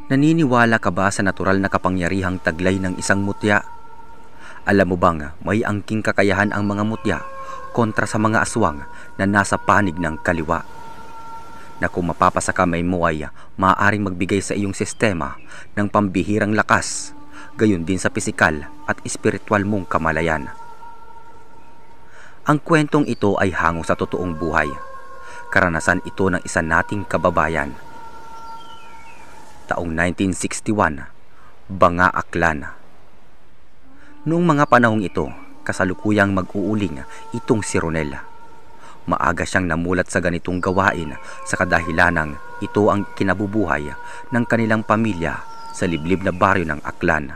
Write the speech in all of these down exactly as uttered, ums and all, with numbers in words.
Naniniwala ka ba sa natural na kapangyarihang taglay ng isang mutya? Alam mo bang may angking kakayahan ang mga mutya kontra sa mga aswang na nasa panig ng kaliwa? Na kung mapapasa ka may mo ay maaaring magbigay sa iyong sistema ng pambihirang lakas, gayon din sa pisikal at espiritual mong kamalayan. Ang kwentong ito ay hango sa totoong buhay. Karanasan ito ng isa nating kababayan. Taong nineteen sixty-one, Banga, Aklan. Noong mga panahong ito, kasalukuyang mag-uuling itong si Ronel. Maaga siyang namulat sa ganitong gawain sa kadahilanang ito ang kinabubuhay ng kanilang pamilya sa liblib na baryo ng Aklan.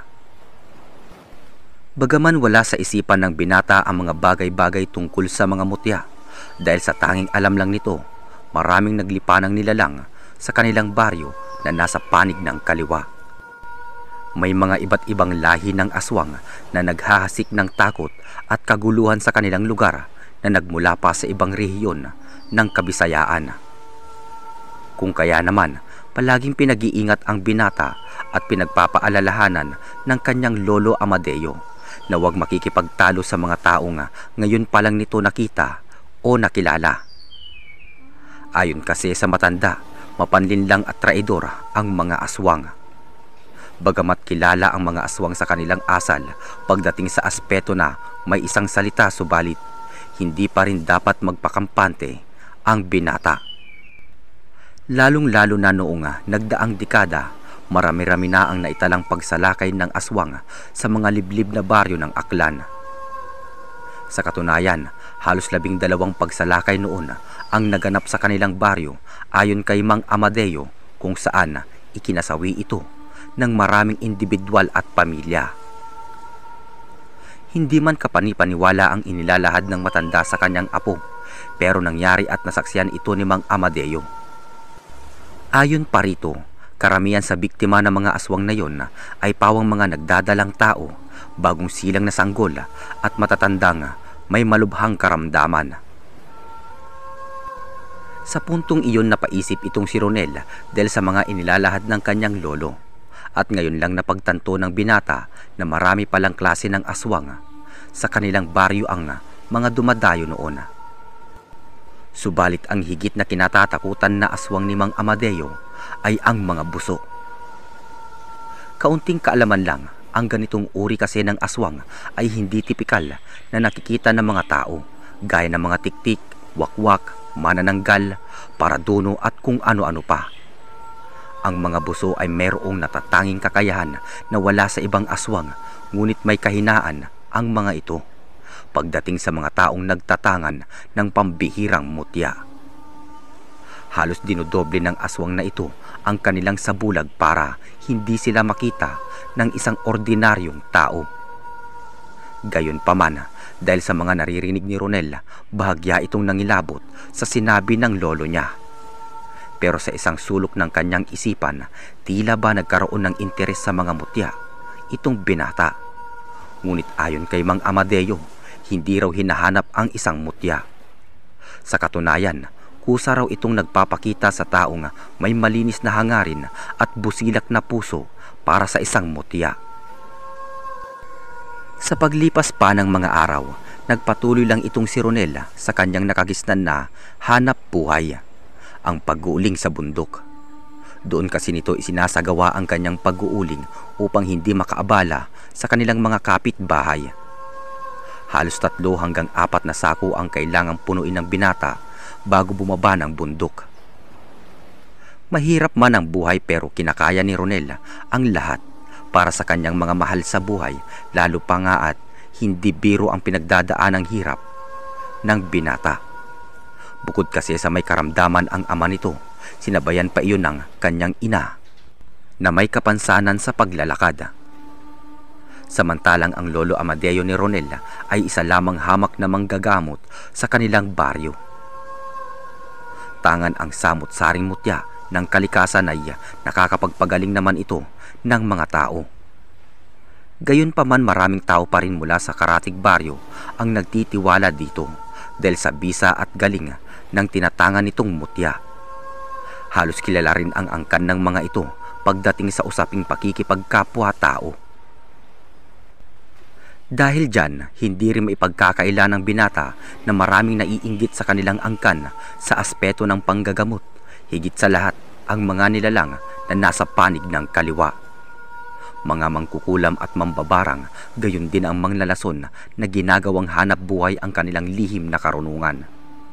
Bagaman wala sa isipan ng binata ang mga bagay-bagay tungkol sa mga mutya, dahil sa tanging alam lang nito, maraming naglipanang nilalang sa kanilang baryo na nasa panig ng kaliwa. May mga iba't ibang lahi ng aswang na naghahasik ng takot at kaguluhan sa kanilang lugar na nagmula pa sa ibang rehiyon ng Kabisayaan. Kung kaya naman, palaging pinag-iingat ang binata at pinagpapaalalahanan ng kanyang lolo Amadeo na huwag makikipagtalo sa mga taong ngayon pa lang nito nakita o nakilala. Ayon kasi sa matanda, mapanlinlang at traidor ang mga aswang. Bagamat kilala ang mga aswang sa kanilang asal pagdating sa aspeto na may isang salita, subalit hindi pa rin dapat magpakampante ang binata. Lalong-lalo na noong nagdaang dekada, marami-rami na ang naitalang pagsalakay ng aswang sa mga liblib na baryo ng Aklan. Sa katunayan, halos labing dalawang pagsalakay noon ang naganap sa kanilang baryo ayon kay Mang Amadeo, kung saan ikinasawi ito ng maraming individual at pamilya. Hindi man kapani-paniwala ang inilalahad ng matanda sa kanyang apo, pero nangyari at nasaksiyan ito ni Mang Amadeo. Ayon pa rito, karamihan sa biktima ng mga aswang na yon ay pawang mga nagdadalang tao, bagong silang na sanggol at matatandang may malubhang karamdaman. Sa puntong iyon napaisip itong si Ronel dahil sa mga inilalahad ng kanyang lolo, at ngayon lang napagtanto ng binata na marami palang klase ng aswang sa kanilang baryo ang mga dumadayo noon. Subalit ang higit na kinatatakutan na aswang ni Mang Amadeo ay ang mga buso. Kaunting kaalaman lang, ang ganitong uri kasi ng aswang ay hindi tipikal na nakikita ng mga tao, gaya ng mga tiktik, wakwak, manananggal, paradono at kung ano-ano pa. Ang mga buso ay mayroong natatanging kakayahan na wala sa ibang aswang, ngunit may kahinaan ang mga ito pagdating sa mga taong nagtatangan ng pambihirang mutya. Halos dinodoble ng aswang na ito ang kanilang sabulag para hindi sila makita ng isang ordinaryong tao. Gayunpaman, dahil sa mga naririnig ni Ronel, bahagya itong nangilabot sa sinabi ng lolo niya. Pero sa isang sulok ng kanyang isipan, tila ba nagkaroon ng interes sa mga mutya itong binata. Ngunit ayon kay Mang Amadeo, hindi raw hinahanap ang isang mutya. Sa katunayan, kusa raw itong nagpapakita sa taong may malinis na hangarin at busilak na puso para sa isang mutya. Sa paglipas pa ng mga araw, nagpatuloy lang itong si Ronel sa kanyang nakagisnan na hanap buhay, ang pag-uuling sa bundok. Doon kasi nito isinasagawa ang kanyang pag-uuling upang hindi makaabala sa kanilang mga kapitbahay. Halos tatlo hanggang apat na sako ang kailangang punuin ng binata bago bumaba ng bundok. Mahirap man ang buhay pero kinakaya ni Ronel ang lahat para sa kanyang mga mahal sa buhay, lalo pa nga at hindi biro ang pinagdadaan ng hirap ng binata. Bukod kasi sa may karamdaman ang ama nito, sinabayan pa iyon ng kanyang ina na may kapansanan sa paglalakad. Samantalang ang lolo Amadeo ni Ronel ay isa lamang hamak na manggagamot sa kanilang baryo. Tangan ang samot-saring mutya ng kalikasan ay nakakapagpagaling naman ito ng mga tao. Gayunpaman, maraming tao pa rin mula sa karatig baryo ang nagtitiwala dito dahil sa bisa at galing ng tinatangan nitong mutya. Halos kilala rin ang angkan ng mga ito pagdating sa usaping pakikipagkapwa-tao. Dahil dyan, hindi rin maipagkakaila ng binata na maraming naiinggit sa kanilang angkan sa aspeto ng panggagamot, higit sa lahat ang mga nilalang na nasa panig ng kaliwa. Mga mangkukulam at mambabarang, gayon din ang manglalason na ginagawang hanap buhay ang kanilang lihim na karunungan.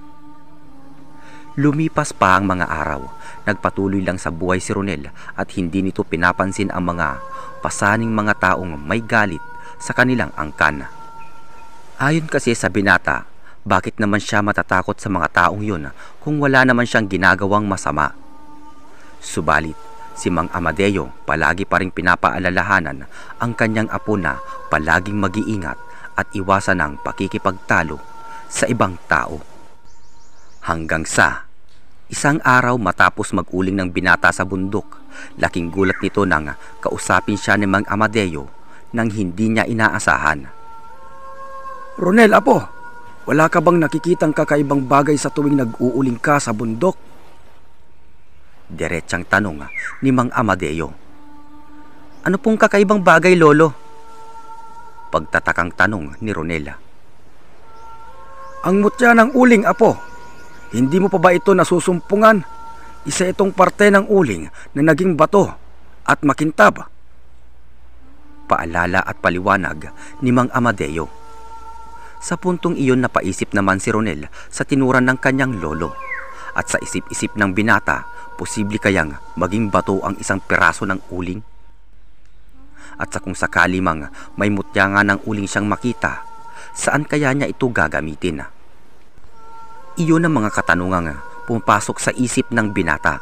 Lumipas pa ang mga araw, nagpatuloy lang sa buhay si Ronel at hindi nito pinapansin ang mga pasaning mga taong may galit sa kanilang angkan. Ayon kasi sa binata, bakit naman siya matatakot sa mga taong yun kung wala naman siyang ginagawang masama? Subalit, si Mang Amadeo palagi pa rin pinapaalalahanan ang kanyang apo na palaging mag-iingat at iwasan ang pakikipagtalo sa ibang tao. Hanggang sa isang araw matapos mag-uling ng binata sa bundok, laking gulat nito nang kausapin siya ni Mang Amadeo nang hindi niya inaasahan. Ronel, apo, wala ka bang nakikitang kakaibang bagay sa tuwing nag-uuling ka sa bundok? Diretsang tanong ni Mang Amadeo. Ano pong kakaibang bagay, Lolo? Pagtatakang tanong ni Ronel. Ang mutya ng uling, apo. Hindi mo pa ba ito nasusumpungan? Isa itong parte ng uling na naging bato at makintab. Paalala at paliwanag ni Mang Amadeo. Sa puntong iyon napaisip naman si Ronel sa tinuran ng kanyang lolo. At sa isip-isip ng binata, posible kayang maging bato ang isang piraso ng uling? At sa kung sakali mang may mutya nga ng uling siyang makita, saan kaya niya ito gagamitin? Iyon ang mga katanungang pumapasok sa isip ng binata.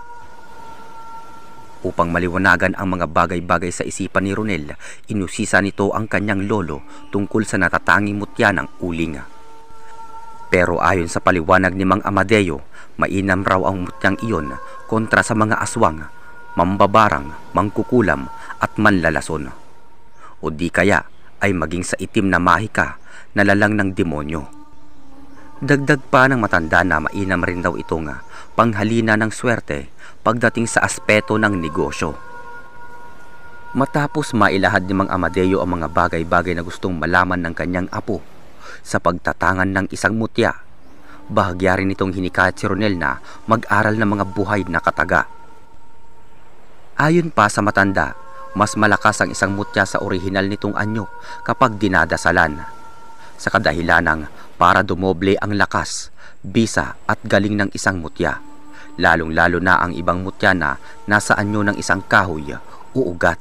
Upang maliwanagan ang mga bagay-bagay sa isipan ni Ronel, inusisa nito ang kanyang lolo tungkol sa natatanging mutya ng uling. Pero ayon sa paliwanag ni Mang Amadeo, mainam raw ang mutyang iyon kontra sa mga aswang, mambabarang, mangkukulam at manlalason. O di kaya ay maging sa itim na mahika na lalang ng demonyo. Dagdag pa ng matanda na mainam rin daw itong panghalina ng swerte pagdating sa aspeto ng negosyo. Matapos mailahad ni Mang Amadeo ang mga bagay-bagay na gustong malaman ng kanyang apo sa pagtatangan ng isang mutya, bahagya rin itong hinikayat si Ronel na mag-aral ng mga buhay na kataga. Ayon pa sa matanda, mas malakas ang isang mutya sa orihinal nitong anyo kapag dinadasalan, sa kadahilanang para dumoble ang lakas, bisa at galing ng isang mutya, lalong-lalo na ang ibang mutya na nasa anyo ng isang kahoy o ugat.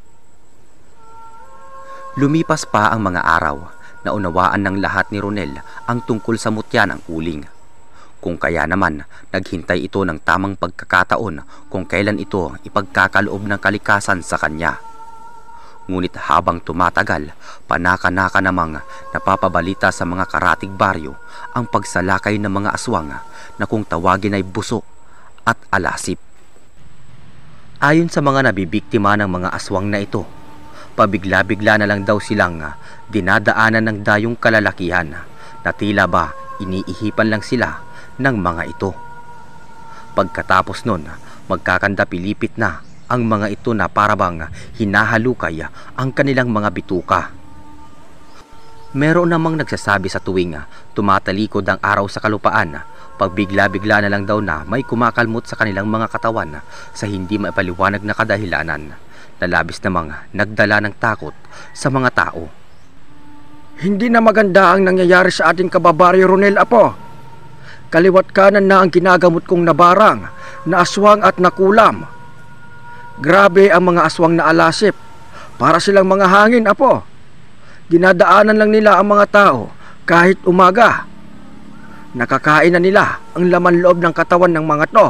Lumipas pa ang mga araw, naunawaan ng lahat ni Ronel ang tungkol sa mutya ng uling. Kung kaya naman, naghintay ito ng tamang pagkakataon kung kailan ito ipagkakaloob ng kalikasan sa kanya. Ngunit habang tumatagal, panaka-naka namang napapabalita sa mga karatig baryo ang pagsalakay ng mga aswang na kung tawagin ay buso at alasip. Ayon sa mga nabibiktima ng mga aswang na ito, pabigla-bigla na lang daw silang dinadaanan ng dayong kalalakihan na tila ba iniihipan lang sila ng mga ito. Pagkatapos nun, magkakandapilipit na ang mga ito na parabang hinahalukay ang kanilang mga bituka. Meron namang nagsasabi sa tuwing tumatalikod ang araw sa kalupaan, pagbigla-bigla na lang daw na may kumakalmot sa kanilang mga katawan sa hindi maipaliwanag na kadahilanan, na labis namang nagdala ng takot sa mga tao. Hindi na maganda ang nangyayari sa ating kababaryo, Ronel, apo. Kaliwat kanan na ang ginagamot kong nabarang, na aswang at nakulam. Grabe ang mga aswang na alasip, para silang mga hangin, apo. Dinadaanan lang nila ang mga tao kahit umaga. Nakakain na nila ang laman loob ng katawan ng mga to.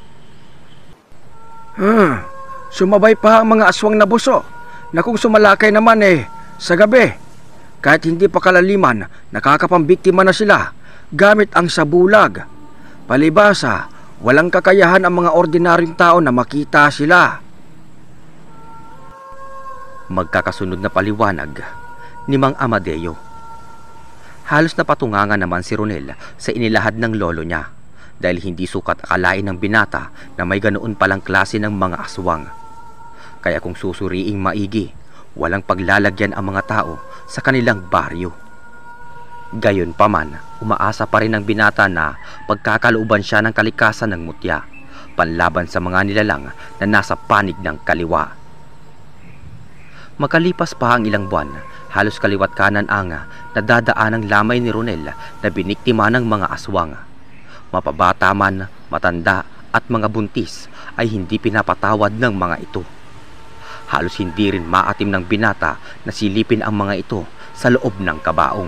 Hmm, sumabay pa ang mga aswang na buso, na kung sumalakay naman eh, sa gabi, kahit hindi pa kalaliman, nakakapambiktima na sila gamit ang sabulag. Palibasa, walang kakayahan ang mga ordinaryong tao na makita sila. Magkakasunod na paliwanag ni Mang Amadeo. Halos napatungangan naman si Ronel sa inilahad ng lolo niya, dahil hindi sukat akalain ng binata na may ganoon palang klase ng mga aswang. Kaya kung susuriing maigi, walang paglalagyan ang mga tao sa kanilang baryo. Gayon pa man, umaasa pa rin ang binata na pagkakalooban siya ng kalikasan ng mutya, panlaban sa mga nilalang na nasa panig ng kaliwa. Makalipas pa ang ilang buwan, halos kaliwat kanan ang nadadaan ng lamay ni Ronel na biniktima ng mga aswang. Mapabata man, matanda at mga buntis ay hindi pinapatawad ng mga ito. Halos hindi rin maatim ng binata na silipin ang mga ito sa loob ng kabaong.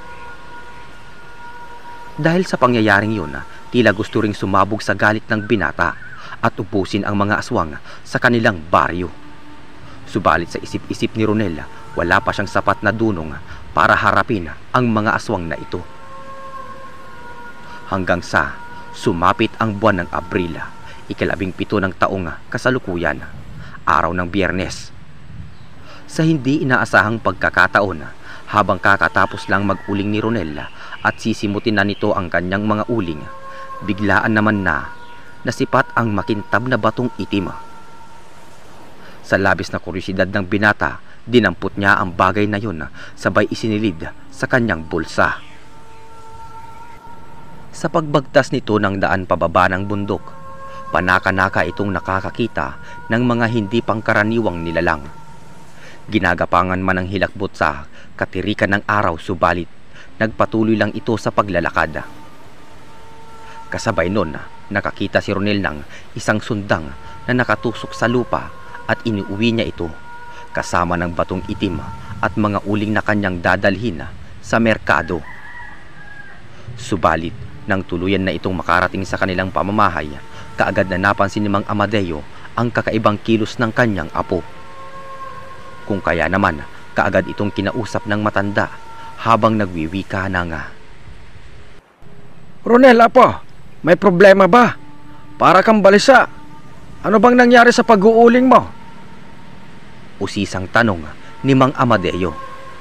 Dahil sa pangyayaring yun, tila gusto ring sumabog sa galit ng binata at ubusin ang mga aswang sa kanilang baryo. Subalit sa isip-isip ni Ronel, wala pa siyang sapat na dunong para harapin ang mga aswang na ito. Hanggang sa sumapit ang buwan ng Abril, ikalabing pito ng taong kasalukuyan, araw ng Biyernes. Sa hindi inaasahang pagkakataon, habang kakatapos lang mag-uling ni Ronel at sisimutin na nito ang kanyang mga uling, biglaan naman na nasipat ang makintab na batong itim. Sa labis na kuryosidad ng binata, dinampot niya ang bagay na yun, sabay isinilid sa kanyang bulsa. Sa pagbagtas nito ng daan pababa ng bundok, panaka-naka itong nakakakita ng mga hindi pangkaraniwang nilalang. Ginagapangan man ang hilakbot sa katirikan ng araw, subalit nagpatuloy lang ito sa paglalakad. Kasabay nun, nakakita si Ronel ng isang sundang na nakatusok sa lupa at iniuwi niya ito kasama ng batong itim at mga uling na kanyang dadalhin sa merkado. Subalit, nang tuluyan na itong makarating sa kanilang pamamahay, kaagad na napansin ni Mang Amadeo ang kakaibang kilos ng kanyang apo. Kung kaya naman, kaagad itong kinausap ng matanda habang nagwiwika na nga. Ronel, apo, may problema ba? Para kang balisa. Ano bang nangyari sa pag-uuling mo? Usisang tanong ni Mang Amadeo.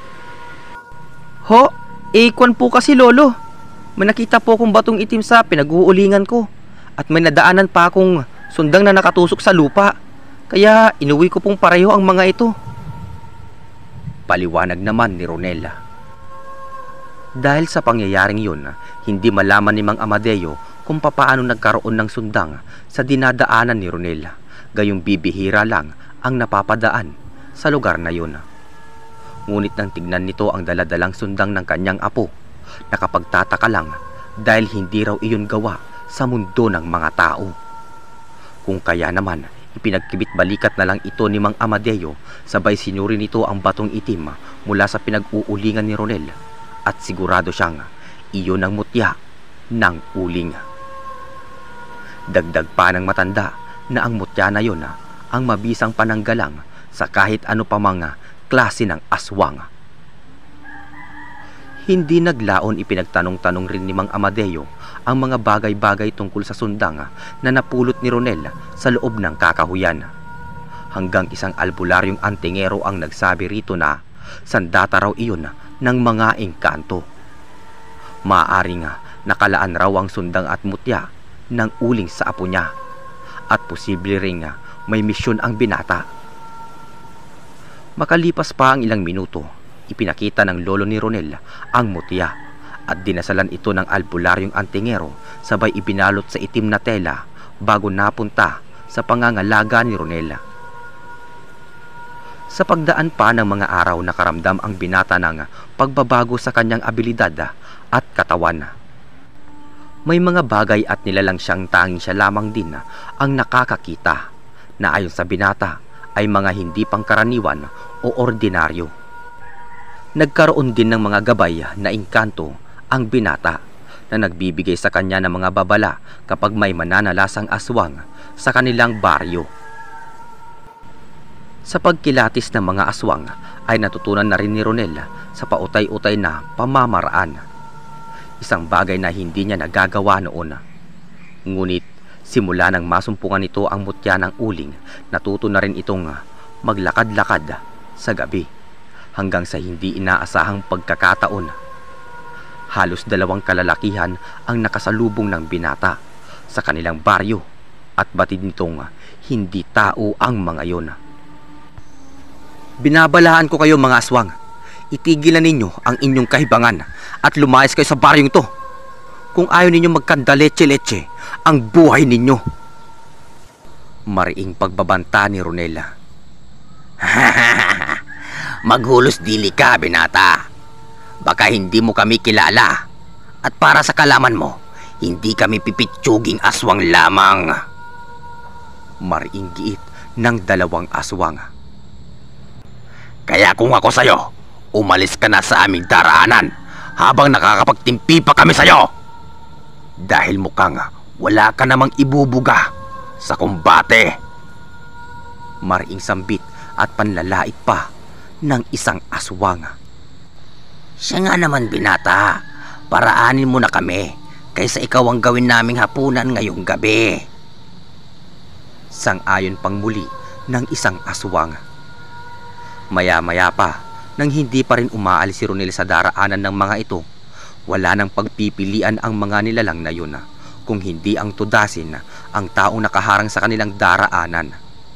Ho, ikwan po kasi lolo. May nakita po akong batong itim sa pinag-uulingan ko at may nadaanan pa akong sundang na nakatusok sa lupa. Kaya inuwi ko pong pareho ang mga ito. Paliwanag naman ni Ronel. Dahil sa pangyayaring yun, hindi malaman ni Mang Amadeo kung papaano nagkaroon ng sundang sa dinadaanan ni Ronel. Gayong bibihira lang ang napapadaan sa lugar na yun. Ngunit nang tignan nito ang daladalang sundang ng kanyang apo, nakapagtataka lang dahil hindi raw iyon gawa sa mundo ng mga tao. Kung kaya naman, ipinagkibit balikat na lang ito ni Mang Amadeo, sabay sinuri nito ang batong itim mula sa pinag-uulingan ni Ronel at sigurado siyang iyon ang mutya ng uling. Dagdag pa ng matanda na ang mutya na yun ang mabisang pananggalang sa kahit ano pa mga klase ng aswang. Hindi naglaon, ipinagtanong-tanong rin ni Mang Amadeo ang mga bagay-bagay tungkol sa sundang na napulot ni Ronel sa loob ng kakahuyan. Hanggang isang albularyong antingero ang nagsabi rito na sandata raw iyon ng mga engkanto. Maaaring nakalaan raw ang sundang at mutya ng uling sa apo niya at posible ring may misyon ang binata. Makalipas pa ang ilang minuto, ipinakita ng lolo ni Ronel ang mutya at dinasalan ito ng albularyong antingero, sabay ibinalot sa itim na tela bago napunta sa pangangalaga ni Ronel. Sa pagdaan pa ng mga araw, nakaramdam ang binata ng pagbabago sa kanyang abilidad at katawan. May mga bagay at nilalang siyang tanging siya lamang din ang nakakakita, na ayon sa binata ay mga hindi pangkaraniwan o ordinaryo. Nagkaroon din ng mga gabay na engkanto ang binata na nagbibigay sa kanya ng mga babala kapag may mananalasang aswang sa kanilang baryo. Sa pagkilatis ng mga aswang ay natutunan na rin ni Ronel sa pautay-utay na pamamaraan. Isang bagay na hindi niya nagagawa noon. Ngunit simula nang masumpungan nito ang mutya ng uling, natuto na rin itong maglakad-lakad sa gabi hanggang sa hindi inaasahang pagkakataon. Halos dalawang kalalakihan ang nakasalubong ng binata sa kanilang baryo at batid nitong hindi tao ang mga yon. Binabalaan ko kayo mga aswang. Itigilan ninyo ang inyong kahibangan at lumayas kayo sa baryong to. Kung ayaw ninyo magkandaleche-leche ang buhay ninyo. Mariing pagbabanta ni Ronela. Maghulos dili ka, binata. Baka hindi mo kami kilala. At para sa kalaman mo, hindi kami pipitsuging aswang lamang. Mariing giit ng dalawang aswang. Kaya kung ako sa'yo, umalis ka na sa aming daraanan habang nakakapagtimpi pa kami sa'yo. Dahil mukhang wala ka namang ibubuga sa kumbate. Mariing sambit at panlalait pa ng isang aswang. Siya nga naman, binata. Paraanin mo na kami kaysa ikaw ang gawin naming hapunan ngayong gabi. Sang-ayon pang muli ng isang aswang. Maya-maya pa, nang hindi pa rin umaalis si Ronel sa daraanan ng mga ito, wala nang pagpipilian ang mga nilalang na yun kung hindi ang tudasin ang taong nakaharang sa kanilang daraanan.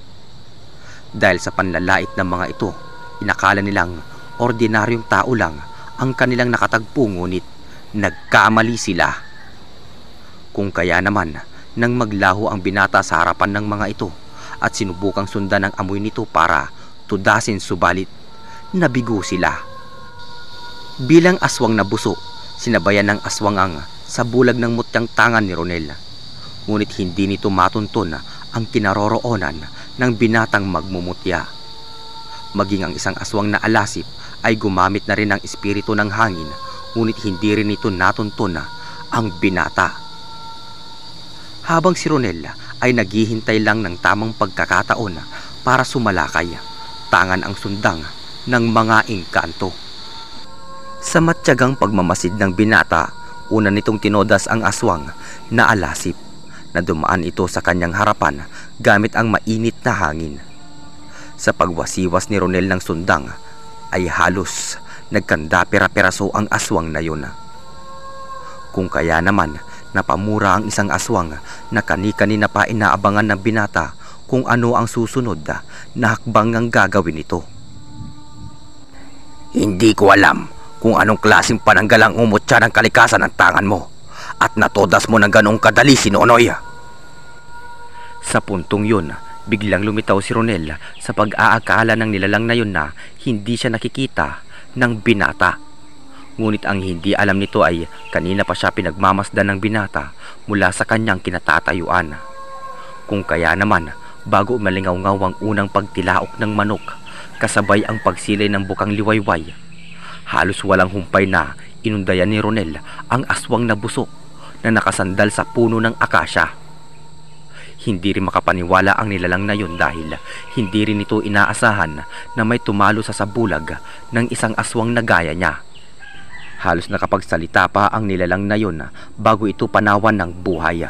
Dahil sa panlalait ng mga ito, inakala nilang ordinaryong tao lang ang kanilang nakatagpo, ngunit nagkamali sila. Kung kaya naman, nang maglaho ang binata sa harapan ng mga ito at sinubukang sundan ang amoy nito para tudasin, subalit nabigo sila. Bilang aswang na buso, sinabayan ng aswang ang sa bulag ng mutyang tangan ni Ronel. Ngunit hindi nito matunton ang kinaroroonan ng binatang magmumutya. Maging ang isang aswang na alasip ay gumamit na rin ng espiritu ng hangin, ngunit hindi rin nito natunton ang binata. Habang si Ronel ay naghihintay lang ng tamang pagkakataon para sumalakay, tangan ang sundang ng mga engkanto. Sa matyagang pagmamasid ng binata, una nitong tinodas ang aswang na alasip na dumaan ito sa kanyang harapan gamit ang mainit na hangin. Sa pagwasiwas ni Ronel ng sundang ay halos nagkanda-pera-peraso ang aswang na yun. Kung kaya naman napamura ang isang aswang na kani-kanina pa inaabangan ng binata kung ano ang susunod na hakbang ang gagawin ito. Hindi ko alam kung anong klaseng pananggalang umutya ng kalikasan ng tangan mo at natodas mo ng ganong kadali, Sinunoy. Sa puntong yun, biglang lumitaw si Ronel sa pag-aakala ng nilalang na yun na hindi siya nakikita ng binata. Ngunit ang hindi alam nito ay kanina pa siya pinagmamasdan ng binata mula sa kanyang kinatatayuan. Kung kaya naman, bago malingaw-ngaw ang unang pagtilaok ng manok, kasabay ang pagsilay ng bukang liwayway, halos walang humpay na inundayan ni Ronel ang aswang na busok na nakasandal sa puno ng akasya. Hindi rin makapaniwala ang nilalang na yun dahil hindi rin ito inaasahan na may tumalo sa sabulag ng isang aswang na gaya niya. Halos nakapagsalita pa ang nilalang na yun bago ito panawan ng buhay.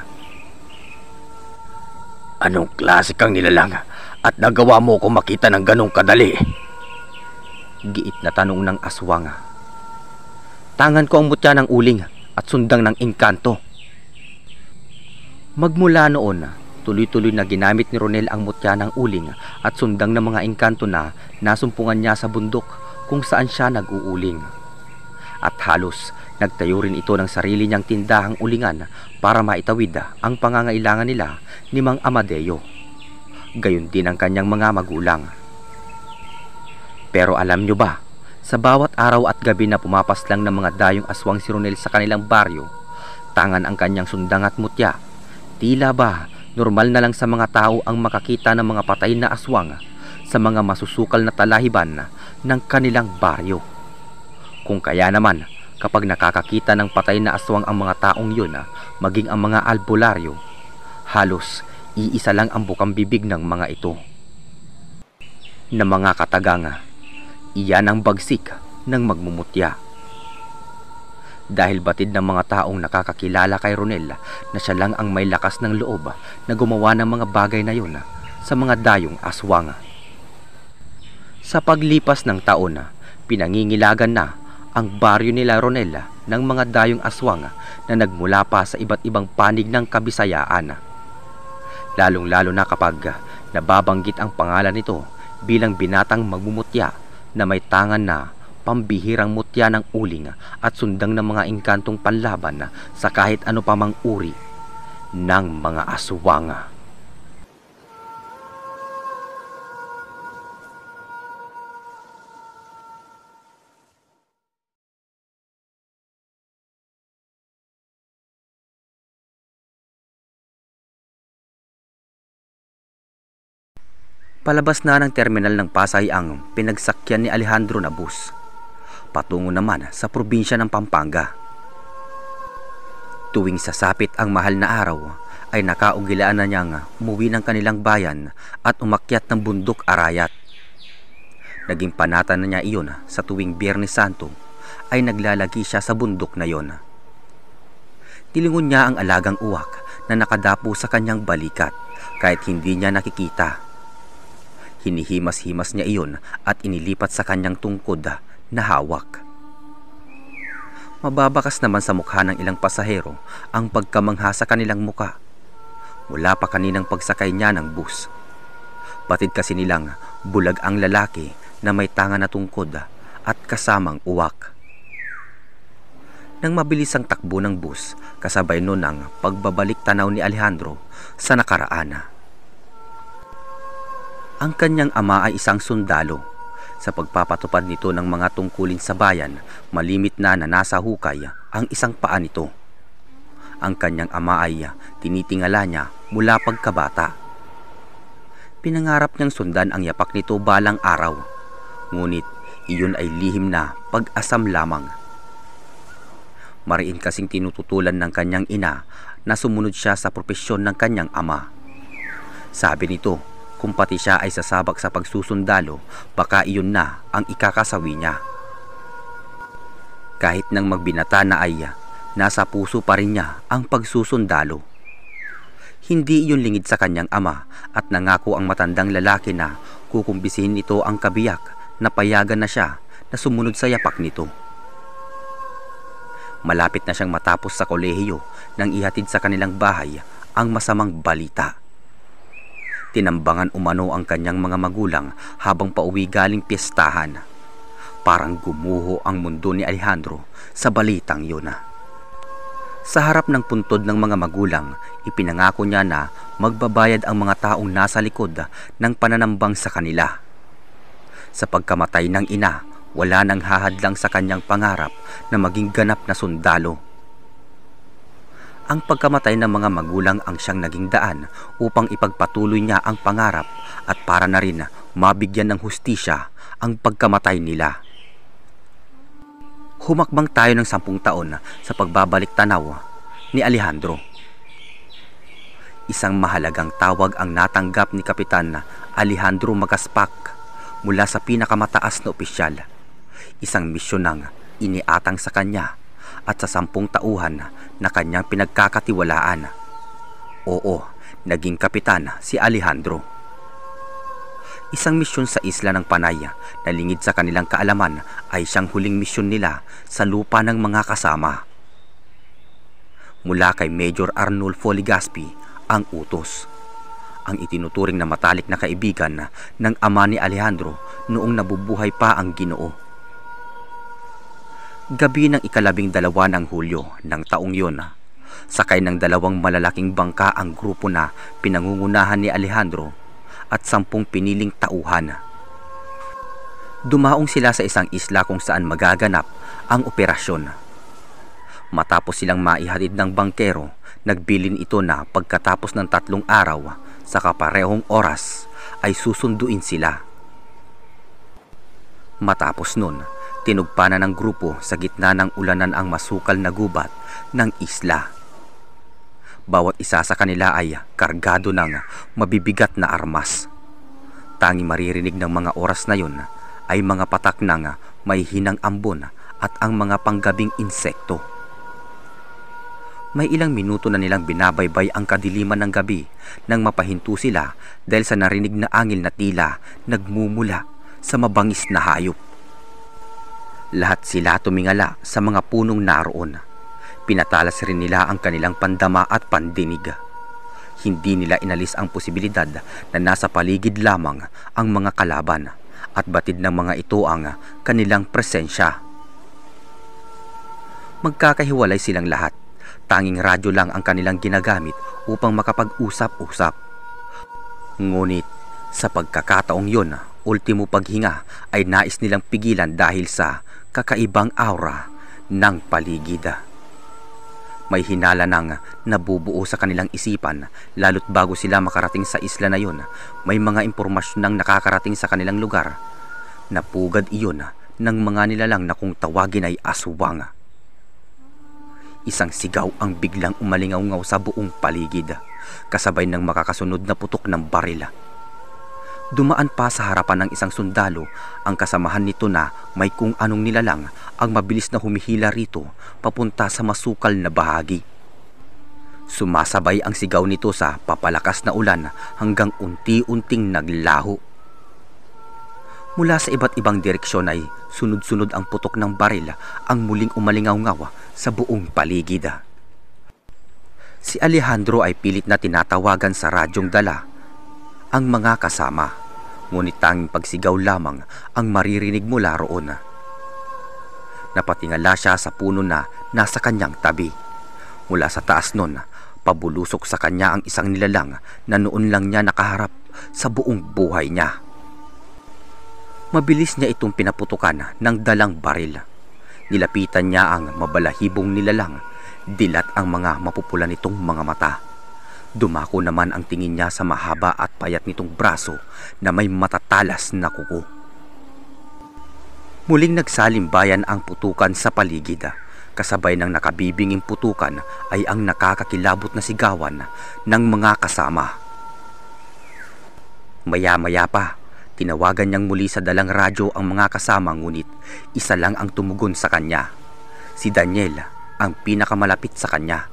Anong klase kang nilalang at nagawa mo ko makita ng ganong kadali? Giit na tanong ng aswang. Tangan ko ang mutya ng uling at sundang ng engkanto. Magmula noon, tuloy-tuloy na ginamit ni Ronel ang mutya ng uling at sundang ng mga engkanto na nasumpungan niya sa bundok kung saan siya nag-uuling. At halos nagtayo rin ito ng sarili niyang tindahang ulingan para maitawid ang pangangailangan nila ni Mang Amadeo. Gayon din ang kanyang mga magulang. Pero alam nyo ba, sa bawat araw at gabi na pumapaslang ng mga dayong aswang si Ronel sa kanilang baryo, tangan ang kanyang sundang at mutya. Tila ba normal na lang sa mga tao ang makakita ng mga patay na aswang sa mga masusukal na talahiban ng kanilang baryo. Kung kaya naman, kapag nakakakita ng patay na aswang ang mga taong yun, maging ang mga albularyo, halos iisa lang ang bukang bibig ng mga ito. Na mga kataganga, iyan ang bagsik ng magmumutya. Dahil batid ng mga taong nakakakilala kay Ronel na siya lang ang may lakas ng loob na gumawa ng mga bagay na yun sa mga dayong aswang. Sa paglipas ng taon, pinangingilagan na ang baryo nila Ronel ng mga dayong aswang na nagmula pa sa iba't ibang panig ng Kabisayaan. Lalong-lalo na kapag nababanggit ang pangalan nito bilang binatang magmumutya na may tangan na pambihirang mutya ng uling at sundang ng mga engkantong panlaban sa kahit ano pa mang uri ng mga aswang. Palabas na ng terminal ng Pasay ang pinagsakyan ni Alejandro na bus, patungo naman sa probinsya ng Pampanga. Tuwing sasapit ang mahal na araw, ay nakaugilaan na niyang umuwi ng kanilang bayan at umakyat ng bundok Arayat. Naging panata na niya iyon sa tuwing Biyernes Santo ay naglalagi siya sa bundok na yon. Tilingon niya ang alagang uwak na nakadapo sa kanyang balikat kahit hindi niya nakikita. Hinihimas-himas niya iyon at inilipat sa kanyang tungkod na hawak. Mababakas naman sa mukha ng ilang pasahero ang pagkamangha sa kanilang muka mula pa kaninang pagsakay niya ng bus. Batid kasi nilang bulag ang lalaki na may tanga na tungkod at kasamang uwak. Nang mabilis ang takbo ng bus, kasabay nun ang pagbabalik tanaw ni Alejandro sa nakaraan. Ang kanyang ama ay isang sundalo. Sa pagpapatupad nito ng mga tungkulin sa bayan, malimit na na nasa hukay ang isang paa nito. Ang kanyang ama ay tinitingala niya mula pagkabata. Pinangarap niyang sundan ang yapak nito balang araw, ngunit iyon ay lihim na pag-asam lamang. Mariin kasing tinututulan ng kanyang ina na sumunod siya sa propesyon ng kanyang ama. Sabi nito, kung pati siya ay sasabak sa pagsusundalo, baka iyon na ang ikakasawi niya. Kahit nang magbinata na ay, nasa puso pa rin niya ang pagsusundalo. Hindi iyon lingid sa kanyang ama at nangako ang matandang lalaki na kukumbisihin nito ang kabiyak na payagan na siya na sumunod sa yapak nito. Malapit na siyang matapos sa kolehiyo nang ihatid sa kanilang bahay ang masamang balita. Tinambangan umano ang kanyang mga magulang habang pauwi galing piyestahan. Parang gumuho ang mundo ni Alejandro sa balitang yun. Sa harap ng puntod ng mga magulang, ipinangako niya na magbabayad ang mga taong nasa likod ng pananambang sa kanila. Sa pagkamatay ng ina, wala nang hahadlang sa kanyang pangarap na maging ganap na sundalo. Ang pagkamatay ng mga magulang ang siyang naging daan upang ipagpatuloy niya ang pangarap at para na rin mabigyan ng hustisya ang pagkamatay nila. Humakbang tayo ng sampung taon sa pagbabalik tanaw ni Alejandro. Isang mahalagang tawag ang natanggap ni Kapitan Alejandro Magaspak mula sa pinakamataas na opisyal. Isang misyon ng iniatang sa kanya at sa sampung tauhan na kanyang pinagkakatiwalaan. Oo, naging kapitan si Alejandro. Isang misyon sa isla ng Panay na lingid sa kanilang kaalaman ay siyang huling misyon nila sa lupa ng mga kasama. Mula kay Major Arnulfo Legaspi ang utos. Ang itinuturing na matalik na kaibigan ng ama ni Alejandro noong nabubuhay pa ang Ginoo. Gabi ng ikalabing dalawa ng Hulyo ng taong yon, sakay ng dalawang malalaking bangka ang grupo na pinangungunahan ni Alejandro at sampung piniling tauhan. Dumaong sila sa isang isla kung saan magaganap ang operasyon. Matapos silang maihatid ng bangkero, nagbilin ito na pagkatapos ng tatlong araw sa kaparehong oras ay susunduin sila. Matapos nun, tinugpa na ng grupo sa gitna ng ulanan ang masukal na gubat ng isla. Bawat isa sa kanila ay kargado ng mabibigat na armas. Tanging maririnig ng mga oras na yon ay mga patak ng may hinang ambon at ang mga panggabing insekto. May ilang minuto na nilang binabaybay ang kadiliman ng gabi nang mapahinto sila dahil sa narinig na angil na tila nagmumula sa mabangis na hayop. Lahat sila tumingala sa mga punong naroon. Pinatalas rin nila ang kanilang pandama at pandinig. Hindi nila inalis ang posibilidad na nasa paligid lamang ang mga kalaban at batid ng mga ito ang kanilang presensya. Magkakahiwalay silang lahat. Tanging radyo lang ang kanilang ginagamit upang makapag-usap-usap. Ngunit sa pagkakataong yon, ultimo paghinga ay nais nilang pigilan dahil sa kakaibang aura ng paligid. May hinala nang nabubuo sa kanilang isipan lalo't bago sila makarating sa isla na yon. May mga impormasyon nang nakakarating sa kanilang lugar. Napugad iyon ng mga nilalang na kung tawagin ay aswang. Isang sigaw ang biglang umalingaw-ngaw sa buong paligid, kasabay ng makakasunod na putok ng baril. Dumaan pa sa harapan ng isang sundalo ang kasamahan nito na may kung anong nilalang ang mabilis na humihila rito papunta sa masukal na bahagi. Sumasabay ang sigaw nito sa papalakas na ulan hanggang unti-unting naglaho. Mula sa iba't ibang direksyon ay sunod-sunod ang putok ng baril ang muling umalingaw-ngaw sa buong paligid. Si Alejandro ay pilit na tinatawagan sa radyong dala ang mga kasama, ngunit tanging pagsigaw lamang ang maririnig mula roon. Napatingala siya sa puno na nasa kanyang tabi. Mula sa taas nun, pabulusok sa kanya ang isang nilalang na noon lang niya nakaharap sa buong buhay niya. Mabilis niya itong pinaputukan ng dalang baril. Nilapitan niya ang mabalahibong nilalang, dilat ang mga mapupula nitong mga mata. Dumako naman ang tingin niya sa mahaba at payat nitong braso na may matatalas na kuko. Muling nagsalimbayan ang putukan sa paligid. Kasabay ng nakabibinging putukan ay ang nakakakilabot na sigawan ng mga kasama. Maya-maya pa, tinawagan niyang muli sa dalang radyo ang mga kasama, ngunit isa lang ang tumugon sa kanya. Si Daniel, ang pinakamalapit sa kanya.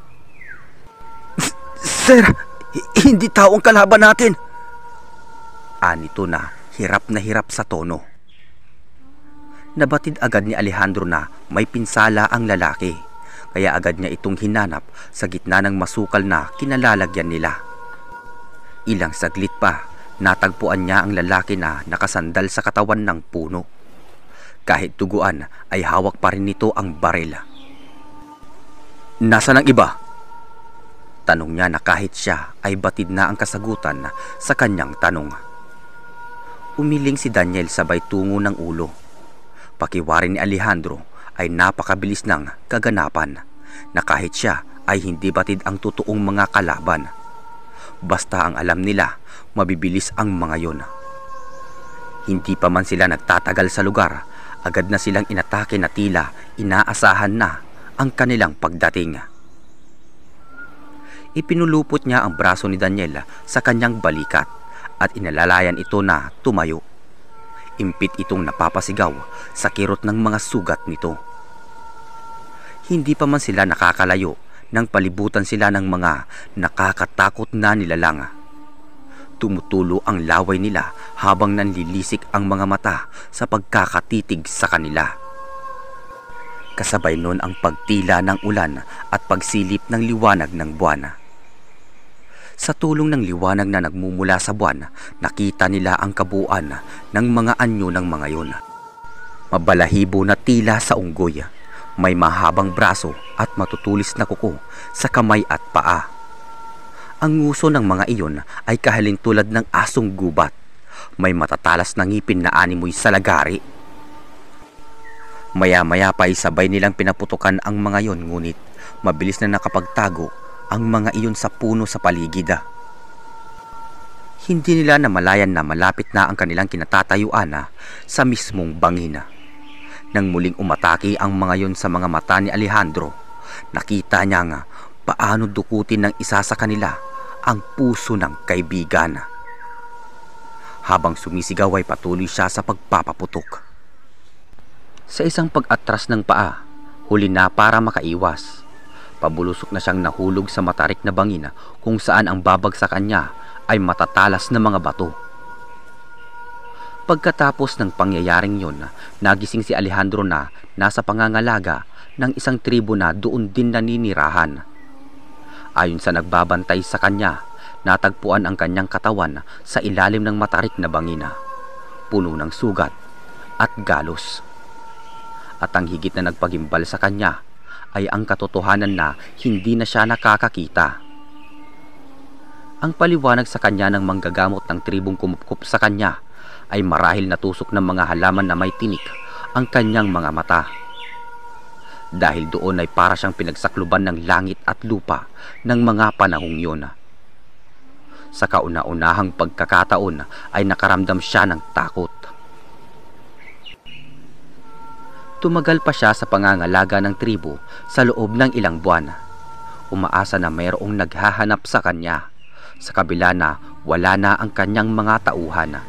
Sir, hindi tao ang kalaban natin. Anito na hirap na hirap sa tono. Nabatid agad ni Alejandro na may pinsala ang lalaki, kaya agad niya itong hinanap sa gitna ng masukal na kinalalagyan nila. Ilang saglit pa, natagpuan niya ang lalaki na nakasandal sa katawan ng puno. Kahit duguan ay hawak pa rin nito ang baril. Nasaan ang iba? Tanong niya na kahit siya ay batid na ang kasagutan sa kanyang tanong. Umiling si Daniel sabay tungo ng ulo. Pakiwari ni Alejandro ay napakabilis ng kaganapan na kahit siya ay hindi batid ang totoong mga kalaban. Basta ang alam nila, mabibilis ang mga yon. Hindi pa man sila nagtatagal sa lugar, agad na silang inatake na tila inaasahan na ang kanilang pagdating. Ipinulupot niya ang braso ni Daniel sa kanyang balikat at inalalayan ito na tumayo. Impit itong napapasigaw sa kirot ng mga sugat nito. Hindi pa man sila nakakalayo nang palibutan sila ng mga nakakatakot na nilalang. Tumutulo ang laway nila habang nanlilisik ang mga mata sa pagkakatitig sa kanila. Kasabay nun ang pagtila ng ulan at pagsilip ng liwanag ng buwan. Sa tulong ng liwanag na nagmumula sa buwan, nakita nila ang kabuuan ng mga anyo ng mga yon. Mabalahibo na tila sa unggoy, may mahabang braso at matutulis na kuko sa kamay at paa. Ang nguso ng mga iyon ay kahalintulad ng asong gubat. May matatalas na ngipin na animoy salagari. Maya-maya pa ay sabay nilang pinaputukan ang mga yon, ngunit mabilis na nakapagtago ang mga iyon sa puno sa paligid. Hindi nila namalayan na malapit na ang kanilang kinatatayuan sa mismong bangina. Nang muling umatake ang mga yon sa mga mata ni Alejandro, nakita niya nga paano dukutin ng isa sa kanila ang puso ng kaibigan. Habang sumisigaw ay patuloy siya sa pagpapaputok. Sa isang pag-atras ng paa, huli na para makaiwas. Pabulusok na siyang nahulog sa matarik na bangina kung saan ang babagsakan niya ay matatalas na mga bato. Pagkatapos ng pangyayaring yon, nagising si Alejandro na nasa pangangalaga ng isang tribo na doon din naninirahan. Ayon sa nagbabantay sa kanya, Natagpuan ang kanyang katawan sa ilalim ng matarik na bangina, puno ng sugat at galos. At ang higit na nagpagimbal sa kanya ay ang katotohanan na hindi na siya nakakakita. Ang paliwanag sa kanya ng manggagamot ng tribong kumupkup sa kanya ay marahil natusok ng mga halaman na may tinik ang kanyang mga mata. Dahil doon ay para siyang pinagsakluban ng langit at lupa ng mga panahong yun. Sa kauna-unahang pagkakataon ay nakaramdam siya ng takot. Tumagal pa siya sa pangangalaga ng tribo sa loob ng ilang buwan. Umaasa na mayroong naghahanap sa kanya, sa kabila na wala na ang kanyang mga tauhan.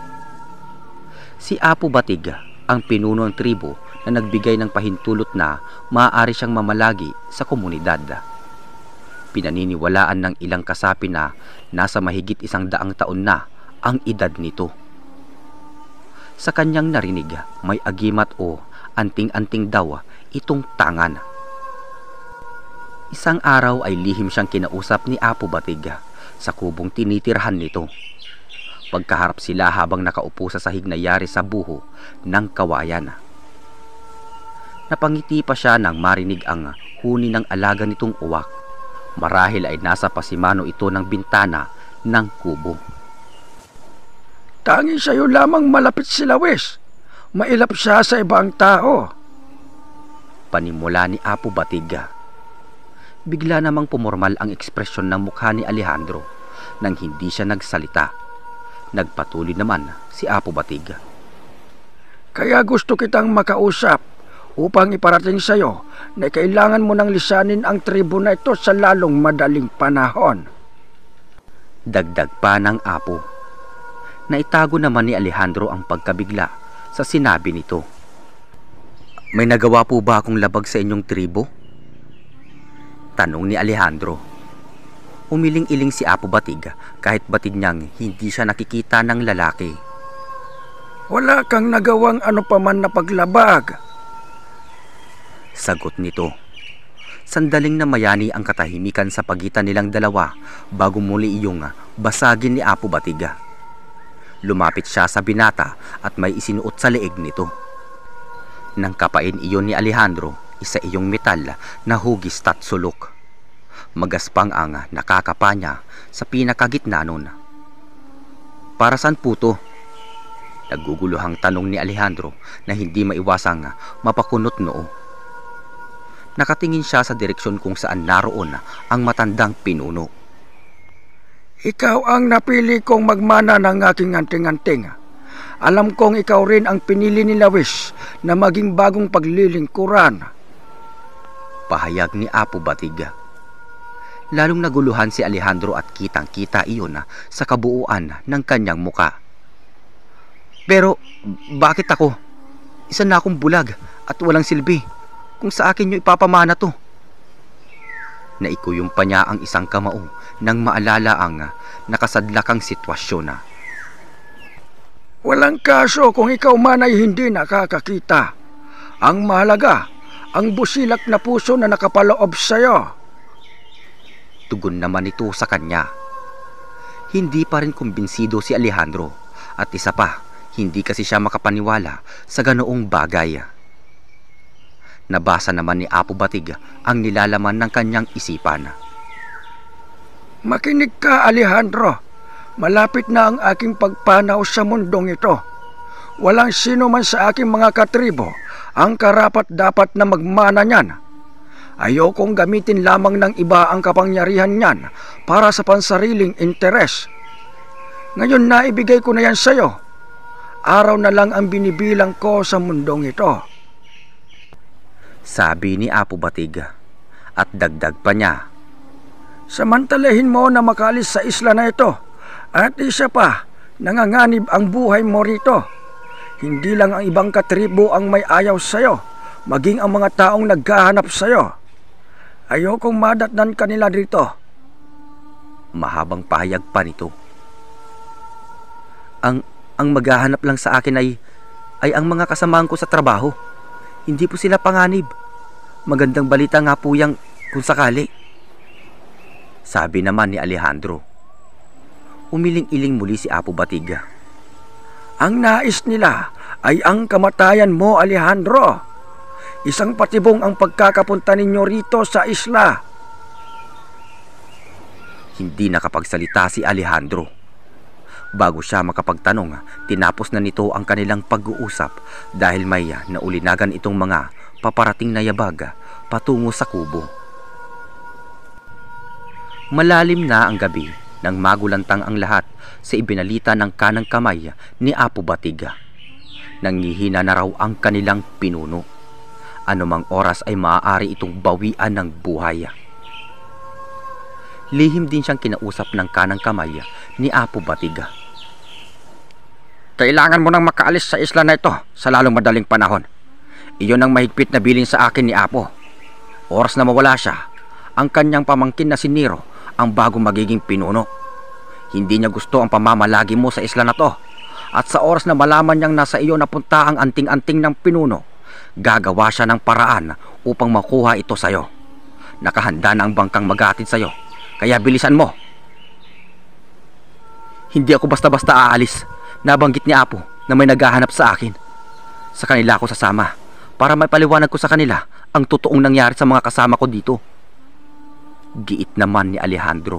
Si Apo Batig, ang pinuno ng tribo na nagbigay ng pahintulot na maaari siyang mamalagi sa komunidad. Pinaniniwalaan ng ilang kasapi na nasa mahigit isang daang taon na ang edad nito. Sa kanyang narinig, may agimat o anting-anting daw itong tangan. Isang araw ay lihim siyang kinausap ni Apo Batig sa kubong tinitirhan nito. Pagkaharap sila habang nakaupo sa sahig na yari sa buho ng kawayan. Napangiti pa siya nang marinig ang huni ng alaga nitong uwak. Marahil ay nasa pasimano ito ng bintana ng kubo. Tanging sa'yo lamang malapit sila, Wes. Mailap siya sa ibang tao. Panimula ni Apo Batig. Bigla namang pumormal ang ekspresyon ng mukha ni Alejandro nang hindi siya nagsalita. Nagpatuloy naman si Apo Batig. Kaya gusto kitang makausap upang iparating sa'yo na kailangan mo nang lisanin ang tribo na ito sa lalong madaling panahon. Dagdag pa ng Apo. Naitago naman ni Alejandro ang pagkabigla sa sinabi nito. May nagawa po ba akong labag sa inyong tribo? Tanong ni Alejandro. Umiling-iling si Apo Batig kahit batid niyang hindi siya nakikita ng lalaki. Wala kang nagawang ano paman na paglabag. Sagot nito. Sandaling namayani ang katahimikan sa pagitan nilang dalawa bago muli iyong basagin ni Apo Batig. Lumapit siya sa binata at may isinuot sa leeg nito. Nang kapain iyon ni Alejandro, isa iyong metal na hugis at sulok. Magaspang ang nakakapa niya sa pinakagitna nun. Para saan po to? Naguguluhang tanong ni Alejandro na hindi maiwasang mapakunot noo. Nakatingin siya sa direksyon kung saan naroon ang matandang pinuno. Ikaw ang napili kong magmana ng aking anting-anting. Alam kong ikaw rin ang pinili ni Lawis na maging bagong paglilingkuran. Pahayag ni Apo Batig. Lalong naguluhan si Alejandro at kitang-kita iyon sa kabuuan ng kanyang muka. Pero bakit ako? Isa na akong bulag at walang silbi kung sa akin nyo ipapamana to. Naikuyong pa niya ang isang kamao nang maalala ang nakasadlakang sitwasyon na. Walang kaso kung ikaw man ay hindi nakakakita. Ang mahalaga, ang busilak na puso na nakapaloob sa'yo. Tugon naman ito sa kanya. Hindi pa rin kumbinsido si Alejandro at isa pa, hindi kasi siya makapaniwala sa ganoong bagay. Nabasa naman ni Apo Batig ang nilalaman ng kanyang isipan. Makinig ka, Alejandro. Malapit na ang aking pagpanaw sa mundong ito. Walang sino man sa aking mga katribo ang karapat-dapat na magmana niyan. Ayokong gamitin lamang ng iba ang kapangyarihan niyan para sa pansariling interes. Ngayon na ibigay ko na yan sa'yo. Araw na lang ang binibilang ko sa mundong ito. Sabi ni Apo Batig at dagdag pa niya. Samantalahin mo na makalis sa isla na ito at isa pa, nanganganib ang buhay mo rito. Hindi lang ang ibang katribo ang may ayaw sa'yo, maging ang mga taong naghahanap sa'yo. Ayokong madatnan kanila rito. Mahabang pahayag pa nito. Ang ang maghahanap lang sa akin ay ay ang mga kasamahan ko sa trabaho. Hindi po sila panganib. Magandang balita nga po yang kung sakali. Sabi naman ni Alejandro. Umiling-iling muli si Apo Batig. Ang nais nila ay ang kamatayan mo, Alejandro. Isang patibong ang pagkakapunta ninyo rito sa isla. Hindi nakapagsalita si Alejandro. Bago siya makapagtanong, tinapos na nito ang kanilang pag-uusap dahil may naulinagan itong mga paparating na yabag patungo sa kubo. Malalim na ang gabi nang magulantang ang lahat sa ibinalita ng kanang kamay ni Apo Batig. Nangihina na raw ang kanilang pinuno. Anumang oras ay maaari itong bawian ng buhay. Lihim din siyang kinausap ng kanang kamay ni Apo Batig. Kailangan mo nang makaalis sa isla na ito sa lalong madaling panahon. Iyon ang mahigpit na bilin sa akin ni Apo. Oras na mawala siya, ang kanyang pamangkin na si Nero ang bago magiging pinuno. Hindi niya gusto ang pamamalagi mo sa isla na to. At sa oras na malaman niyang nasa iyo napunta ang anting-anting ng pinuno, gagawa siya ng paraan upang makuha ito sa'yo. Nakahanda na ang bangkang maghatid sa'yo, kaya bilisan mo. Hindi ako basta-basta aalis. Nabanggit ni Apo na may naghahanap sa akin. Sa kanila ako sasama para maipaliwanag ko sa kanila ang totoong nangyari sa mga kasama ko dito. Giit naman ni Alejandro.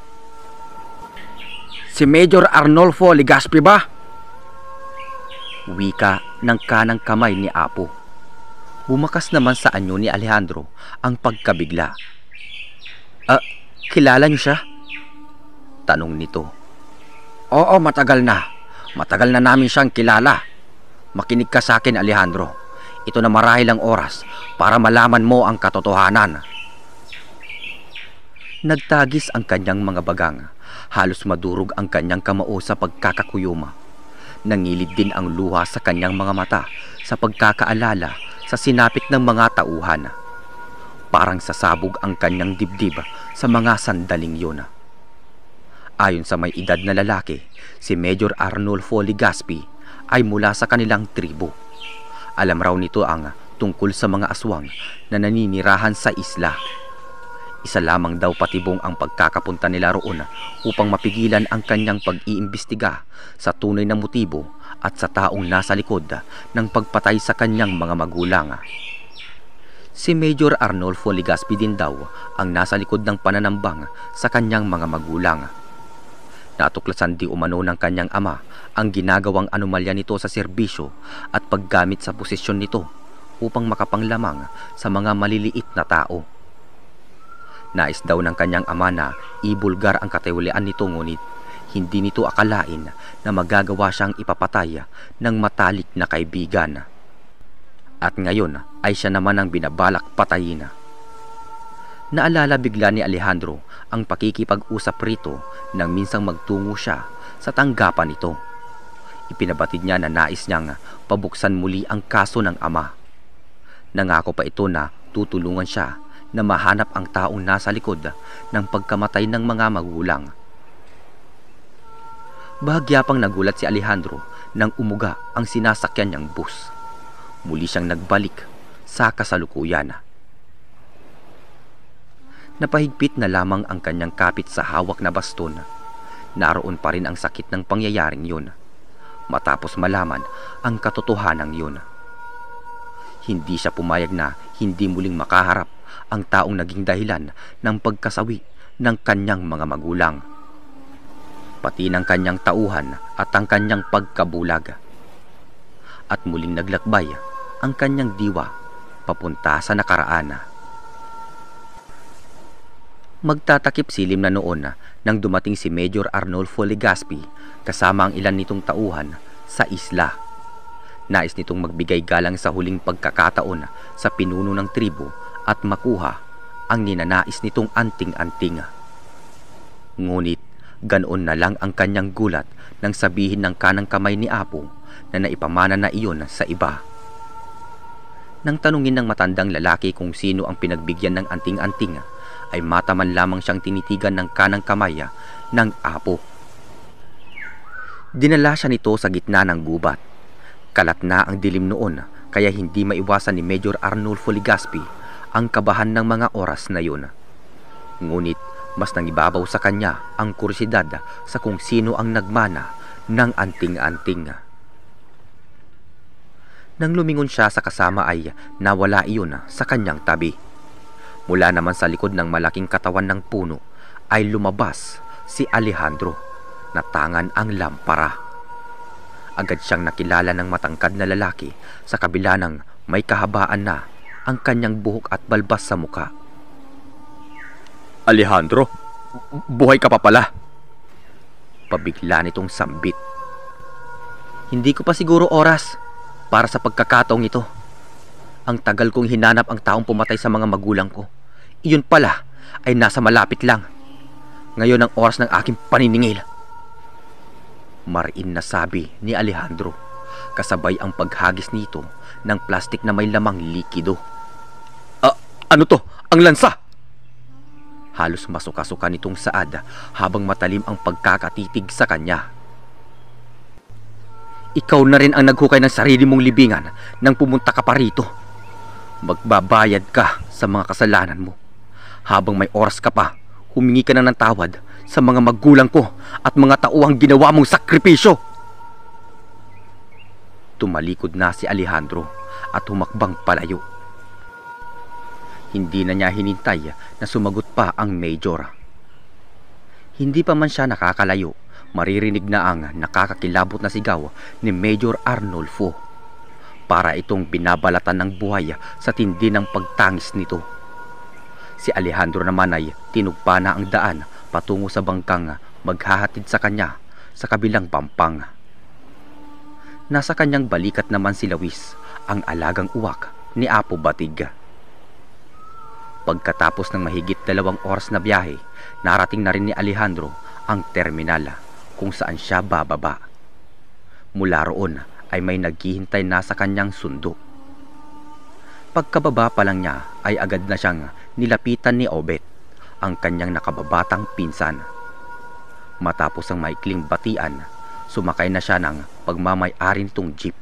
Si Major Arnolfo Legaspi ba? Wika ng kanang kamay ni Apo. Bumakas naman sa anyo ni Alejandro ang pagkabigla. Ah, kilala niyo siya? Tanong nito. Oo, matagal na. Matagal na namin siyang kilala. Makinig ka sa akin, Alejandro. Ito na marahil ang oras para malaman mo ang katotohanan. Nagtagis ang kanyang mga bagang. Halos madurog ang kanyang kamao sa pagkakakuyuma. Nangilid din ang luha sa kanyang mga mata sa pagkakaalala sa sinapit ng mga tauhan. Parang sasabog ang kanyang dibdib sa mga sandaling yun. Ayon sa may edad na lalaki, si Major Arnolfo Legaspi ay mula sa kanilang tribo. Alam raw nito ang tungkol sa mga aswang na naninirahan sa isla. Isa lamang daw patibong ang pagkakapunta nila roon upang mapigilan ang kanyang pag-iimbestiga sa tunay na motibo at sa taong nasa likod ng pagpatay sa kanyang mga magulang. Si Major Arnolfo Legaspi din daw ang nasa likod ng pananambang sa kanyang mga magulang. Natuklasan di umano ng kanyang ama ang ginagawang anomalya nito sa serbisyo at paggamit sa posisyon nito upang makapanglamang sa mga maliliit na tao. Nais daw ng kanyang ama na ibulgar ang katiwalian nito, ngunit hindi nito akalain na magagawa siyang ipapatay ng matalik na kaibigan. At ngayon ay siya naman ang binabalak patayin. Naalala bigla ni Alejandro ang pakikipag-usap rito nang minsang magtungo siya sa tanggapan nito. Ipinabatid niya na nais niyang pabuksan muli ang kaso ng ama. Nangako pa ito na tutulungan siya na mahanap ang taong nasa likod ng pagkamatay ng mga magulang. Bahagya pang nagulat si Alejandro nang umuga ang sinasakyan niyang bus. Muli siyang nagbalik sa kasalukuyan. Napahigpit na lamang ang kanyang kapit sa hawak na baston. Naroon pa rin ang sakit ng pangyayaring yun, matapos malaman ang katotohanan yun. Hindi siya pumayag na hindi muling makaharap ang taong naging dahilan ng pagkasawi ng kanyang mga magulang, pati ng kanyang tauhan at ang kanyang pagkabulag. At muling naglakbay ang kanyang diwa papunta sa nakaraan. Magtatakip silim na noon nang dumating si Major Arnolfo Legaspi kasama ang ilan nitong tauhan sa isla. Nais nitong magbigay galang sa huling pagkakataon sa pinuno ng tribo at makuha ang ninanais nitong anting-anting. Ngunit ganoon na lang ang kanyang gulat nang sabihin ng kanang kamay ni Apo na naipamana na iyon sa iba. Nang tanungin ng matandang lalaki kung sino ang pinagbigyan ng anting-anting, ay mataman lamang siyang tinitigan ng kanang kamay ng Apo. Dinala siya nito sa gitna ng gubat. Kalat na ang dilim noon, kaya hindi maiwasan ni Major Arnolfo Legaspi ang kabahan ng mga oras na yun. Ngunit Mas nangibabaw sa kanya ang kursidad sa kung sino ang nagmana ng anting-anting. Nang lumingon siya sa kasama ay nawala iyon sa kanyang tabi. Mula naman sa likod ng malaking katawan ng puno ay lumabas si Alejandro na tangan ang lampara. Agad siyang nakilala ng matangkad na lalaki sa kabila ng may kahabaan na ang kanyang buhok at balbas sa muka. Alejandro, buhay ka pa pala. Pabigla nitong sambit. Hindi ko pa siguro oras para sa pagkakataong ito. Ang tagal kong hinanap ang taong pumatay sa mga magulang ko. Iyon pala ay nasa malapit lang. Ngayon ang oras ng aking paniningil. Mariin na sabi ni Alejandro, kasabay ang paghagis nito ng plastik na may lamang likido. Ah, ano to? Ang lansa! Halos masuka-suka nitong saad habang matalim ang pagkakatitig sa kanya. Ikaw na rin ang naghukay ng sarili mong libingan nang pumunta ka pa rito. Magbabayad ka sa mga kasalanan mo. Habang may oras ka pa, humingi ka na ng tawad sa mga magulang ko at mga tauhang ginawa mong sakripisyo. Tumalikod na si Alejandro at humakbang palayo. Hindi na niya hinintay na sumagot pa ang Major. Hindi pa man siya nakakalayo, maririnig na ang nakakakilabot na sigaw ni Major Arnulfo. Para itong binabalatan ng buhay sa tindi ng pagtangis nito. Si Alejandro naman ay tinugpa na ang daan patungo sa bangkang maghahatid sa kanya sa kabilang pampang. Nasa kanyang balikat naman si Luis, ang alagang uwak ni Apo Batig. Pagkatapos ng mahigit dalawang oras na biyahe, narating na rin ni Alejandro ang terminal kung saan siya bababa. Mula roon ay may naghihintay na sa kanyang sundo. Pagkababa pa lang niya ay agad na siyang nilapitan ni Obet, ang kanyang nakababatang pinsan. Matapos ang maikling batian, sumakay na siya ng pagmamay-ari nitong jeep.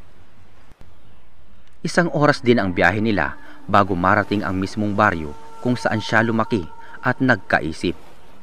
Isang oras din ang biyahe nila bago marating ang mismong baryo kung saan siya lumaki at nagkaisip.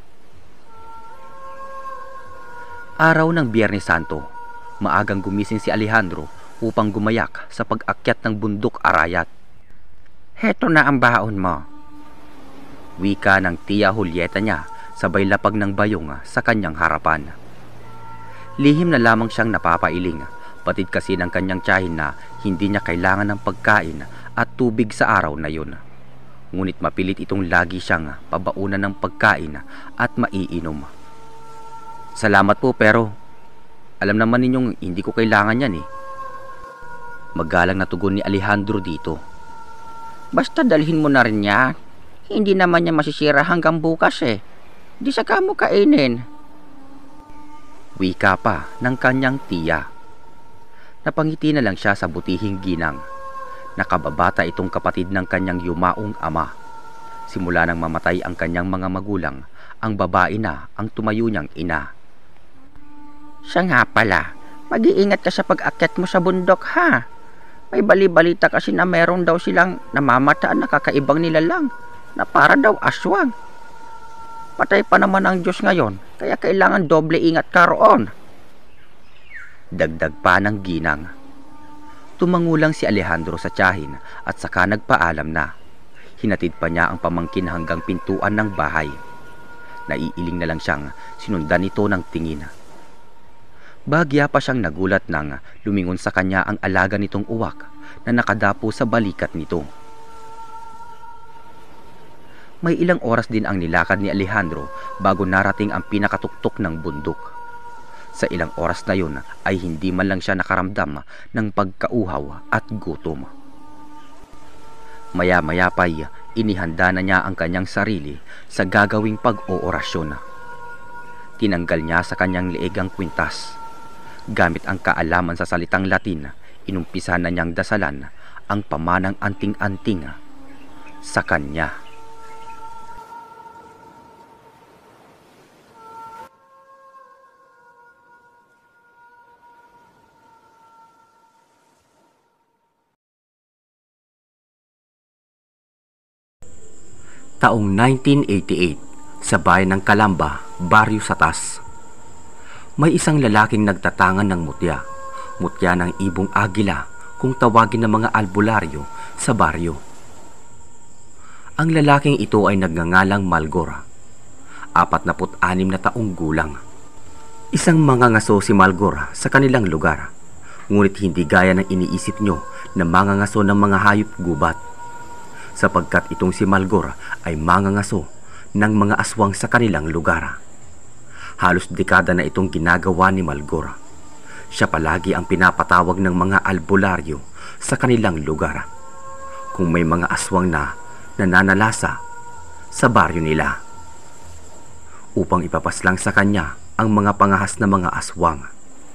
Araw ng Biyernes Santo, maagang gumising si Alejandro upang gumayak sa pag-akyat ng bundok Arayat. Heto na ang baon mo. Wika ng tiya Julieta niya sabay lapag ng bayong sa kanyang harapan. Lihim na lamang siyang napapailing, batid kasi ng kanyang tiyahin na hindi niya kailangan ng pagkain at tubig sa araw na yun. Ngunit mapilit itong lagi siyang pabaunan ng pagkain at maiinom. Salamat po pero alam naman ninyong hindi ko kailangan yan eh. Magalang na tugon ni Alejandro dito. Basta dalhin mo na rin yan. Hindi naman niya masisira hanggang bukas eh. Di saka mo kainin. Wika pa ng kanyang tiya. Napangiti na lang siya sa butihing ginang. Nakababata itong kapatid ng kanyang yumaong ama. Simula nang mamatay ang kanyang mga magulang, ang babae na ang tumayo niyang ina. Siya nga pala, mag-iingat ka sa pag-akyat mo sa bundok ha. May bali-balita kasi na meron daw silang namamataan na kakaibang nilalang na para daw aswang. Patay pa naman ang Diyos ngayon, kaya kailangan doble ingat ka roon. Dagdag pa ng ginang. Tumangulang si Alejandro sa tiyahin at saka nagpaalam na. Hinatid pa niya ang pamangkin hanggang pintuan ng bahay. Naiiling na lang siyang sinundan ito ng tingin. Bahagya pa siyang nagulat nang lumingon sa kanya ang alaga nitong uwak na nakadapo sa balikat nito. May ilang oras din ang nilakad ni Alejandro bago narating ang pinakatuktok ng bundok. Sa ilang oras na yun ay hindi man lang siya nakaramdam ng pagkauhaw at gutom. Maya-maya pa'y inihanda na niya ang kanyang sarili sa gagawing pag-oorasyon. Tinanggal niya sa kanyang leeg ang kwintas. Gamit ang kaalaman sa salitang Latin, inumpisa na niyang dasalan ang pamanang anting-anting sa kanya. Taong nineteen eighty-eight, Sa bayan ng Calamba, Baryo Satas, may isang lalaking nagtatangan ng mutya. Mutya ng ibong agila kung tawagin ng mga albularyo sa baryo. Ang lalaking ito ay nagngangalang Malgor, apat na put anim na taong gulang. Isang mangangaso si Malgor sa kanilang lugar, ngunit hindi gaya ng iniisip nyo na mangangaso ng mga hayop gubat, sapagkat itong si Malgor ay mangangaso ng mga aswang sa kanilang lugar. Halos dekada na itong ginagawa ni Malgor. Siya palagi ang pinapatawag ng mga albularyo sa kanilang lugar kung may mga aswang na nananalasa sa baryo nila, upang ipapaslang sa kanya ang mga pangahas na mga aswang.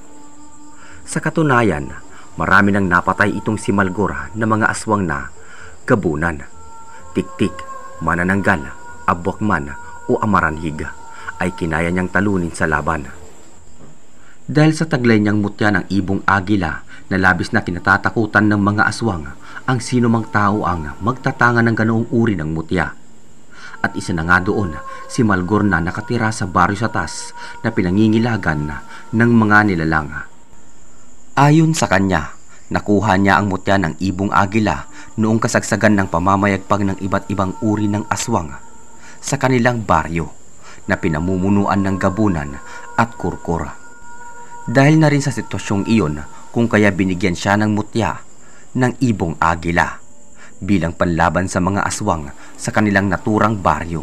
Sa katunayan, marami nang napatay itong si Malgor na mga aswang na gabunan, tiktik, manananggal, abwakman o amaranhig ay kinaya niyang talunin sa laban. Dahil sa taglay niyang mutya ng ibong agila na labis na kinatatakutan ng mga aswang ang sino mang tao ang magtatanga ng ganoong uri ng mutya. At isa na nga doon si Malgor na nakatira sa Baryo Satas na pinangingilagan ng mga nilalang. Ayon sa kanya, nakuha niya ang mutya ng ibong agila noong kasagsagan ng pamamayagpag ng iba't ibang uri ng aswang sa kanilang baryo na pinamumunuan ng gabunan at kurkura. Dahil na rin sa sitwasyong iyon kung kaya binigyan siya ng mutya ng ibong agila bilang panlaban sa mga aswang sa kanilang naturang baryo.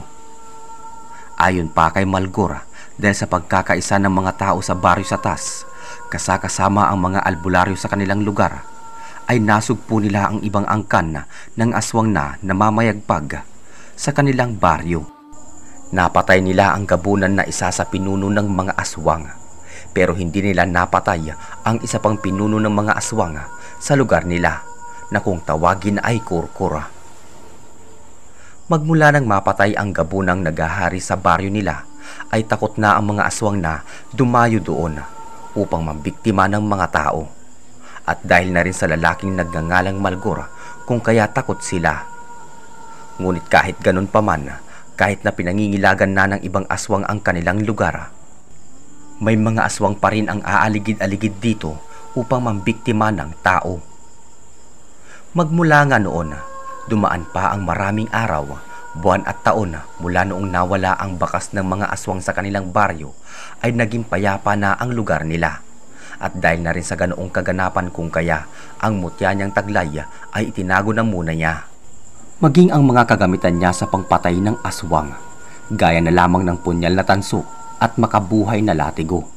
Ayon pa kay Malgor, dahil sa pagkakaisa ng mga tao sa Baryo Satas, kasakasama ang mga albularyo sa kanilang lugar, ay nasugpo nila ang ibang angkan ng aswang na namamayagpag sa kanilang baryo. Napatay nila ang gabunan na isa sa pinuno ng mga aswang, pero hindi nila napatay ang isa pang pinuno ng mga aswang sa lugar nila na kung tawagin ay kurkura. Magmula nang mapatay ang gabunang nagahari sa baryo nila, ay takot na ang mga aswang na dumayo doon upang mambiktima ng mga tao. At dahil na rin sa lalaking nagngangalang Malgor kung kaya takot sila. Ngunit kahit ganun pa man, kahit na pinangingilagan na ng ibang aswang ang kanilang lugar, may mga aswang pa rin ang aaligid-aligid dito upang mambiktima ng tao. Magmula nga noon, dumaan pa ang maraming araw, buwan at taon mula noong nawala ang bakas ng mga aswang sa kanilang baryo, ay naging payapa na ang lugar nila. At dahil na rin sa ganoong kaganapan kung kaya ang mutya niyang taglay ay itinago na muna niya. Maging ang mga kagamitan niya sa pangpatay ng aswang, gaya na lamang ng punyal na tanso at makabuhay na latigo.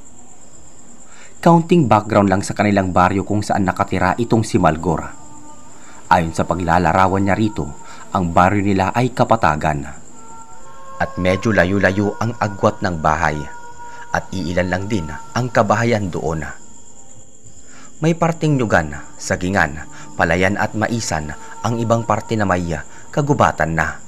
Kaunting background lang sa kanilang baryo kung saan nakatira itong si Malgor. Ayon sa paglalarawan niya rito, ang baryo nila ay kapatagan. At medyo layo-layo ang agwat ng bahay, at iilan lang din ang kabahayan doon. May parting nyugan, sagingan, palayan at maisan ang ibang parte na may kagubatan na.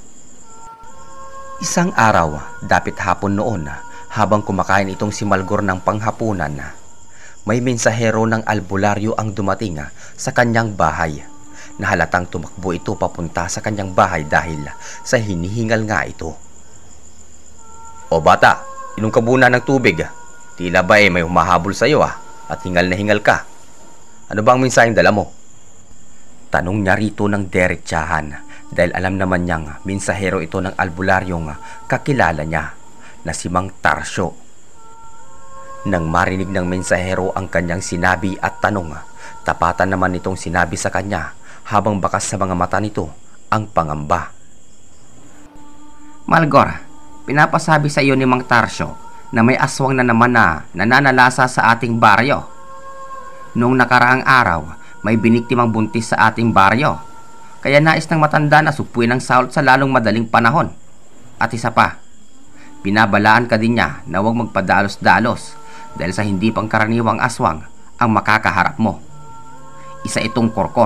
Isang araw, dapit hapon noon, habang kumakain itong si Malgor ng panghapunan, may mensahero ng albularyo ang dumating sa kanyang bahay, na halatang tumakbo ito papunta sa kanyang bahay dahil sa hinihingal nga ito. "O bata, inom ka muna ng tubig. Tila ba eh may humahabol sa iyo ah, at hingal na hingal ka. Ano ba ang mensaheng dala mo?" Tanong niya rito ng derechahan, dahil alam naman niyang mensahero ito ng albularyong kakilala niya na si Mang Tarsyo. Nang marinig ng mensahero ang kanyang sinabi at tanong, tapatan naman itong sinabi sa kanya habang bakas sa mga mata nito ang pangamba. "Malgor, pinapasabi sa iyo ni Mang Tarsyo na may aswang na naman na nananalasa sa ating baryo. Noong nakaraang araw, may biniktimang buntis sa ating baryo. Kaya nais ng matanda na supuin ang sahol sa lalong madaling panahon. At isa pa, binabalaan ka din niya na huwag magpadalos-dalos dahil sa hindi pangkaraniwang aswang ang makakaharap mo. Isa itong korkor."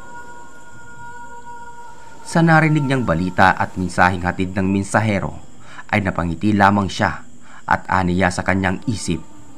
Sa narinig niyang balita at mensaheng hatid ng mensahero, ay napangiti lamang siya at aniya sa kanyang isip.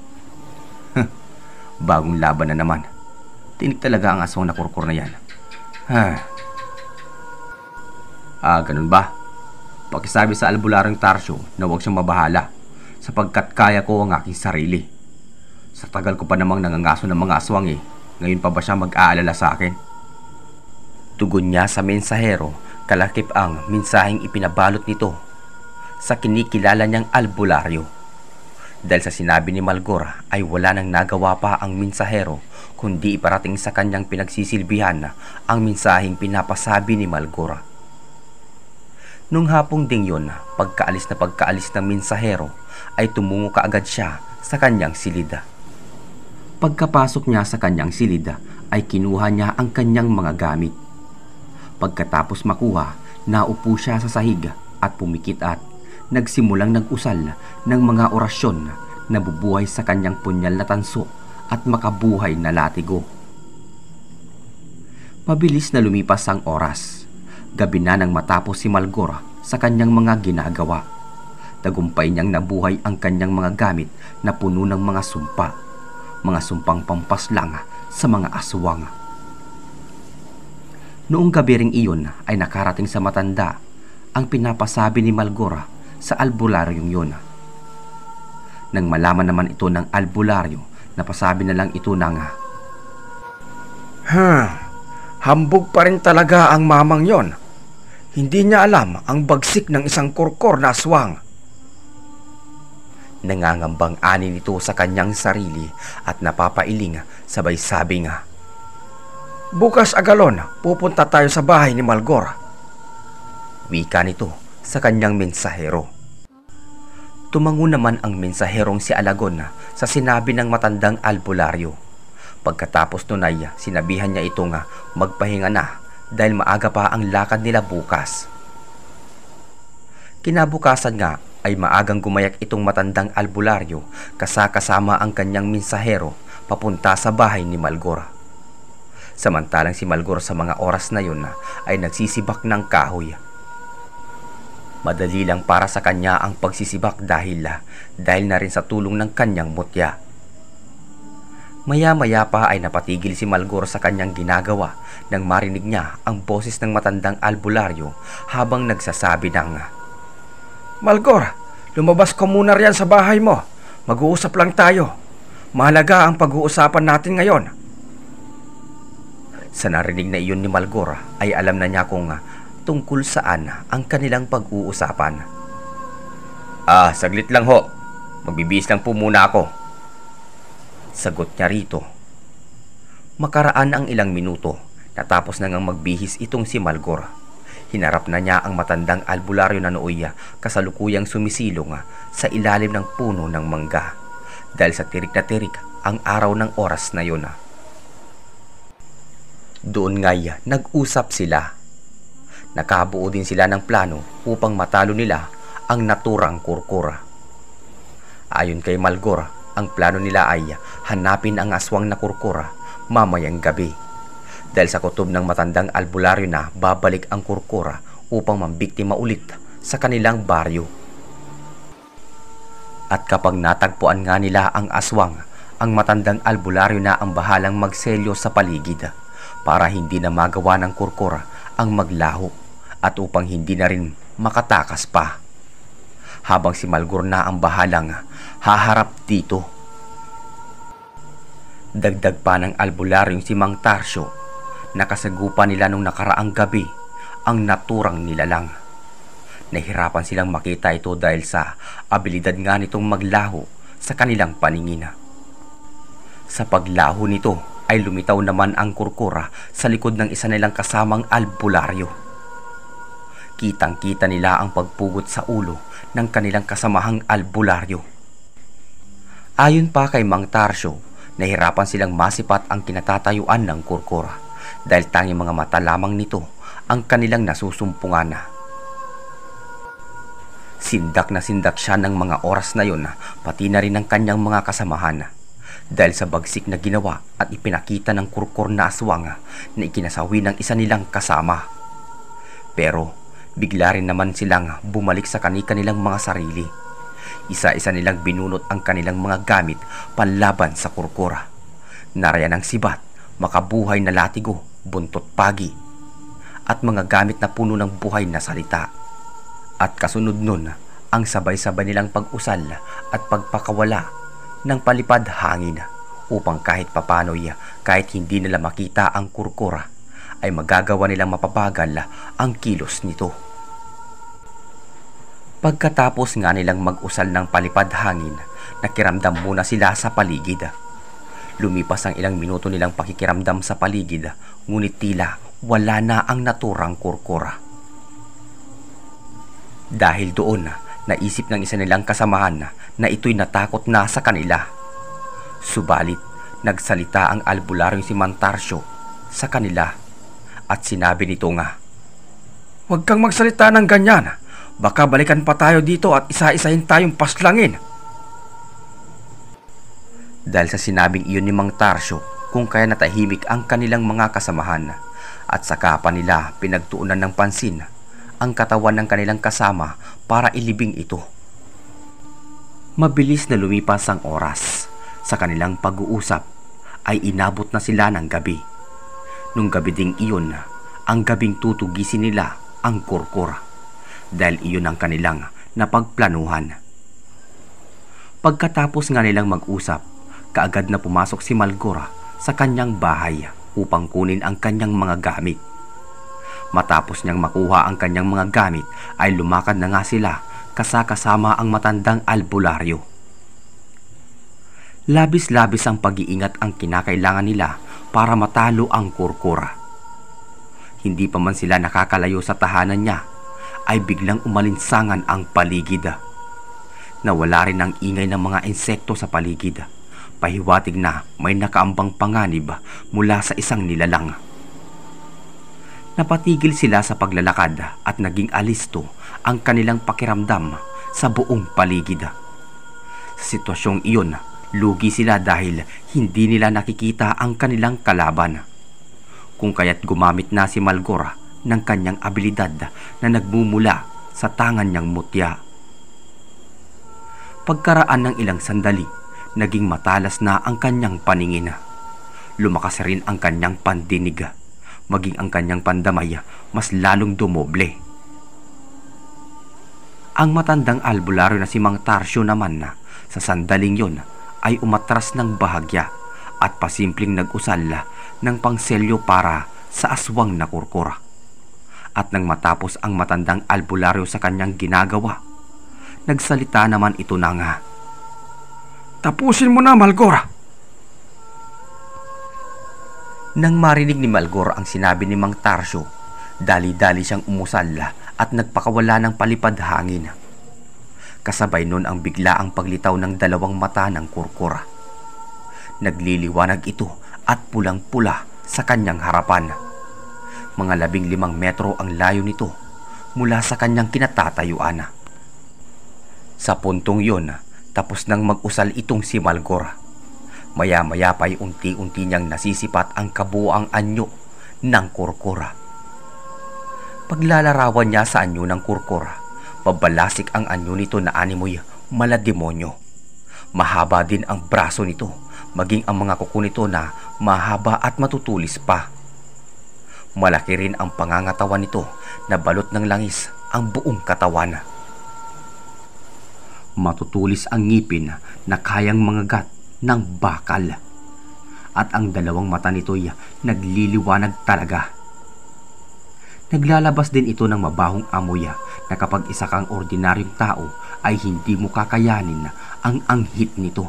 Bagong laban na naman. Tinik talaga ang aswang na korkor na yan. Ha. Ah, ganun ba? Pakisabi sa albularyong Tarsyo na huwag siyang mabahala, sapagkat kaya ko ang aking sarili. Sa tagal ko pa namang nangangaso ng mga aswang eh, ngayon pa ba siya mag-aalala sa akin? Tugon niya sa mensahero, kalakip ang mensaheng ipinabalot nito sa kinikilala niyang albularyo. Dahil sa sinabi ni Malgor ay wala nang nagawa pa ang mensahero kundi iparating sa kanyang pinagsisilbihan ang mensaheng pinapasabi ni Malgor. Nung hapong ding yun, pagkaalis na pagkaalis ng mensahero ay tumungo kaagad siya sa kanyang silid. Pagkapasok niya sa kanyang silid ay kinuha niya ang kanyang mga gamit. Pagkatapos makuha, naupo siya sa sahig at pumikit at nagsimulang nag-usal ng mga orasyon na bubuhay sa kanyang punyal na tanso at makabuhay na latigo. Mabilis na lumipas ang oras. Gabi na nang matapos si Malgor sa kanyang mga ginagawa. Tagumpay niyang nabuhay ang kanyang mga gamit na puno ng mga sumpa, mga sumpang pampaslang sa mga aswang. Noong gabi ring iyon ay nakarating sa matanda ang pinapasabi ni Malgor sa albularyong yun. Nang malaman naman ito ng albularyo, napasabi na lang ito na nga, Ha, hambog pa rin talaga ang mamang yon. Hindi niya alam ang bagsik ng isang kurkor na aswang. Nangangambang ani nito sa kanyang sarili at napapailing sabay sabi nga, Bukas agalon, pupunta tayo sa bahay ni Malgor. Wika nito sa kanyang mensahero. Tumango naman ang mensaherong si Alagon sa sinabi ng matandang albularyo. Pagkatapos nun ay sinabihan niya ito nga magpahinga na dahil maaga pa ang lakad nila bukas. Kinabukasan nga ay maagang gumayak itong matandang albularyo kasakasama ang kanyang mensahero papunta sa bahay ni Malgor. Samantalang si Malgor sa mga oras na yun ay nagsisibak ng kahoy. Madali lang para sa kanya ang pagsisibak dahil dahil na rin sa tulong ng kanyang mutya. Maya-maya pa ay napatigil si Malgor sa kanyang ginagawa nang marinig niya ang boses ng matandang albularyo habang nagsasabi ng, Malgor, lumabas ka muna riyan sa bahay mo. Mag-uusap lang tayo. Mahalaga ang pag-uusapan natin ngayon. Sa narinig na iyon ni Malgor ay alam na niya kung tungkol saan ang kanilang pag-uusapan. Ah, saglit lang ho. Magbibihis lang po muna ako. Sagot niya rito. Makaraan ang ilang minuto, natapos na ngang magbihis itong si Malgor. Hinarap na niya ang matandang albularyo na nooy kasalukuyang sumisilong sa ilalim ng puno ng mangga dahil sa tirik na tirik ang araw ng oras na yun. Doon nga'y nag-usap sila. Nakabuo din sila ng plano upang matalo nila ang naturang kurkura. Ayon kay Malgor, ang plano nila ay hanapin ang aswang na kurkura mamayang gabi. Dahil sa kutob ng matandang albularyo na babalik ang kurkura upang mambiktima ulit sa kanilang baryo. At kapag natagpuan nga nila ang aswang, ang matandang albularyo na ang bahalang magselyo sa paligid para hindi na magawa ng kurkura ang maglaho at upang hindi na rin makatakas pa. Habang si Malgor na ang bahalang haharap dito. Dagdag pa ng albularyong si Mang Tarsyo, nakasagupa nila nung nakaraang gabi ang naturang nilalang. Nahirapan silang makita ito dahil sa abilidad nga nitong maglaho sa kanilang paningin. Sa paglaho nito ay lumitaw naman ang kurkura sa likod ng isa nilang kasamang albularyo. Kitang-kita nila ang pagpugot sa ulo ng kanilang kasamahang albularyo. Ayon pa kay Mang Tarsyo, nahirapan silang masipat ang kinatatayuan ng kurkura dahil tanging mga mata lamang nito ang kanilang nasusumpungan. Sindak na sindak siya ng mga oras na yun, pati na rin ang kanyang mga kasamahan, dahil sa bagsik na ginawa at ipinakita ng kurkur na aswang na ikinasawi ng isa nilang kasama. Pero bigla rin naman silang bumalik sa kani-kanilang mga sarili. Isa-isa nilang binunot ang kanilang mga gamit panlaban sa kurkura. Narayan ang sibat, makabuhay na latigo, buntot pagi, at mga gamit na puno ng buhay na salita. At kasunod nun, ang sabay-sabay nilang pag-usal at pagpakawala ng palipad hangin upang kahit papano'y kahit hindi nila makita ang kurkura ay magagawa nilang mapabagal ang kilos nito. Pagkatapos nga nilang mag-usal ng palipad hangin, nakiramdam muna sila sa paligid. Lumipas ang ilang minuto nilang pakikiramdam sa paligid, ngunit tila wala na ang naturang kurkura. Dahil doon, naisip ng isa nilang kasamahan na ito'y natakot na sa kanila. Subalit, nagsalita ang albularyong si Mantarcio sa kanila at sinabi nito nga, "Huwag kang magsalita ng ganyan. Baka balikan pa tayo dito at isa-isahin tayong paslangin." Dahil sa sinabing iyon ni Mang Tarcio, kung kaya natahimik ang kanilang mga kasamahan at saka pa nila pinagtuunan ng pansin ang katawan ng kanilang kasama para ilibing ito. Mabilis na lumipas ang oras. Sa kanilang pag-uusap ay inabot na sila ng gabi. Nung gabi ding iyon, ang gabing tutugisin nila ang kurkura dahil iyon ang kanilang napagplanuhan. Pagkatapos nga nilang mag-usap, kaagad na pumasok si Malgora sa kanyang bahay upang kunin ang kanyang mga gamit. Matapos niyang makuha ang kanyang mga gamit ay lumakad na nga sila kasakasama ang matandang albularyo. Labis-labis ang pag-iingat ang kinakailangan nila para matalo ang kurkura. Hindi pa man sila nakakalayo sa tahanan niya ay biglang umalinsangan ang paligid. Nawala rin ang ingay ng mga insekto sa paligid. Pahiwatig na may nakaambang panganib mula sa isang nilalang. Napatigil sila sa paglalakad at naging alisto ang kanilang pakiramdam sa buong paligid. Sa sitwasyong iyon, lugi sila dahil hindi nila nakikita ang kanilang kalaban. Kung kaya't gumamit na si Malgora ng kanyang abilidad na nagmumula sa tangan niyang mutya. Pagkaraan ng ilang sandali, naging matalas na ang kanyang paningin. Lumakas rin ang kanyang pandinig, maging ang kanyang pandamay mas lalong dumoble. Ang matandang albularyo na si Mang Tarcio naman na sa sandaling yon ay umatras ng bahagya at pasimpleng nag-usal ng pangselyo para sa aswang na kurkura. At nang matapos ang matandang albularyo sa kanyang ginagawa, nagsalita naman ito na nga, "Tapusin mo na, Malgora." Nang marinig ni Malgora ang sinabi ni Mang Tarcio, dali-dali siyang umusal at nagpakawala ng palipad hangin. Kasabay nun ang biglaang paglitaw ng dalawang mata ng kurkura. Nagliliwanag ito at pulang-pula sa kanyang harapan. Mga labing limang metro ang layo nito mula sa kanyang kinatatayuan. Sa puntong yon, tapos nang mag-usal itong si Malgora. Maya-maya pa ay unti-unti niyang nasisipat ang kabuoang anyo ng kurkura. Paglalarawan niya sa anyo ng kurkura, pabalasik ang anyo nito na animoy malademonyo. Mahaba din ang braso nito, maging ang mga kuko nito na mahaba at matutulis pa. Malaki rin ang pangangatawan nito na balot ng langis ang buong katawan. Matutulis ang ngipin na kayang mangagat ng bakal. At ang dalawang mata nito'y nagliliwanag talaga. Naglalabas din ito ng mabahong amoy na kapag isa kang ordinaryong tao ay hindi mo kakayanin ang anghit nito.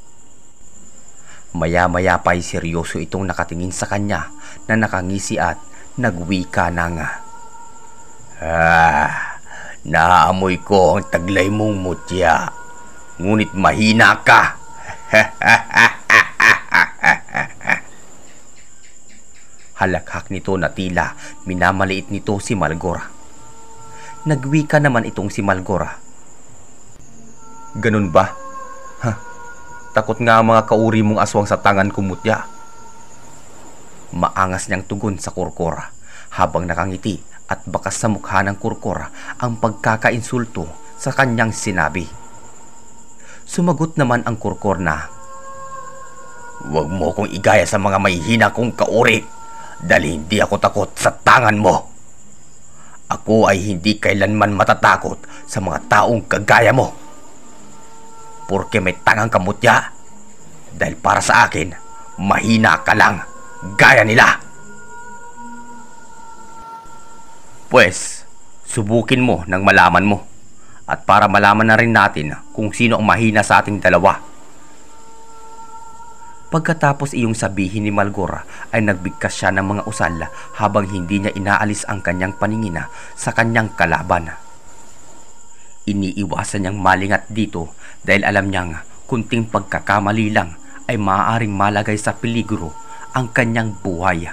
Maya-maya pa ay seryoso itong nakatingin sa kanya na nakangisi at nagwika na nga, "Ah, naamoy ko ang taglay mong mutya, ngunit mahina ka." Halakhak nito na tila minamaliit nito si Malgora. Nagwika naman itong si Malgora, "Ganun ba? Ha? Takot nga ang mga kauri mong aswang sa tangan ko, mutya." Maangas niyang tugon sa kurkura habang nakangiti at bakas sa mukha ng kurkura ang pagkakainsulto sa kanyang sinabi. Sumagot naman ang kurkor na, "Huwag mo kong igaya sa mga mahihina kong kauri dahil hindi ako takot sa tangan mo." Ako ay hindi kailanman matatakot sa mga taong kagaya mo. Porke may tangang kamutya. Dahil para sa akin, mahina ka lang, gaya nila. Pues, subukin mo nang malaman mo. At para malaman na rin natin kung sino ang mahina sa ating dalawa. Pagkatapos iyong sabihin ni Malgora ay nagbigkas siya ng mga usal habang hindi niya inaalis ang kanyang paningin sa kanyang kalaban. Iniiwasan niyang malingat dito dahil alam niyang kunting pagkakamali lang ay maaaring malagay sa peligro ang kanyang buhay.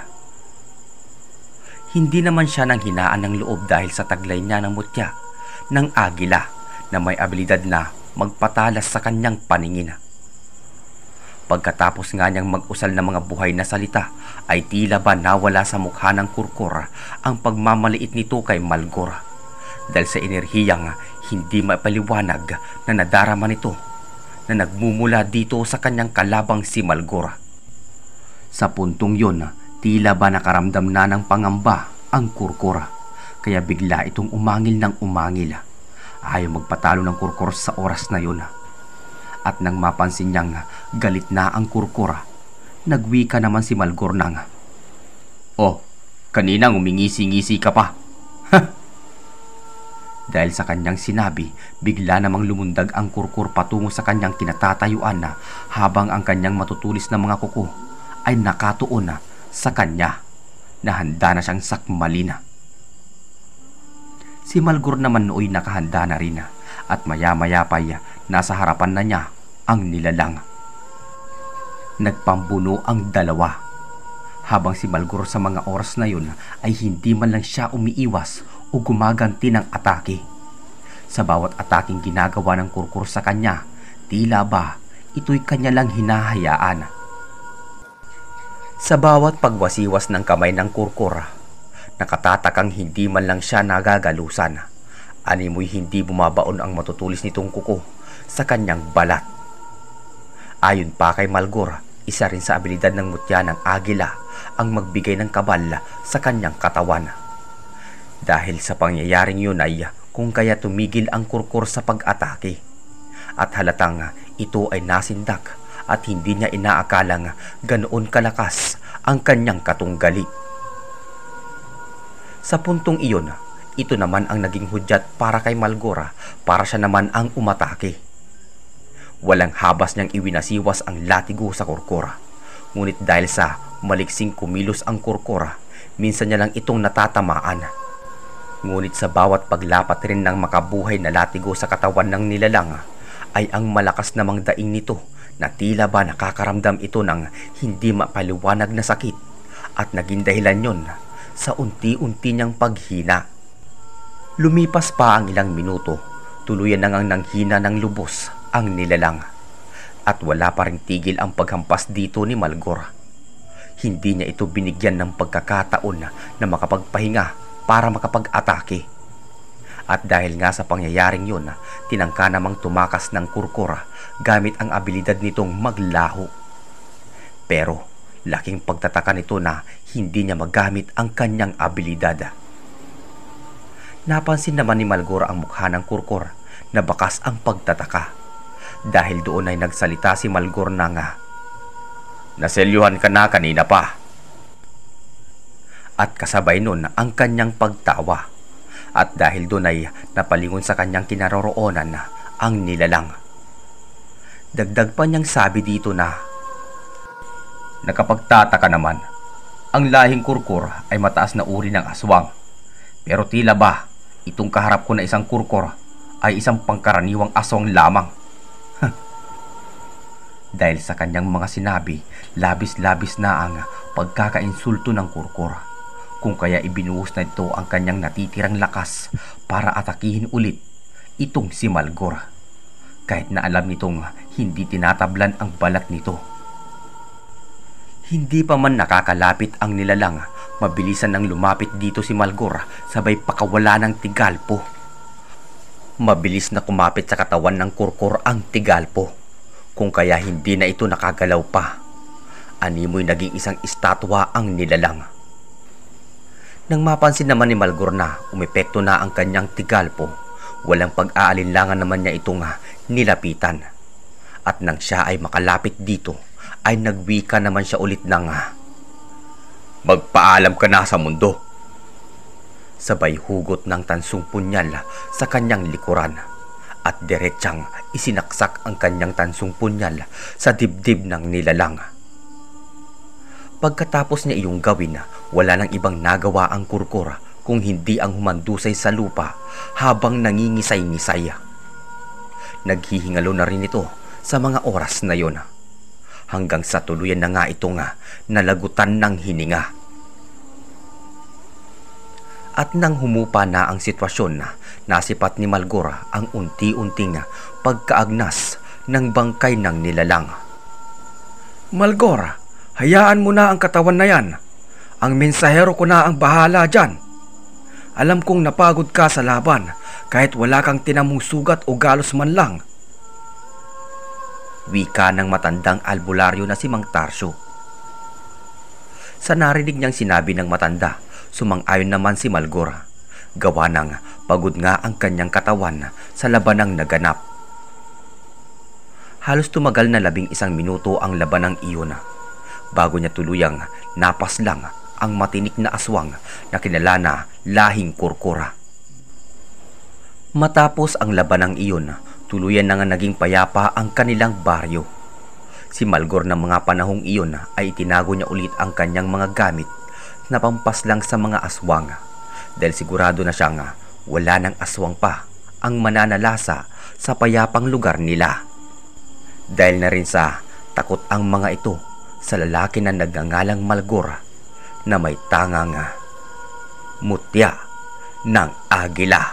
Hindi naman siya nang hinaan ng loob dahil sa taglay niya ng mutya ng agila na may abilidad na magpatalas sa kanyang paningin. Pagkatapos nga niyang mag-usal ng mga buhay na salita, ay tila ba nawala sa mukha ng Kurkur ang pagmamaliit nito kay Malgora dahil sa enerhiyang hindi mapaliwanag na nadarama nito na nagmumula dito sa kanyang kalabang si Malgora. Sa puntong yun, tila ba nakaramdam na ng pangamba ang Kurkur, kaya bigla itong umangil ng umangil. Ayaw magpatalo ng Kurkur sa oras na yun. At nang mapansin niyang galit na ang Kurkur, nagwika naman si Malgor nang, "Oh, kanina ngumingisi-ngisi ka pa." Dahil sa kanyang sinabi, bigla namang lumundag ang Kurkur patungo sa kanyang kinatatayuan na habang ang kanyang matutulis na mga kuko ay nakatuon na sa kanya na handa na siyang sakmalina. Si Malgor naman nooy nakahanda na rin at maya-maya pa'y nasa harapan na niya ang nilalang. Nagpambuno ang dalawa habang si Malgor sa mga oras na yun ay hindi man lang siya umiiwas o gumaganti ng atake. Sa bawat ataking ginagawa ng Kurkur sa kanya, tila ba ito'y kanya lang hinahayaan. Sa bawat pagwasiwas ng kamay ng Kurkur, nakatatakang hindi man lang siya nagagalusan. Animoy hindi bumabaon ang matutulis nitong kuko sa kanyang balat. Ayon pa kay Malgor, isa rin sa abilidad ng mutya ng agila ang magbigay ng kabal sa kanyang katawan. Dahil sa pangyayaring yun ay kung kaya tumigil ang Kurkur sa pag-atake. At halatang ito ay nasindak at hindi niya inaakalang ganoon kalakas ang kanyang katunggali. Sa puntong iyon, ito naman ang naging hudyat para kay Malgora para siya naman ang umatake. Walang habas niyang iwinasiwas ang latigo sa Kurkur. Ngunit dahil sa maliksing kumilos ang Kurkur, minsan niya lang itong natatamaan. Ngunit sa bawat paglapat rin ng makabuhay na latigo sa katawan ng nilalang, ay ang malakas namang daing nito na tila ba nakakaramdam ito ng hindi mapaliwanag na sakit at naging dahilan yon sa unti-unti niyang paghina. Lumipas pa ang ilang minuto, tuluyan na ngang nanghina ng lubos ang nilalang at wala pa ring tigil ang paghampas dito ni Malgor. Hindi niya ito binigyan ng pagkakataon na makapagpahinga para makapag-atake. At dahil nga sa pangyayaring yun, tinangka namang tumakas ng Kurkur gamit ang abilidad nitong maglaho. Pero laking pagtataka nito na hindi niya magamit ang kanyang abilidad. Napansin naman ni Malgor ang mukha ng Kurkur na bakas ang pagtataka. Dahil doon ay nagsalita si Malgor na nga, "Naselyuhan ka na kanina pa." At kasabay nun ang kanyang pagtawa. At dahil doon ay napalingon sa kanyang kinaroroonan ang nilalang. Dagdag pa niyang sabi dito na, "Nakapagtataka naman, ang lahing Kurkur ay mataas na uri ng aswang. Pero tila ba itong kaharap ko na isang Kurkur ay isang pangkaraniwang aswang lamang." Dahil sa kanyang mga sinabi, labis-labis na ang pagkakainsulto ng Kurkur. Kung kaya ibinuhos na ito ang kanyang natitirang lakas para atakihin ulit itong si Malgor. Kahit na alam nitong hindi tinatablan ang balat nito. Hindi pa man nakakalapit ang nilalang, mabilisan nang lumapit dito si Malgor sabay pakawala ng tigalpo. Mabilis na kumapit sa katawan ng Kurkur ang tigalpo. Kung kaya hindi na ito nakagalaw pa. Animoy naging isang estatwa ang nilalang. Nang mapansin naman ni Malgor na umepekto na ang kanyang tigalpo, walang pag-aalinlangan naman niya itong nilapitan. At nang siya ay makalapit dito, ay nagwika naman siya ulit ng "Magpaalam ka na sa mundo." Sabay hugot ng tansong punyal sa kanyang likuran at diretsang isinaksak ang kanyang tansong punyal sa dibdib ng nilalang. Pagkatapos niya iyong gawin, wala nang ibang nagawa ang Kurkur kung hindi ang humandusay sa lupa habang nangingisay-ngisay. Naghihingalo na rin ito sa mga oras na yon, hanggang sa tuluyan na nga ito nga nalagutan ng hininga. At nang humupa na ang sitwasyon, nasipat ni Malgor ang unti-unting pagkaagnas ng bangkay ng nilalang. Malgor, hayaan mo na ang katawan na yan. Ang mensahero ko na ang bahala dyan. Alam kong napagod ka sa laban kahit wala kang tinamong sugat o galos man lang. Wika ng matandang albularyo na si Mang Tarsyo. Sa narinig niyang sinabi ng matanda, sumang-ayon naman si Malgor. Gawa ng pagod nga ang kanyang katawan sa labanang naganap. Halos tumagal na labing isang minuto ang labanang iyon bago niya tuluyang napaslang ang matinik na aswang na kilala na lahing Kurkura. Matapos ang labanang iyon, tuluyan na nga naging payapa ang kanilang baryo. Si Malgor ng mga panahong iyon ay itinago niya ulit ang kanyang mga gamit na pampaslang sa mga aswang dahil sigurado na siyang wala ng aswang pa ang mananalasa sa payapang lugar nila. Dahil na rin sa takot ang mga ito sa lalaki na nagngangalang Malgor na may tangang mutya ng agila.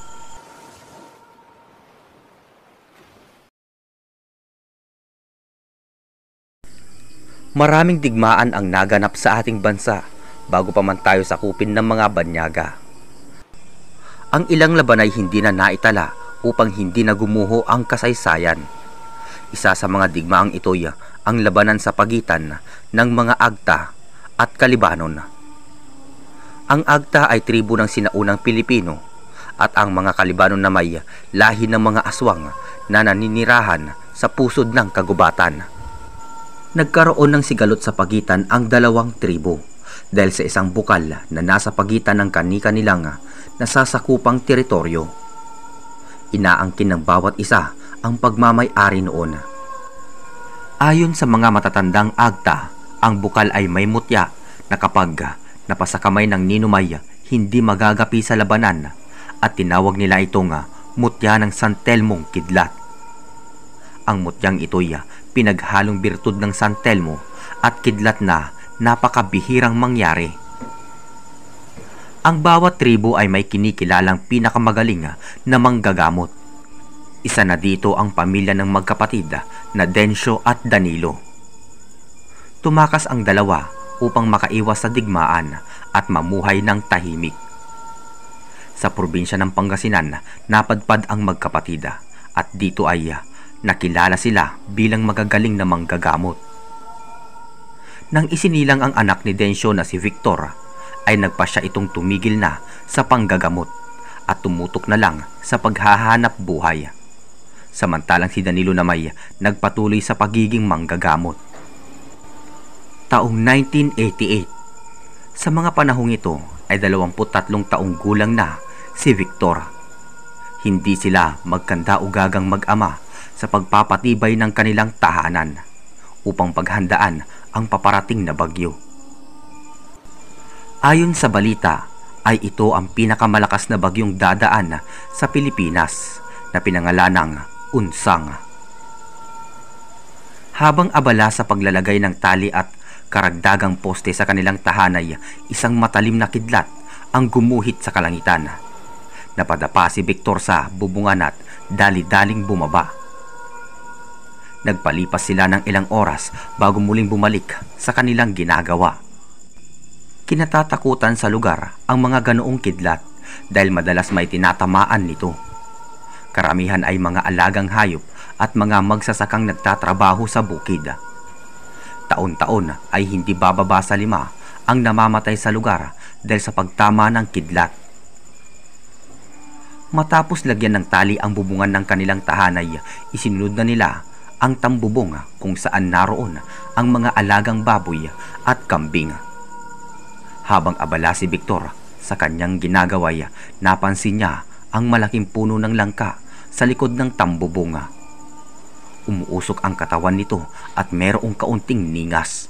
Maraming digmaan ang naganap sa ating bansa bago pa man tayo sakupin ng mga banyaga. Ang ilang laban ay hindi na naitala upang hindi na gumuho ang kasaysayan. Isa sa mga digmaang ito'y ang labanan sa pagitan ng mga Agta at Kalibanon. Ang Agta ay tribo ng sinaunang Pilipino at ang mga Kalibanon na may lahi ng mga aswang na naninirahan sa pusod ng kagubatan. Nagkaroon ng sigalot sa pagitan ang dalawang tribo dahil sa isang bukal na nasa pagitan ng kani-kanilang nasasakupang teritoryo. Inaangkin ng bawat isa ang pagmamay-ari noon. Ayon sa mga matatandang Agta, ang bukal ay may mutya na kapag napasakamay ng ninumay hindi magagapi sa labanan at tinawag nila itong mutya ng San Telmong Kidlat. Ang mutyang ito'y pinaghalong birtud ng San Telmo at kidlat na napakabihirang mangyari. Ang bawat tribo ay may kinikilalang pinakamagaling na manggagamot. Isa na dito ang pamilya ng magkapatid na Densyo at Danilo. Tumakas ang dalawa upang makaiwas sa digmaan at mamuhay ng tahimik. Sa probinsya ng Pangasinan, napadpad ang magkapatid at dito ay nakilala sila bilang magagaling na manggagamot. Nang isinilang ang anak ni Densyo na si Victor, ay nagpasya itong tumigil na sa panggagamot at tumutok na lang sa paghahanap buhay. Samantalang si Danilo na may nagpatuloy sa pagiging manggagamot. Taong nineteen eighty-eight, sa mga panahong ito ay dalawampu't tatlong taong gulang na si Victor. Hindi sila magkanda-ugagang mag-ama sa pagpapatibay ng kanilang tahanan upang paghandaan ang paparating na bagyo. Ayon sa balita, ay ito ang pinakamalakas na bagyong dadaan sa Pilipinas na pinangalanang Unsang. Habang abala sa paglalagay ng tali at karagdagang poste sa kanilang tahanay, isang matalim na kidlat ang gumuhit sa kalangitan. Napadapa si Victor sa bubungan at dali-daling bumaba. Nagpalipas sila ng ilang oras bago muling bumalik sa kanilang ginagawa. Kinatatakutan sa lugar ang mga ganoong kidlat dahil madalas may tinatamaan nito. Karamihan ay mga alagang hayop at mga magsasakang nagtatrabaho sa bukid. Taon-taon ay hindi bababa sa lima ang namamatay sa lugar dahil sa pagtama ng kidlat. Matapos lagyan ng tali ang bubungan ng kanilang tahanay, isinunod na nila ang tambubong kung saan naroon ang mga alagang baboy at kambing. Habang abala si Victor sa kanyang ginagaway, napansin niya ang malaking puno ng langka sa likod ng tambubong. Umuusok ang katawan nito at mayroong kaunting ningas.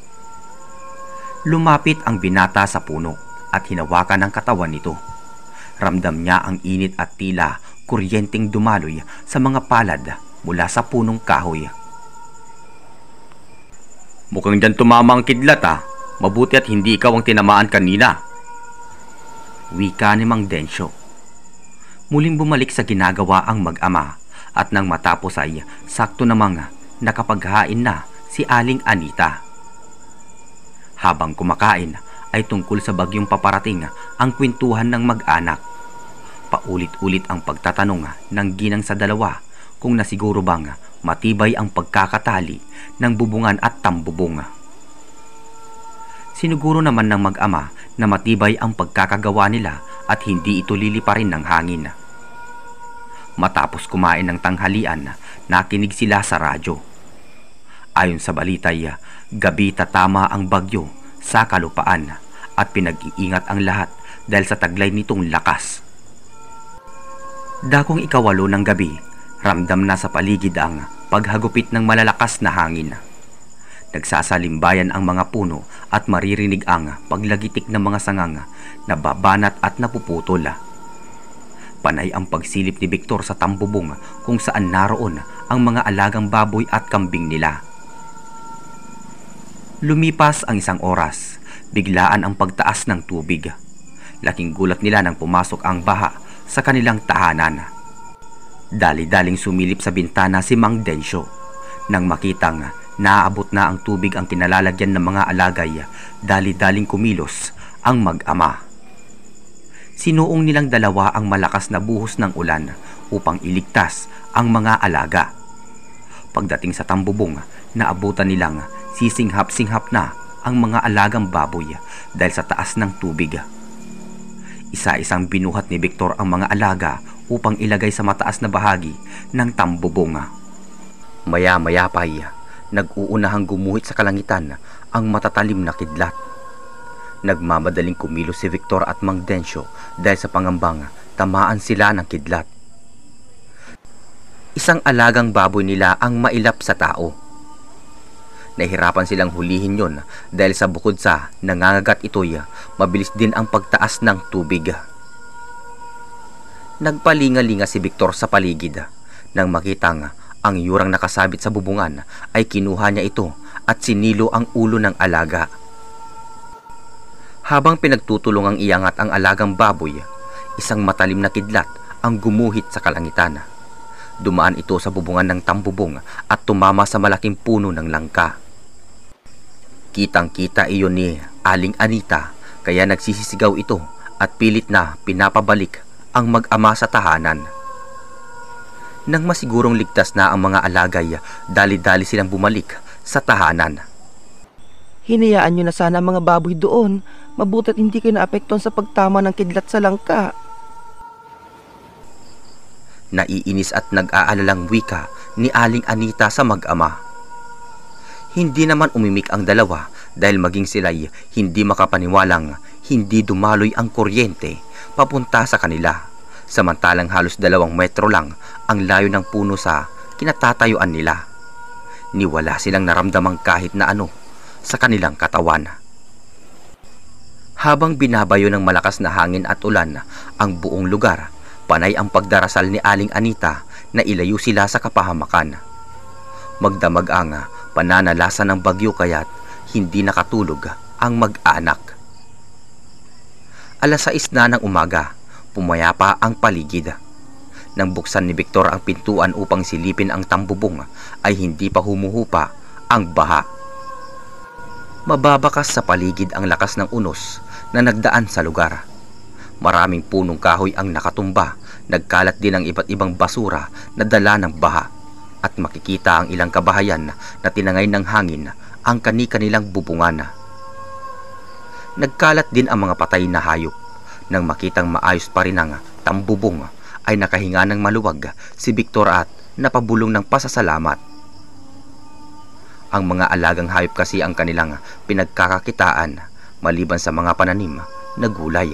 Lumapit ang binata sa puno at hinawakan ang katawan nito. Ramdam niya ang init at tila kuryenteng dumaloy sa mga palad mula sa punong kahoy. Mukhang dyan tumama ang kidlat ah. Mabuti at hindi ikaw ang tinamaan kanina. Wika ni Mang Densyo. Muling bumalik sa ginagawa ang mag-ama at nang matapos ay sakto namang nakapaghain na si Aling Anita. Habang kumakain ay tungkol sa bagyong paparating ang kwentuhan ng mag-anak. Paulit-ulit ang pagtatanong ng ginang sa dalawa kung nasiguro bang matibay ang pagkakatali ng bubungan at tambubong. Sinuguro naman ng mag-ama na matibay ang pagkakagawa nila at hindi ito liliparin ng hangin. Matapos kumain ng tanghalian, nakinig sila sa radyo. Ayon sa balitay, gabi tatama ang bagyo sa kalupaan at pinag-iingat ang lahat dahil sa taglay nitong lakas. Dakong ikawalo ng gabi, ramdam na sa paligid ang paghagupit ng malalakas na hangin. Nagsasalimbayan ang mga puno at maririnig ang paglagitik ng mga sangang na babanat at napuputol. Panay ang pagsilip ni Victor sa tambubong kung saan naroon ang mga alagang baboy at kambing nila. Lumipas ang isang oras, biglaan ang pagtaas ng tubig. Laking gulat nila nang pumasok ang baha sa kanilang tahanan. Dali-daling sumilip sa bintana si Mang Densyo. Nang makitang naaabot na ang tubig ang kinalalagyan ng mga alagay, dali-daling kumilos ang mag-ama. Sinuong nilang dalawa ang malakas na buhos ng ulan upang iligtas ang mga alaga. Pagdating sa tambubong, naabutan nilang sisinghap-singhap na ang mga alagang baboy dahil sa taas ng tubig. Isa-isang binuhat ni Victor ang mga alaga upang ilagay sa mataas na bahagi ng tambubong. Maya-maya pa'y nag-uunahang gumuhit sa kalangitan ang matatalim na kidlat. Nagmamadaling kumilos si Victor at Mang Densyo dahil sa pangambang tamaan sila ng kidlat. Isang alagang baboy nila ang mailap sa tao. Nahirapan silang hulihin yon dahil sa bukod sa nangangagat ito'y mabilis din ang pagtaas ng tubig. Nagpalinga-linga si Victor sa paligid. Nang makitang ang yurang nakasabit sa bubungan ay kinuha niya ito at sinilo ang ulo ng alaga. Habang pinagtutulungang iangat ang alagang baboy, isang matalim na kidlat ang gumuhit sa kalangitan. Dumaan ito sa bubungan ng tambubong at tumama sa malaking puno ng langka. Kitang-kita iyon ni Aling Anita kaya nagsisisigaw ito at pilit na pinapabalik ang mag-ama sa tahanan. Nang masigurong ligtas na ang mga alagay, dali-dali silang bumalik sa tahanan. Hinayaan nyo na sana ang mga baboy doon. Mabuta't hindi kayo naapektuhan sa pagtama ng kidlat sa langka. Naiinis at nag-aalalang wika ni Aling Anita sa mag-ama. Hindi naman umimik ang dalawa dahil maging sila'y hindi makapaniwalang hindi dumaloy ang kuryente papunta sa kanila. Samantalang halos dalawang metro lang ang layo ng puno sa kinatatayuan nila. Niwala silang naramdamang kahit na ano sa kanilang katawan. Habang binabayo ng malakas na hangin at ulan ang buong lugar, panay ang pagdarasal ni Aling Anita na ilayo sila sa kapahamakan. Magdamag ang pananalasa ng bagyo kaya't hindi nakatulog ang mag-anak. Alas sais na ng umaga, pumayapa ang paligid. Nang buksan ni Victor ang pintuan upang silipin ang tambubong ay hindi pa humuhupa ang baha. Mababakas sa paligid ang lakas ng unos na nagdaan sa lugar. Maraming punong kahoy ang nakatumba, nagkalat din ang iba't ibang basura na dala ng baha at makikita ang ilang kabahayan na tinangay ng hangin ang kani-kanilang bubungan. Nagkalat din ang mga patay na hayop. Nang makitang maayos pa rin ang tambubong, ay nakahinga ng maluwag si Victor at napabulong ng pasasalamat. Ang mga alagang hayop kasi ang kanilang pinagkakakitaan maliban sa mga pananim na gulay.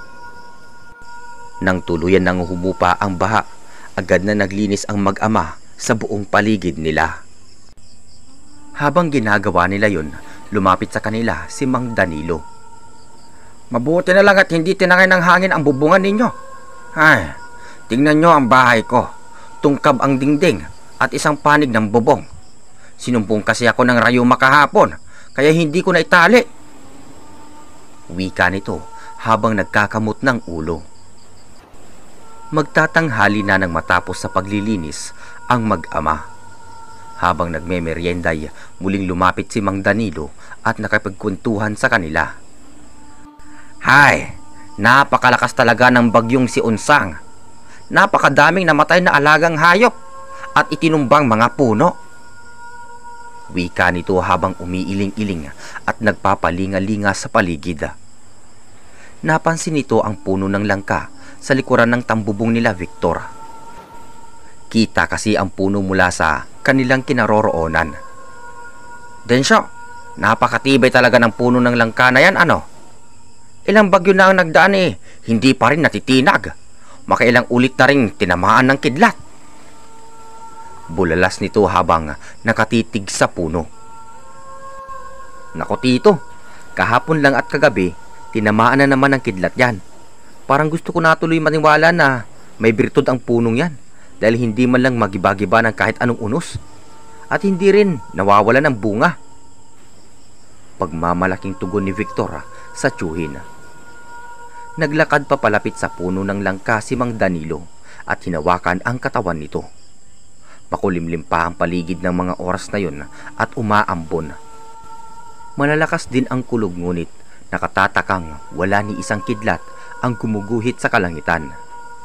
Nang tuluyan nang humupa ang baha, agad na naglinis ang mag-ama sa buong paligid nila. Habang ginagawa nila yon, lumapit sa kanila si Mang Danilo. Mabuti na lang at hindi tinangay ng hangin ang bubungan ninyo. Ay, tingnan nyo ang bahay ko. Tungkab ang dingding at isang panig ng bubong. Sinumpong kasi ako ng rayuma kahapon, kaya hindi ko na itali. Wika nito habang nagkakamot ng ulo. Magtatanghali na nang matapos sa paglilinis ang mag-ama. Habang nagmemeryenday, muling lumapit si Mang Danilo at nakipagkwentuhan sa kanila. Hay, napakalakas talaga ng bagyong si Unsang. Napakadaming namatay na alagang hayop at itinumbang mga puno. Wika nito habang umiiling-iling at nagpapalinga-linga sa paligid. Napansin nito ang puno ng langka sa likuran ng tambubong nila Victor. Kita kasi ang puno mula sa kanilang kinaroroonan. Densyo, napakatibay talaga ng puno ng langka na yan, ano? Ilang bagyo na ang nagdaan eh, hindi pa rin natitinag. Makailang ulit na rin tinamaan ng kidlat. Bulalas nito habang nakatitig sa puno. Naku tito, kahapon lang at kagabi, tinamaan na naman ng kidlat yan. Parang gusto ko na tuloy maniwala na may birtud ang punong yan dahil hindi man lang magiba-giba ng kahit anong unos at hindi rin nawawala ng bunga. Pagmamalaking tugon ni Victor sa tiyuhin. Naglakad pa palapit sa puno ng langka si Mang Danilo at hinawakan ang katawan nito. Makulimlim pa ang paligid ng mga oras na yon at umaambon. Malalakas din ang kulog ngunit nakatatakang wala ni isang kidlat ang gumuguhit sa kalangitan.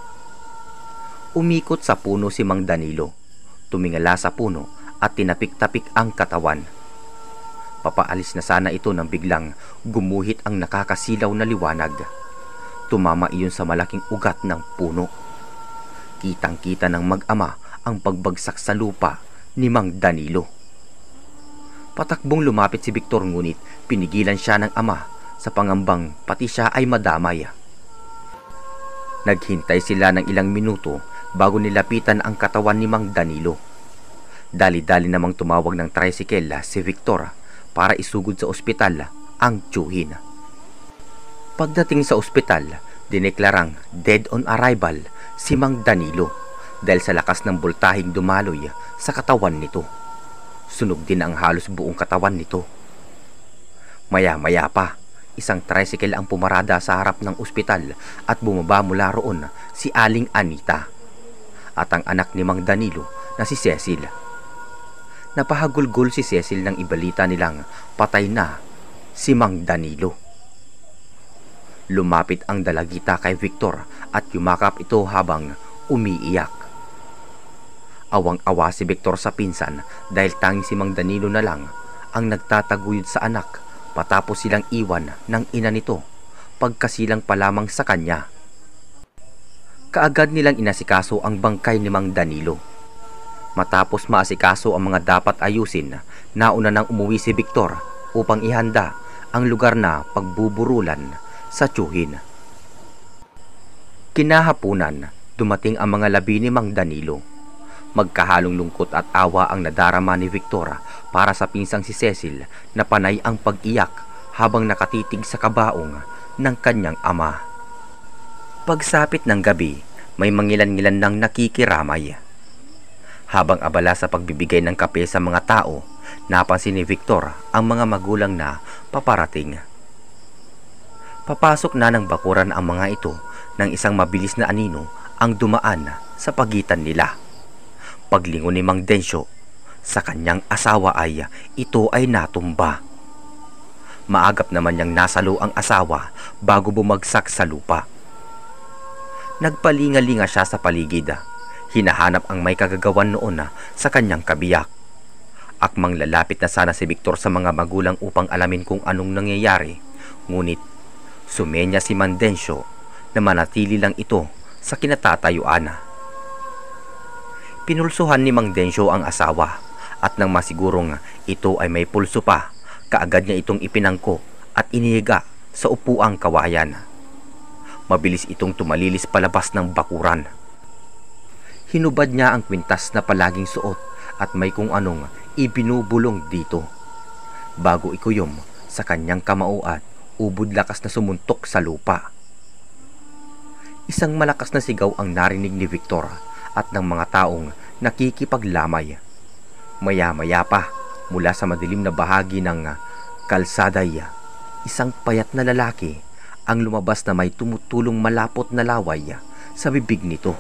Umikot sa puno si Mang Danilo, tumingala sa puno at tinapik-tapik ang katawan. Papaalis na sana ito nang biglang gumuhit ang nakakasilaw na liwanag. Tumama iyon sa malaking ugat ng puno. Kitang-kita ng mag-ama ang pagbagsak sa lupa ni Mang Danilo. Patakbong lumapit si Victor ngunit pinigilan siya ng ama sa pangambang pati siya ay madamay. Naghintay sila ng ilang minuto bago nilapitan ang katawan ni Mang Danilo. Dali-dali namang tumawag ng tricycle si Victor para isugod sa ospital ang tiyuhin. Pagdating sa ospital, dineklarang dead on arrival si Mang Danilo dahil sa lakas ng boltaheng dumaloy sa katawan nito. Sunog din ang halos buong katawan nito. Maya-maya pa, isang tricycle ang pumarada sa harap ng ospital at bumaba mula roon si Aling Anita at ang anak ni Mang Danilo na si Cecil. Napahagulgol si Cecil nang ibalita nilang patay na si Mang Danilo. Lumapit ang dalagita kay Victor at yumakap ito habang umiiyak. Awang-awa si Victor sa pinsan dahil tanging si Mang Danilo na lang ang nagtataguyod sa anak patapos silang iwan ng ina nito pagkasilang pa lamang sa kanya. Kaagad nilang inasikaso ang bangkay ni Mang Danilo. Matapos maasikaso ang mga dapat ayusin, nauna nang umuwi si Victor upang ihanda ang lugar na pagbuburulan sa tiyuhin. Kinahapunan, dumating ang mga labi ni Mang Danilo. Magkahalong lungkot at awa ang nadarama ni Victor para sa pinsang si Cecil na panay ang pag-iyak habang nakatitig sa kabaong ng kanyang ama. Pagsapit ng gabi, may mangilan-ngilan nang nakikiramay. Habang abala sa pagbibigay ng kape sa mga tao, napansin ni Victor ang mga magulang na paparating. Papasok na ng bakuran ang mga ito nang isang mabilis na anino ang dumaan sa pagitan nila. Paglingon ni Mang Densyo sa kanyang asawa ay ito ay natumba. Maagap naman niyang nasalo ang asawa bago bumagsak sa lupa. Nagpalinga-linga siya sa paligid. Hinahanap ang may kagagawan noon sa kanyang kabiyak. Akmang lalapit na sana si Victor sa mga magulang upang alamin kung anong nangyayari, Ngunit sumenya si Mandensyo na manatili lang ito sa kinatatayuan. Pinulsuhan ni Mang Densyo ang asawa at nang masigurong ito ay may pulso pa, kaagad niya itong ipinangko at inihiga sa upuang kawayan. Mabilis itong tumalilis palabas ng bakuran. Hinubad niya ang kwintas na palaging suot at may kung anong ibinubulong dito. Bago ikuyom sa kanyang kamao at ubod lakas na sumuntok sa lupa. Isang malakas na sigaw ang narinig ni Victor at ng mga taong nakikipaglamay. Maya-maya pa, mula sa madilim na bahagi ng kalsaday, isang payat na lalaki ang lumabas na may tumutulong malapot na laway sa bibig nito.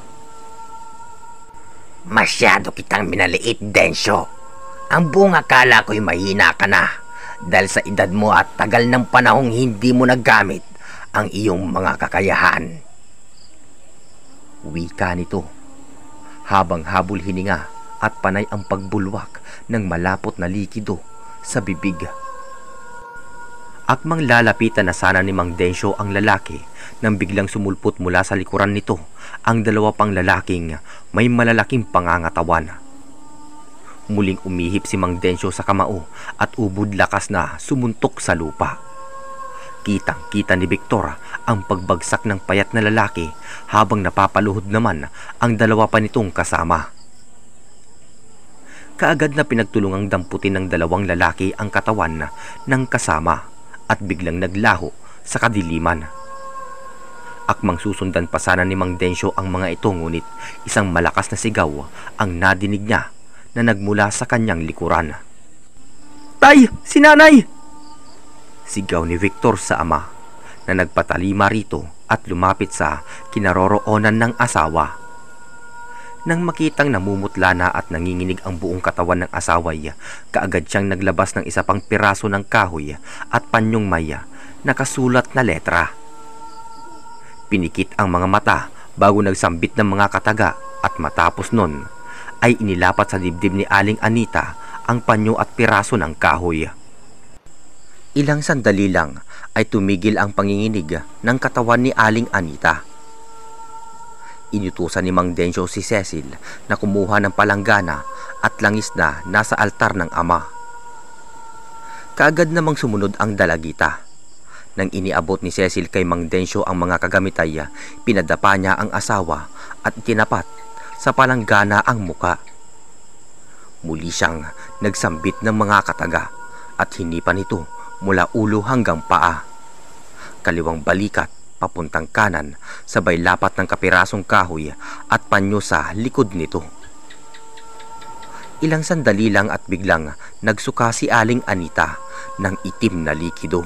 Masyado kitang minaliit, Densyo. Ang buong akala ko'y mahina ka na dahil sa edad mo at tagal ng panahong hindi mo nagamit ang iyong mga kakayahan. Wika nito, habang habol hininga at panay ang pagbulwak ng malapot na likido sa bibig. Akmang lalapitan na sana ni Mang Densyo ang lalaki nang biglang sumulpot mula sa likuran nito ang dalawa pang lalaking may malalaking pangangatawan. Muling umihip si Mang Densyo sa kamao at ubod lakas na sumuntok sa lupa. Kitang-kita ni Victor ang pagbagsak ng payat na lalaki habang napapaluhod naman ang dalawa pa nitong kasama. Kaagad na pinagtulungang damputin ng dalawang lalaki ang katawan ng kasama at biglang naglaho sa kadiliman. Akmang susundan pa sana ni Mang Densyo ang mga ito, ngunit isang malakas na sigaw ang nadinig niya na nagmula sa kanyang likuran. Tay! Si nanay! Sigaw ni Victor sa ama na nagpatalima rito at lumapit sa kinaroroonan ng asawa. Nang makitang namumutla na at nanginginig ang buong katawan ng asaway, kaagad siyang naglabas ng isa pang piraso ng kahoy at panyong maya nakasulat na letra. Pinikit ang mga mata bago nagsambit ng mga kataga at matapos nun ay inilapat sa dibdib ni Aling Anita ang panyo at piraso ng kahoy. Ilang sandali lang ay tumigil ang panginginig ng katawan ni Aling Anita. Inutusan ni Mang Densyo si Cecil na kumuha ng palanggana at langis na nasa altar ng ama. Kaagad namang sumunod ang dalagita. Nang iniabot ni Cecil kay Mang Densyo ang mga kagamitay, pinadapa niya ang asawa at tinapat sa palanggana ang muka. Muli siyang nagsambit ng mga kataga at hinipan ito mula ulo hanggang paa. Kaliwang balikat papuntang kanan, sabay lapat ng kapirasong kahoy at panyo sa likod nito. Ilang sandali lang at biglang nagsuka si Aling Anita ng itim na likido.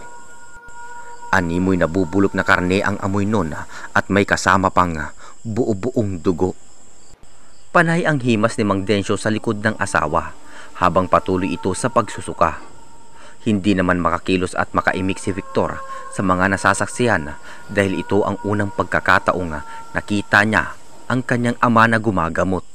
Animoy nabubulok na karne ang amoy nun at may kasama pang buo-buong dugo. Panay ang himas ni Mang Densyo sa likod ng asawa habang patuloy ito sa pagsusuka. Hindi naman makakilos at makaimik si Victor sa mga nasasaksihan dahil ito ang unang pagkakataong nakita niya ang kanyang ama na gumagamot.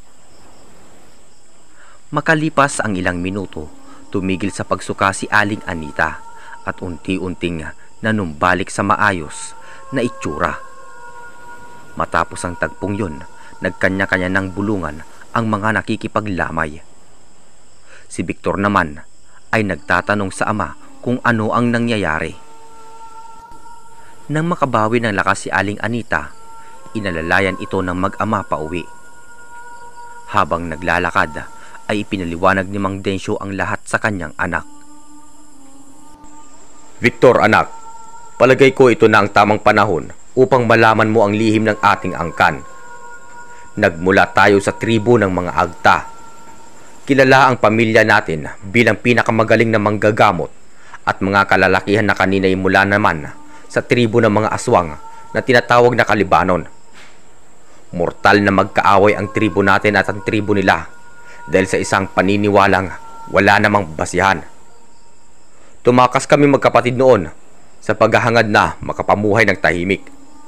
Makalipas ang ilang minuto, tumigil sa pagsuka si Aling Anita at unti-unting nanumbalik sa maayos na itsura. Matapos ang tagpong yun, nagkanya-kanya ng bulungan ang mga nakikipaglamay. Si Victor naman ay nagtatanong sa ama kung ano ang nangyayari. Nang makabawi ng lakas si Aling Anita, inalalayan ito ng mag-ama pa uwi. Habang naglalakad, ay ipinaliwanag ni Mang Densyo ang lahat sa kanyang anak. Victor, anak, palagay ko ito na ang tamang panahon upang malaman mo ang lihim ng ating angkan. Nagmula tayo sa tribo ng mga Agta. Kilala ang pamilya natin bilang pinakamagaling na manggagamot at mga kalalakihan na kanina'y mula naman sa tribo ng mga aswang na tinatawag na Kalibanon. Mortal na magkaaway ang tribo natin at ang tribo nila dahil sa isang paniniwalang wala namang basihan. Tumakas kami magkapatid noon sa paghahangad na makapamuhay ng tahimik.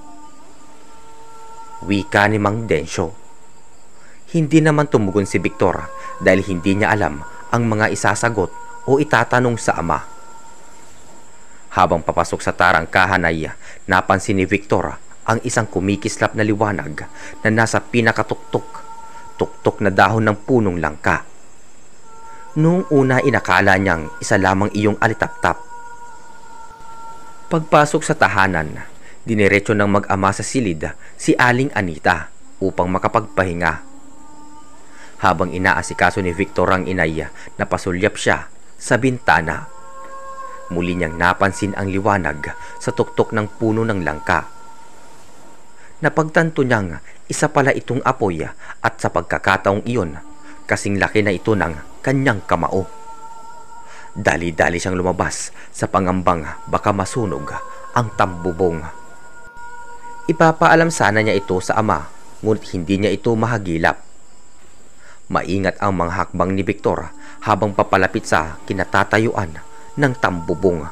Wika ni Mang Densyo. Hindi naman tumugon si Victor dahil hindi niya alam ang mga isasagot o itatanong sa ama. Habang papasok sa tarangkahan ay napansin ni Victor ang isang kumikislap na liwanag na nasa pinakatuktok, tuktok na dahon ng punong langka. Noong una inakala niyang isa lamang iyong alitaptap. Pagpasok sa tahanan, diniretso ng mag-ama sa silid si Aling Anita upang makapagpahinga. Habang inaasikaso ni Victor ang inay, napasulyap siya sa bintana. Muli niyang napansin ang liwanag sa tuktok ng puno ng langka. Napagtanto niyang isa pala itong apoy at sa pagkakataong iyon, kasing laki na ito ng kanyang kamao. Dali-dali siyang lumabas sa pangambang baka masunog ang tambubong. Ipapaalam sana niya ito sa ama, ngunit hindi niya ito mahagilap. Maingat ang mga hakbang ni Victor habang papalapit sa kinatatayuan ng tambubong.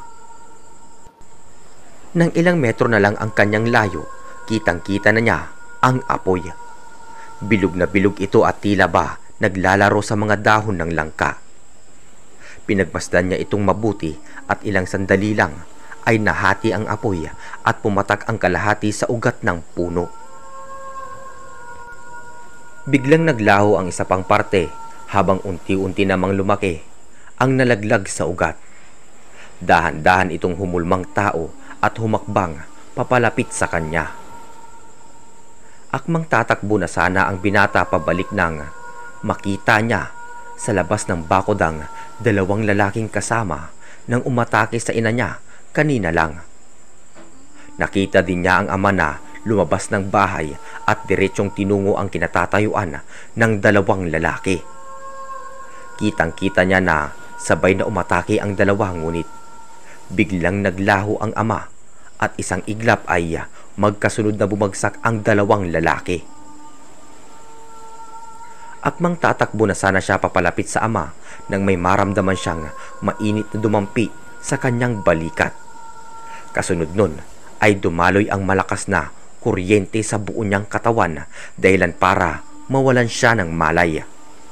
Nang ilang metro na lang ang kanyang layo, kitang-kita na niya ang apoy. Bilog na bilog ito at tila ba naglalaro sa mga dahon ng langka. Pinagmasdan niya itong mabuti at ilang sandali lang ay nahati ang apoy at pumatak ang kalahati sa ugat ng puno. Biglang naglaho ang isa pang parte habang unti-unti namang lumaki ang nalaglag sa ugat. Dahan-dahan itong humulmang tao at humakbang papalapit sa kanya. Akmang tatakbo na sana ang binata pabalik nang makita niya sa labas ng bakodang dalawang lalaking kasama nang umatake sa ina niya kanina lang. Nakita din niya ang ama na lumabas ng bahay at diretsong tinungo ang kinatatayuan ng dalawang lalaki. Kitang-kita niya na sabay na umatake ang dalawa, ngunit biglang naglaho ang ama at isang iglap ay magkasunod na bumagsak ang dalawang lalaki. Akmang tatakbo na sana siya papalapit sa ama nang may maramdaman siyang mainit na dumampi sa kanyang balikat. Kasunod nun ay dumaloy ang malakas na kuryente sa buo niyang katawan dahilan para mawalan siya ng malay.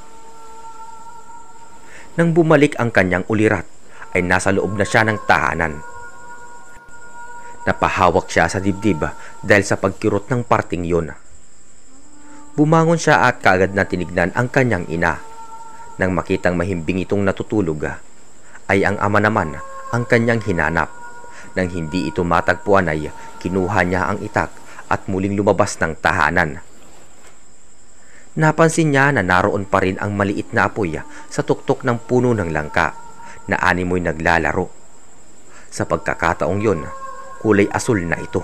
Nang bumalik ang kanyang ulirat ay nasa loob na siya ng tahanan. Napahawak siya sa dibdib dahil sa pagkirot ng parting yun. Bumangon siya at kaagad na tinignan ang kanyang ina. Nang makitang mahimbing itong natutulog, ay ang ama naman ang kanyang hinanap. Nang hindi ito matagpuan ay kinuha niya ang itak at muling lumabas ng tahanan. Napansin niya na naroon pa rin ang maliit na apoy sa tuktok ng puno ng langka na animoy naglalaro. Sa pagkakataong yon, kulay asul na ito.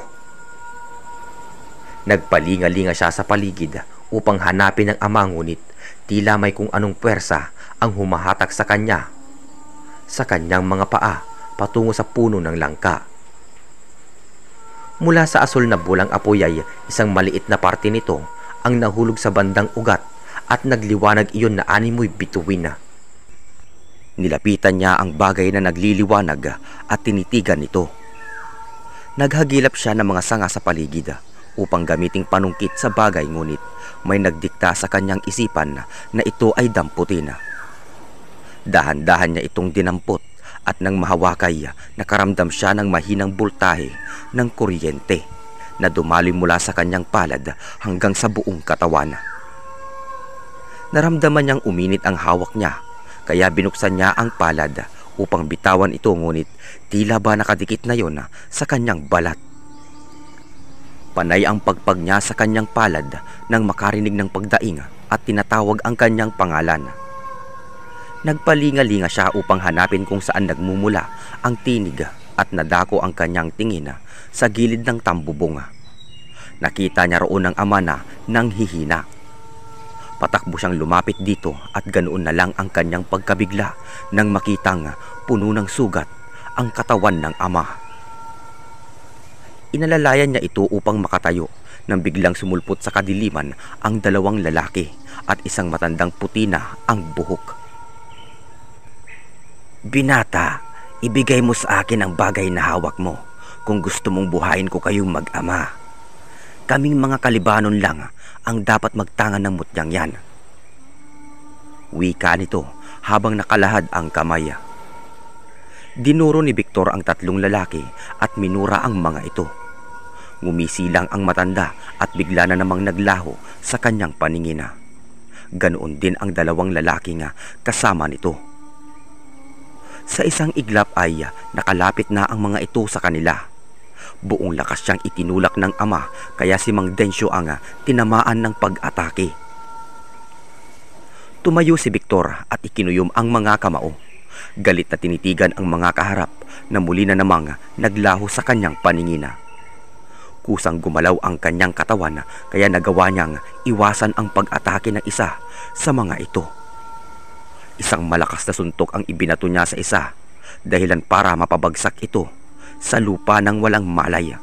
Nagpalinga-linga siya sa paligid upang hanapin ang ama, ngunit tila may kung anong puwersa ang humahatak sa kanya sa kanyang mga paa patungo sa puno ng langka. Mula sa asul na bulang apoy ay isang maliit na parte nito ang nahulog sa bandang ugat at nagliwanag iyon na animoy bituin na. Nilapitan niya ang bagay na nagliliwanag at tinitigan ito. Naghagilap siya ng mga sanga sa paligid upang gamiting panungkit sa bagay, ngunit may nagdikta sa kanyang isipan na ito ay damputin. Dahan-dahan niya itong dinampot at nang mahawakay, nakaramdam siya ng mahinang boltahe ng kuryente na dumaloy mula sa kanyang palad hanggang sa buong katawan. Naramdaman niyang uminit ang hawak niya, kaya binuksan niya ang palad upang bitawan ito, ngunit tila ba nakadikit na yon sa kanyang balat. Panay ang pagpag niya sa kanyang palad nang makarinig ng pagdaing at tinatawag ang kanyang pangalan. Nagpalinga-linga siya upang hanapin kung saan nagmumula ang tinig at nadako ang kanyang tingin sa gilid ng tambubong. Nakita niya roon ang ama na nanghihina. Patakbo siyang lumapit dito at ganoon na lang ang kanyang pagkabigla nang makitang puno ng sugat ang katawan ng ama. Inalalayan niya ito upang makatayo nang biglang sumulpot sa kadiliman ang dalawang lalaki at isang matandang puti na ang buhok. "Binata, ibigay mo sa akin ang bagay na hawak mo kung gusto mong buhayin ko kayong mag-ama. Kaming mga kalibanon lang ang dapat magtangan ng mutyang yan." Wika nito habang nakalahad ang kamay. Dinuro ni Victor ang tatlong lalaki at minura ang mga ito. Ngumisi lang ang matanda at bigla na namang naglaho sa kanyang paningin. Ganoon din ang dalawang lalaki nga kasama nito. Sa isang iglap ay nakalapit na ang mga ito sa kanila. Buong lakas siyang itinulak ng ama kaya si Mang Densyo ang tinamaan ng pag-atake. Tumayo si Victor at ikinuyom ang mga kamao. Galit na tinitigan ang mga kaharap na muli na namang naglaho sa kanyang paningin. Kusang gumalaw ang kanyang katawan kaya nagawa niyang iwasan ang pag-atake ng isa sa mga ito. Isang malakas na suntok ang ibinato niya sa isa, dahilan para mapabagsak ito sa lupa ng walang malay.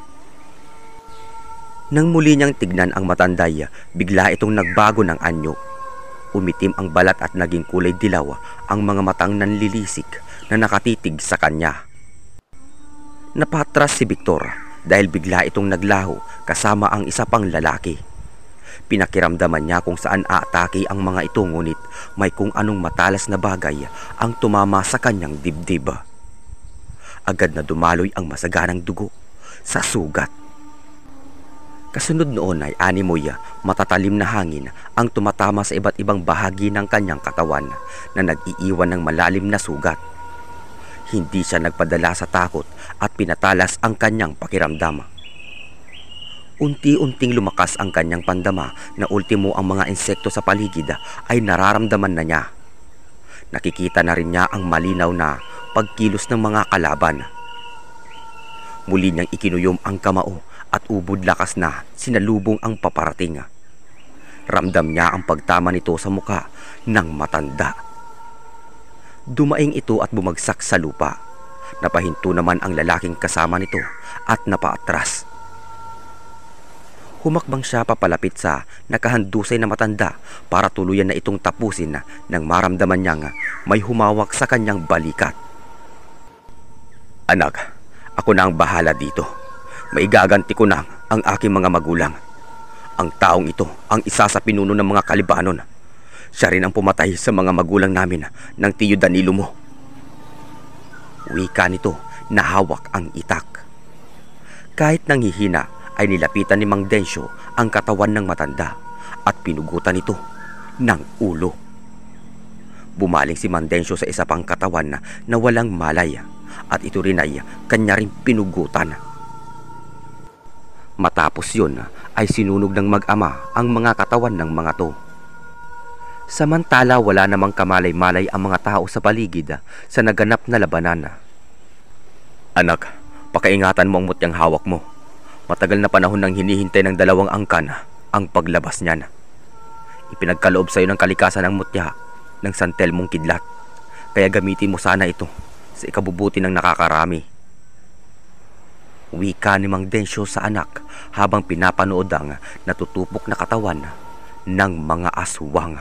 Nang muli niyang tignan ang matanday, bigla itong nagbago ng anyo. Umitim ang balat at naging kulay dilaw ang mga matang nanlilisik na nakatitig sa kanya. Napatras si Victor dahil bigla itong naglaho kasama ang isa pang lalaki. Pinakiramdaman niya kung saan aatake ang mga ito, ngunit may kung anong matalas na bagay ang tumama sa kanyang dibdib. Agad na dumaloy ang masaganang dugo sa sugat. Kasunod noon ay animoy matatalim na hangin ang tumatama sa iba't ibang bahagi ng kanyang katawan na nag-iiwan ng malalim na sugat. Hindi siya nagpadala sa takot at pinatalas ang kanyang pakiramdam. Unti-unting lumakas ang kanyang pandama na ultimo ang mga insekto sa paligid ay nararamdaman na niya. Nakikita na rin niya ang malinaw na pagkilos ng mga kalaban. Muli niyang ikinuyom ang kamao at ubod lakas na sinalubong ang paparating. Ramdam niya ang pagtama nito sa muka ng matanda. Dumaing ito at bumagsak sa lupa. Napahinto naman ang lalaking kasama nito at napaatras. Humakbang siya papalapit sa nakahandusay na matanda para tuluyan na itong tapusin na nang maramdaman niyang may humawak sa kanyang balikat. Anak, ako na ang bahala dito. Maigaganti ko na ang aking mga magulang. Ang taong ito ang isa sa pinuno ng mga Kalibanon. Siya rin ang pumatay sa mga magulang namin ng tiyo Danilo mo. Wika nito na hawak ang itak. Kahit nanghihina ay nilapitan ni Mang Densyo ang katawan ng matanda at pinugutan ito ng ulo. Bumaling si Mang Densyo sa isa pang katawan na, na walang malay at ito rin ay kanya rin pinugutan. Matapos yun ay sinunog ng mag-ama ang mga katawan ng mga to. Samantala wala namang kamalay-malay ang mga tao sa paligid sa naganap na labanan. Anak, pakaingatan mo ang mutyang hawak mo. Matagal na panahon nang hinihintay ng dalawang angkan ang paglabas niyan. Ipinagkaloob sa iyo ng kalikasan ng mutya ng San Telmong kidlat. Kaya gamitin mo sana ito sa ikabubuti ng nakakarami. Wika ni Mang Densyo sa anak habang pinapanood ang natutupok na katawan ng mga aswang.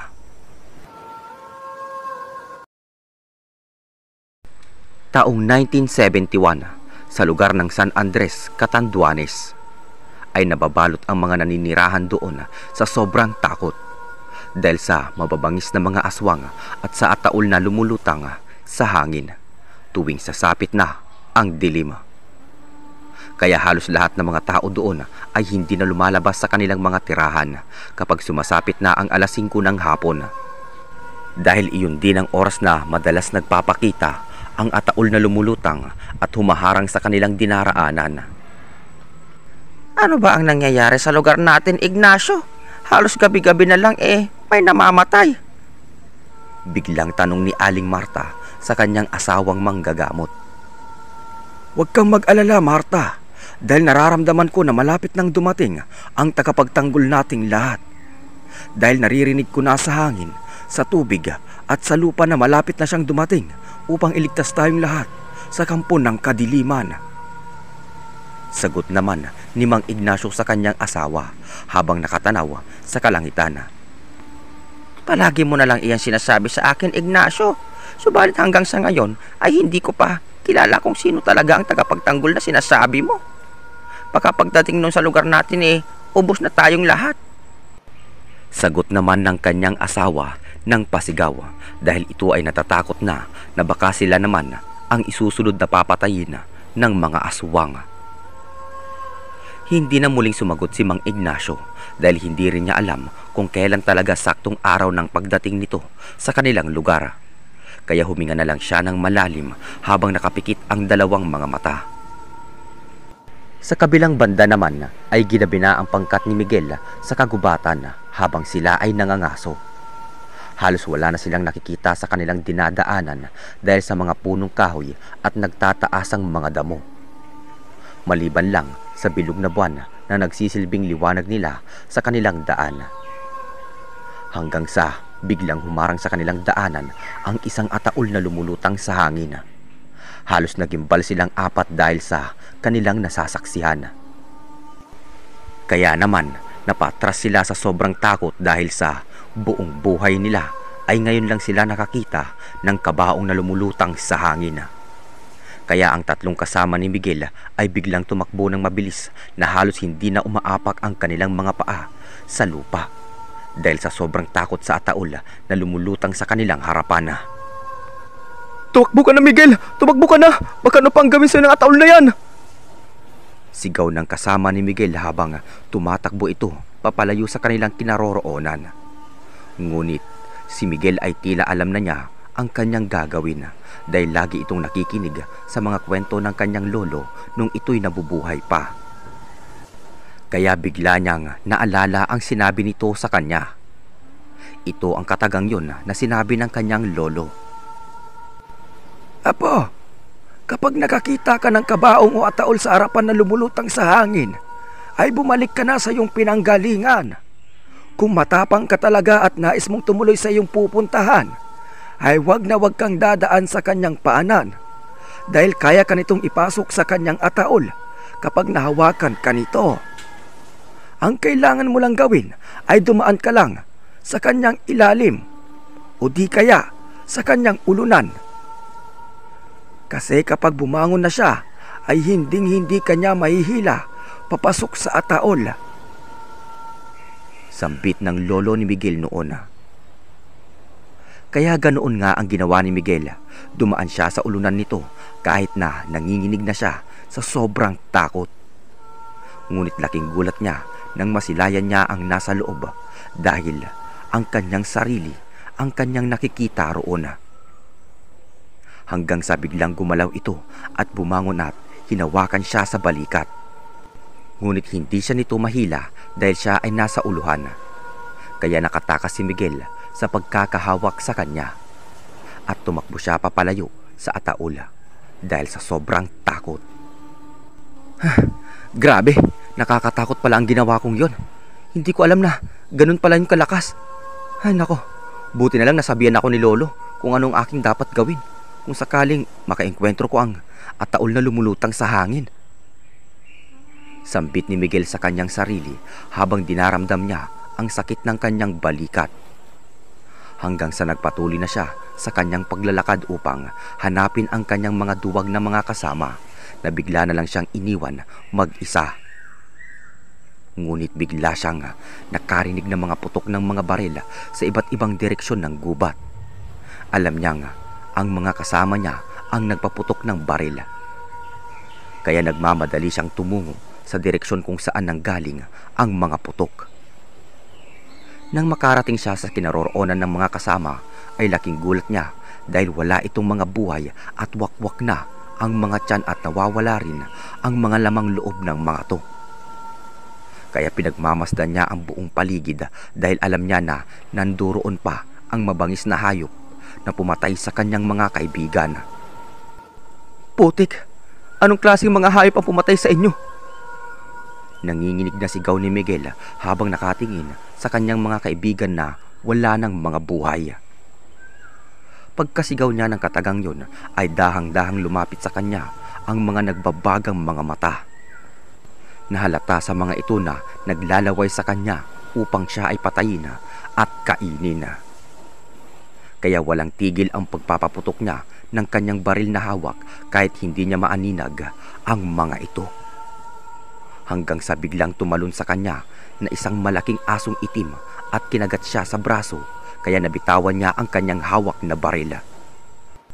Taong nineteen seventy-one, sa lugar ng San Andres, Catanduanes, ay nababalot ang mga naninirahan doon sa sobrang takot dahil sa mababangis na mga aswang at sa ataol na lumulutang sa hangin tuwing sasapit na ang dilim. Kaya halos lahat ng mga tao doon ay hindi na lumalabas sa kanilang mga tirahan kapag sumasapit na ang alas singko ng hapon. Dahil iyon din ang oras na madalas nagpapakita ang ataol na lumulutang at humaharang sa kanilang dinaraanan. Ano ba ang nangyayari sa lugar natin, Ignacio? Halos gabi-gabi na lang eh, may namamatay. Biglang tanong ni Aling Marta sa kanyang asawang manggagamot. Huwag kang mag-alala, Marta, dahil nararamdaman ko na malapit nang dumating ang tagapagtanggol nating lahat. Dahil naririnig ko na sa hangin, sa tubig at sa lupa na malapit na siyang dumating upang iligtas tayong lahat sa kampo ng kadiliman. Sagot naman ni Mang Ignacio sa kanyang asawa habang nakatanaw sa kalangitan. Palagi mo na lang iyan sinasabi sa akin, Ignacio. Subalit hanggang sa ngayon ay hindi ko pa kilala kung sino talaga ang tagapagtanggol na sinasabi mo. Baka pagdating nun sa lugar natin eh, ubos na tayong lahat. Sagot naman ng kanyang asawa ng pasigaw dahil ito ay natatakot na na baka sila naman ang isusunod na papatayin ng mga aswang. Hindi na muling sumagot si Mang Ignacio dahil hindi rin niya alam kung kailan talaga saktong araw ng pagdating nito sa kanilang lugar. Kaya huminga na lang siya ng malalim habang nakapikit ang dalawang mga mata. Sa kabilang banda naman ay ginabi na ang pangkat ni Miguel sa kagubatan habang sila ay nangangaso. Halos wala na silang nakikita sa kanilang dinadaanan dahil sa mga punong kahoy at nagtataasang mga damo. Maliban lang sa bilog na buwan na nagsisilbing liwanag nila sa kanilang daan. Hanggang sa biglang humarang sa kanilang daanan ang isang ataol na lumulutang sa hangin. Halos nagimbal silang apat dahil sa kanilang nasasaksihan. Kaya naman napatras sila sa sobrang takot dahil sa buong buhay nila ay ngayon lang sila nakakita ng kabaong na lumulutang sa hangin. Kaya ang tatlong kasama ni Miguel ay biglang tumakbo ng mabilis na halos hindi na umaapak ang kanilang mga paa sa lupa dahil sa sobrang takot sa ataol na lumulutang sa kanilang harapan. Tumakbo ka na, Miguel! Tumakbo ka na! Baka ano pang gawin sa'yo ng ataol na yan? Sigaw ng kasama ni Miguel habang tumatakbo ito papalayo sa kanilang kinaroroonan. Ngunit si Miguel ay tila alam na niya ang kanyang gagawin dahil lagi itong nakikinig sa mga kwento ng kanyang lolo nung ito'y nabubuhay pa. Kaya bigla niyang naalala ang sinabi nito sa kanya. Ito ang katagang yun na sinabi ng kanyang lolo. Apo, kapag nakakita ka ng kabaong o ataol sa harapan na lumulutang sa hangin, ay bumalik ka na sa iyong pinanggalingan. Kung matapang ka talaga at nais mong tumuloy sa iyong pupuntahan, ay wag na wag kang dadaan sa kanyang paanan dahil kaya ka nitong ipasok sa kanyang ataol kapag nahawakan ka nito. Ang kailangan mo lang gawin ay dumaan ka lang sa kanyang ilalim o di kaya sa kanyang ulunan. Kasi kapag bumangon na siya ay hinding-hindi kanya mahihila papasok sa ataol. Sambit ng lolo ni Miguel noon. Kaya ganoon nga ang ginawa ni Miguel. Dumaan siya sa ulunan nito kahit na nanginginig na siya sa sobrang takot. Ngunit laking gulat niya nang masilayan niya ang nasa loob dahil ang kanyang sarili ang kanyang nakikita roon. Hanggang sa biglang gumalaw ito at bumangon at hinawakan siya sa balikat. Ngunit hindi siya nito mahila dahil siya ay nasa uluhan. Kaya nakatakas si Miguel sa pagkakahawak sa kanya at tumakbo siya papalayo sa ataol dahil sa sobrang takot. Grabe, nakakatakot pala ang ginawa kong yon. Hindi ko alam na ganun pala yung kalakas. Ay nako, buti na lang nasabihan ako ni lolo kung anong aking dapat gawin kung sakaling makaengkwentro ko ang ataol na lumulutang sa hangin. Sambit ni Miguel sa kanyang sarili habang dinaramdam niya ang sakit ng kanyang balikat. Hanggang sa nagpatuloy na siya sa kanyang paglalakad upang hanapin ang kanyang mga duwag na mga kasama na bigla na lang siyang iniwan mag-isa. Ngunit bigla siyang nakarinig ng mga putok ng mga baril sa iba't ibang direksyon ng gubat. Alam niyang ang mga kasama niya ang nagpaputok ng baril. Kaya nagmamadali siyang tumungo sa direksyon kung saan nanggaling ang mga putok. Nang makarating siya sa kinaroroonan ng mga kasama ay laking gulat niya dahil wala itong mga buhay at wakwak na ang mga tiyan at nawawala rin ang mga lamang loob ng mga to. Kaya pinagmamasdan niya ang buong paligid dahil alam niya na nanduroon pa ang mabangis na hayop na pumatay sa kanyang mga kaibigan. Putik, anong klaseng mga hayop ang pumatay sa inyo? Nanginginig na sigaw ni Miguel habang nakatingin sa kanyang mga kaibigan na wala ng mga buhay. Pagkasigaw niya ng katagang yon ay dahang-dahang lumapit sa kanya ang mga nagbabagang mga mata. Nahalata sa mga ito na naglalaway sa kanya upang siya ay patayin at kainin. Kaya walang tigil ang pagpapaputok niya ng kanyang baril na hawak kahit hindi niya maaninag ang mga ito. Hanggang sa biglang tumalon sa kanya na isang malaking asong itim at kinagat siya sa braso kaya nabitawan niya ang kanyang hawak na baril.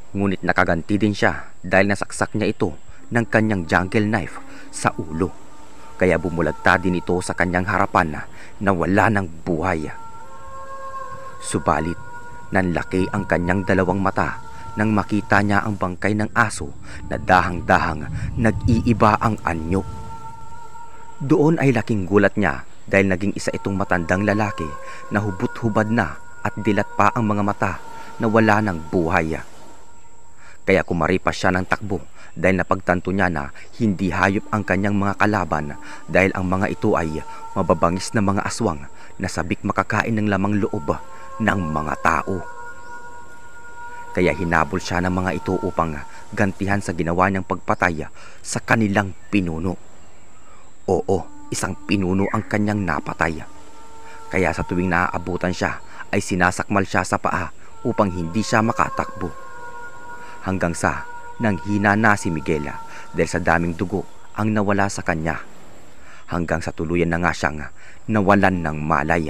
Ngunit nakaganti din siya dahil nasaksak niya ito ng kanyang jungle knife sa ulo. Kaya bumulagta din ito sa kanyang harapan na wala ng buhay. Subalit, nanlaki ang kanyang dalawang mata nang makita niya ang bangkay ng aso na dahang-dahang nag-iiba ang anyo. Doon ay laking gulat niya dahil naging isa itong matandang lalaki na hubot-hubad na at dilat pa ang mga mata na wala ng buhay. Kaya kumaripas siya ng takbo dahil napagtanto niya na hindi hayop ang kanyang mga kalaban dahil ang mga ito ay mababangis na mga aswang na sabik makakain ng lamang loob ng mga tao. Kaya hinabol siya ng mga ito upang gantihan sa ginawa niyang pagpatay sa kanilang pinuno. Oo, isang pinuno ang kanyang napatay. Kaya sa tuwing naaabutan siya ay sinasakmal siya sa paa upang hindi siya makatakbo. Hanggang sa nanghina na si Miguel dahil sa daming dugo ang nawala sa kanya. Hanggang sa tuluyan na nga siyang nawalan ng malay.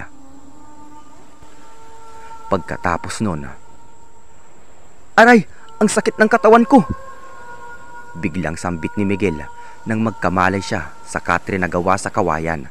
Pagkatapos nun, "Aray! Ang sakit ng katawan ko!" Biglang sambit ni Miguel nang magkamalay siya sa katre na gawa sa kawayan.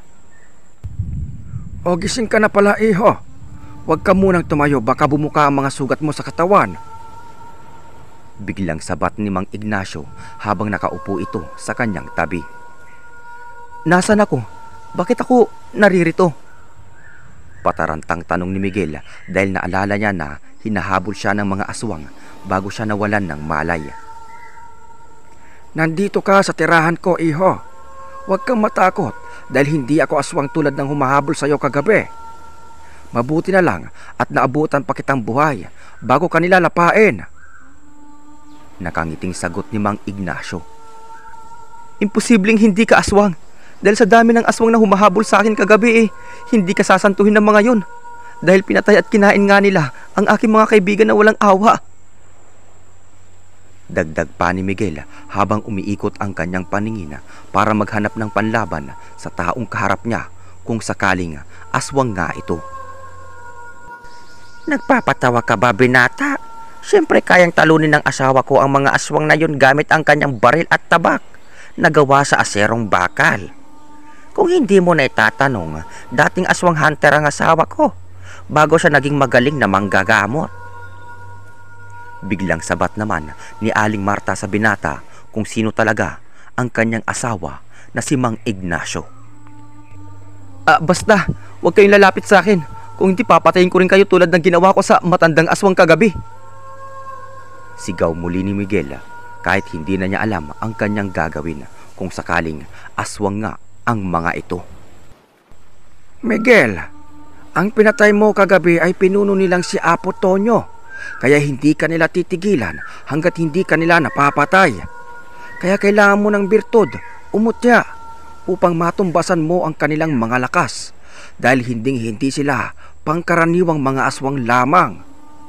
"O gising ka na pala, iho. Huwag ka munang tumayo, baka bumuka ang mga sugat mo sa katawan." Biglang sabat ni Mang Ignacio habang nakaupo ito sa kanyang tabi. "Nasaan ako? Bakit ako naririto?" Patarantang tanong ni Miguel dahil naalala niya na hinahabol siya ng mga aswang bago siya nawalan ng malay. "Nandito ka sa tirahan ko, iho. Huwag kang matakot dahil hindi ako aswang tulad ng humahabol sa iyo kagabi. Mabuti na lang at naabutan pa kitang buhay bago kanila lapain." Nakangiting sagot ni Mang Ignacio. "Imposibleng hindi ka aswang. Dahil sa dami ng aswang na humahabol sa akin kagabi eh, hindi ka sasantuhin ng mga yon. Dahil pinatay at kinain nga nila ang aking mga kaibigan na walang awa." Dagdag pa ni Miguel habang umiikot ang kanyang paningin para maghanap ng panlaban sa taong kaharap niya kung sakaling aswang nga ito. "Nagpapatawa ka ba, binata? Siyempre kayang talunin ng asawa ko ang mga aswang na yon gamit ang kanyang baril at tabak na gawa sa aserong bakal. Kung hindi mo na itatanong, dating aswang hunter ang asawa ko bago siya naging magaling na manggagamot." Biglang sabat naman ni Aling Marta sa binata kung sino talaga ang kanyang asawa na si Mang Ignacio. Ah, basta, huwag kayong lalapit sa akin. Kung hindi, papatayin ko rin kayo tulad ng ginawa ko sa matandang aswang kagabi. Sigaw muli ni Miguel kahit hindi na niya alam ang kanyang gagawin kung sakaling aswang nga ang mga ito. "Miguel, ang pinatay mo kagabi ay pinuno nilang si Apo Tonyo. Kaya hindi ka nila titigilan hanggat hindi ka nila napapatay. Kaya kailangan mo ng birtud, umutya, upang matumbasan mo ang kanilang mga lakas. Dahil hinding-hindi sila pangkaraniwang mga aswang lamang."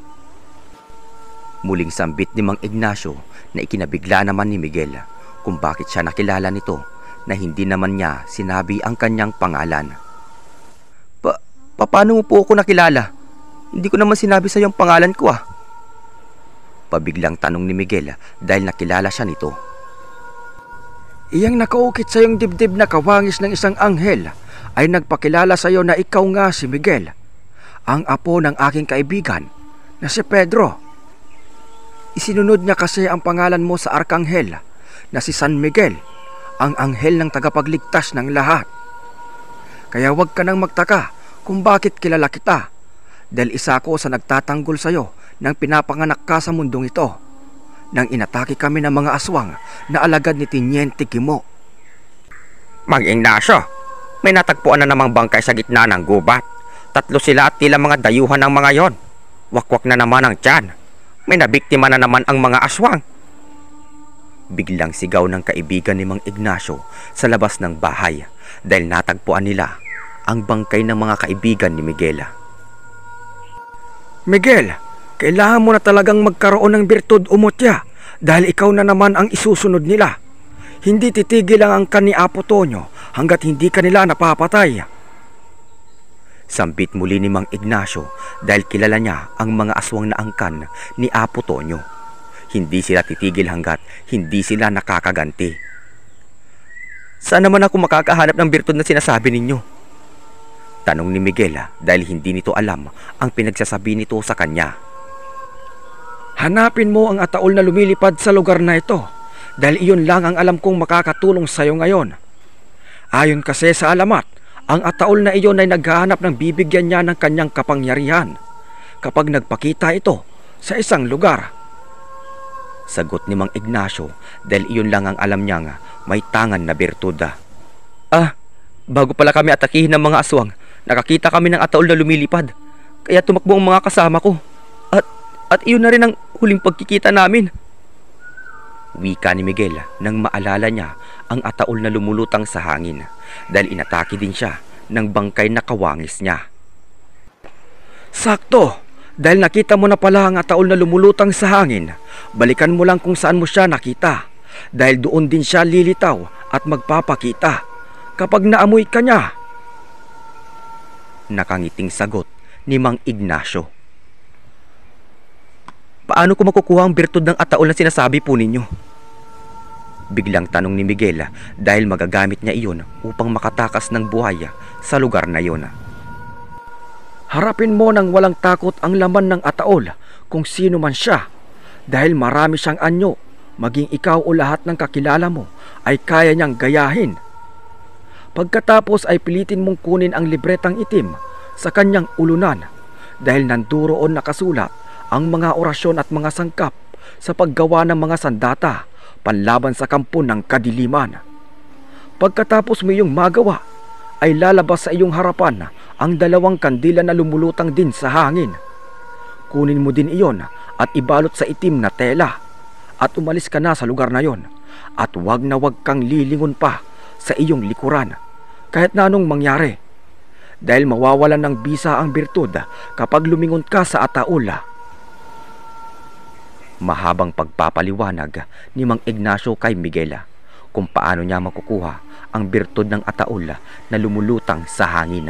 Muling sambit ni Mang Ignacio na ikinabigla naman ni Miguel kung bakit siya nakilala nito na hindi naman niya sinabi ang kanyang pangalan. Pa, paano mo po ako nakilala? Hindi ko naman sinabi sa iyo ang pangalan ko ah. Pabiglang tanong ni Miguel dahil nakilala siya nito. "Iyang nakaukit sa iyong dibdib na kawangis ng isang anghel ay nagpakilala sa iyo na ikaw nga si Miguel, ang apo ng aking kaibigan na si Pedro. Isinunod niya kasi ang pangalan mo sa arkanghel na si San Miguel, ang anghel ng tagapagligtas ng lahat. Kaya huwag ka nang magtaka kung bakit kilala kita, dahil isa ko sa nagtatanggol sa iyo nang pinapanganak ka sa mundong ito, nang inatake kami ng mga aswang na alagad ni Tiniente Kimo." Mang Ignacio, may natagpuan na namang bangkay sa gitna ng gubat. Tatlo sila at tila mga dayuhan ng mga yon. Wakwak na naman ang tiyan. May nabiktima na naman ang mga aswang. Biglang sigaw ng kaibigan ni Mang Ignacio sa labas ng bahay dahil natagpuan nila ang bangkay ng mga kaibigan ni Miguel. "Miguel, kailangan mo na talagang magkaroon ng birtud, umutya, dahil ikaw na naman ang isusunod nila. Hindi titigil ang angkan ni Apo Tonyo hanggat hindi kanila napapatay." Sambit muli ni Mang Ignacio dahil kilala niya ang mga aswang na angkan ni Apo Tonyo. Hindi sila titigil hanggat hindi sila nakakaganti. Saan naman ako makakahanap ng birtud na sinasabi ninyo? Tanong ni Miguel dahil hindi nito alam ang pinagsasabi nito sa kanya. Hanapin mo ang ataol na lumilipad sa lugar na ito dahil iyon lang ang alam kong makakatulong sa iyo ngayon. Ayon kasi sa alamat, ang ataol na iyon ay naghahanap ng bibigyan niya ng kanyang kapangyarihan kapag nagpakita ito sa isang lugar. Sagot ni Mang Ignacio dahil iyon lang ang alam niyang may tangan na birtud. Ah, bago pala kami atakihin ng mga aswang, nakakita kami ng ataol na lumilipad. Kaya tumakbo ang mga kasama ko. At, at iyon na rin ang huling pagkikita namin. Wika ni Miguel nang maalala niya ang ataol na lumulutang sa hangin dahil inatake din siya ng bangkay na kawangis niya. Sakto! Dahil nakita mo na pala ang ataol na lumulutang sa hangin, balikan mo lang kung saan mo siya nakita dahil doon din siya lilitaw at magpapakita kapag naamoy ka niya. Nakangiting sagot ni Mang Ignacio. Paano ko makukuha ang birtud ng ataol na sinasabi po ninyo? Biglang tanong ni Miguel dahil magagamit niya iyon upang makatakas ng buhaya sa lugar na iyon. Harapin mo nang walang takot ang laman ng ataol kung sino man siya dahil marami siyang anyo, maging ikaw o lahat ng kakilala mo ay kaya niyang gayahin. Pagkatapos ay pilitin mong kunin ang libretang itim sa kanyang ulunan dahil nanduroon nakasulat ang mga orasyon at mga sangkap sa paggawa ng mga sandata panlaban sa kampo ng kadiliman. Pagkatapos mo iyong magawa, ay lalabas sa iyong harapan ang dalawang kandila na lumulutang din sa hangin. Kunin mo din iyon at ibalot sa itim na tela at umalis ka na sa lugar na yon at wag na wag kang lilingon pa sa iyong likuran kahit na anong mangyari dahil mawawalan ng bisa ang birtud kapag lumingon ka sa ataol. Mahabang pagpapaliwanag ni Mang Ignacio kay Miguel kung paano niya makukuha ang birtud ng ataol na lumulutang sa hangin.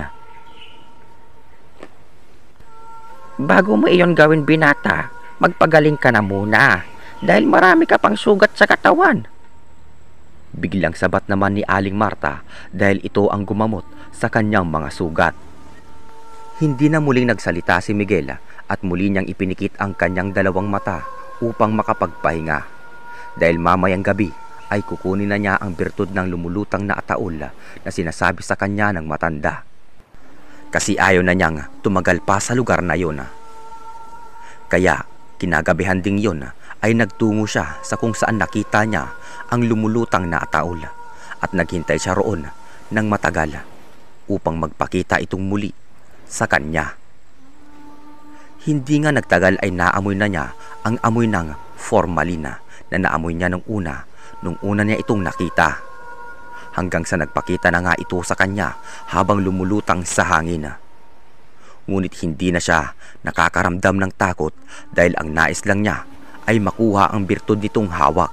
Bago mo iyon gawin, binata, magpagaling ka na muna dahil marami ka pang sugat sa katawan. Biglang sabat naman ni Aling Marta dahil ito ang gumamot sa kanyang mga sugat. Hindi na muling nagsalita si Miguel at muli niyang ipinikit ang kanyang dalawang mata upang makapagpahinga dahil mamayang gabi ay kukunin na niya ang birtud ng lumulutang na ataol na sinasabi sa kanya ng matanda. Kasi ayaw na niyang tumagal pa sa lugar na yon. Kaya kinagabihan ding yon ay nagtungo siya sa kung saan nakita niya ang lumulutang na ataol at naghintay siya roon ng matagal upang magpakita itong muli sa kanya. Hindi nga nagtagal ay naamoy na niya ang amoy ng formalina na naamoy niya nung una nung una niya itong nakita. Hanggang sa nagpakita na nga ito sa kanya habang lumulutang sa hangin. Ngunit hindi na siya nakakaramdam ng takot dahil ang nais lang niya ay makuha ang birtud nitong hawak.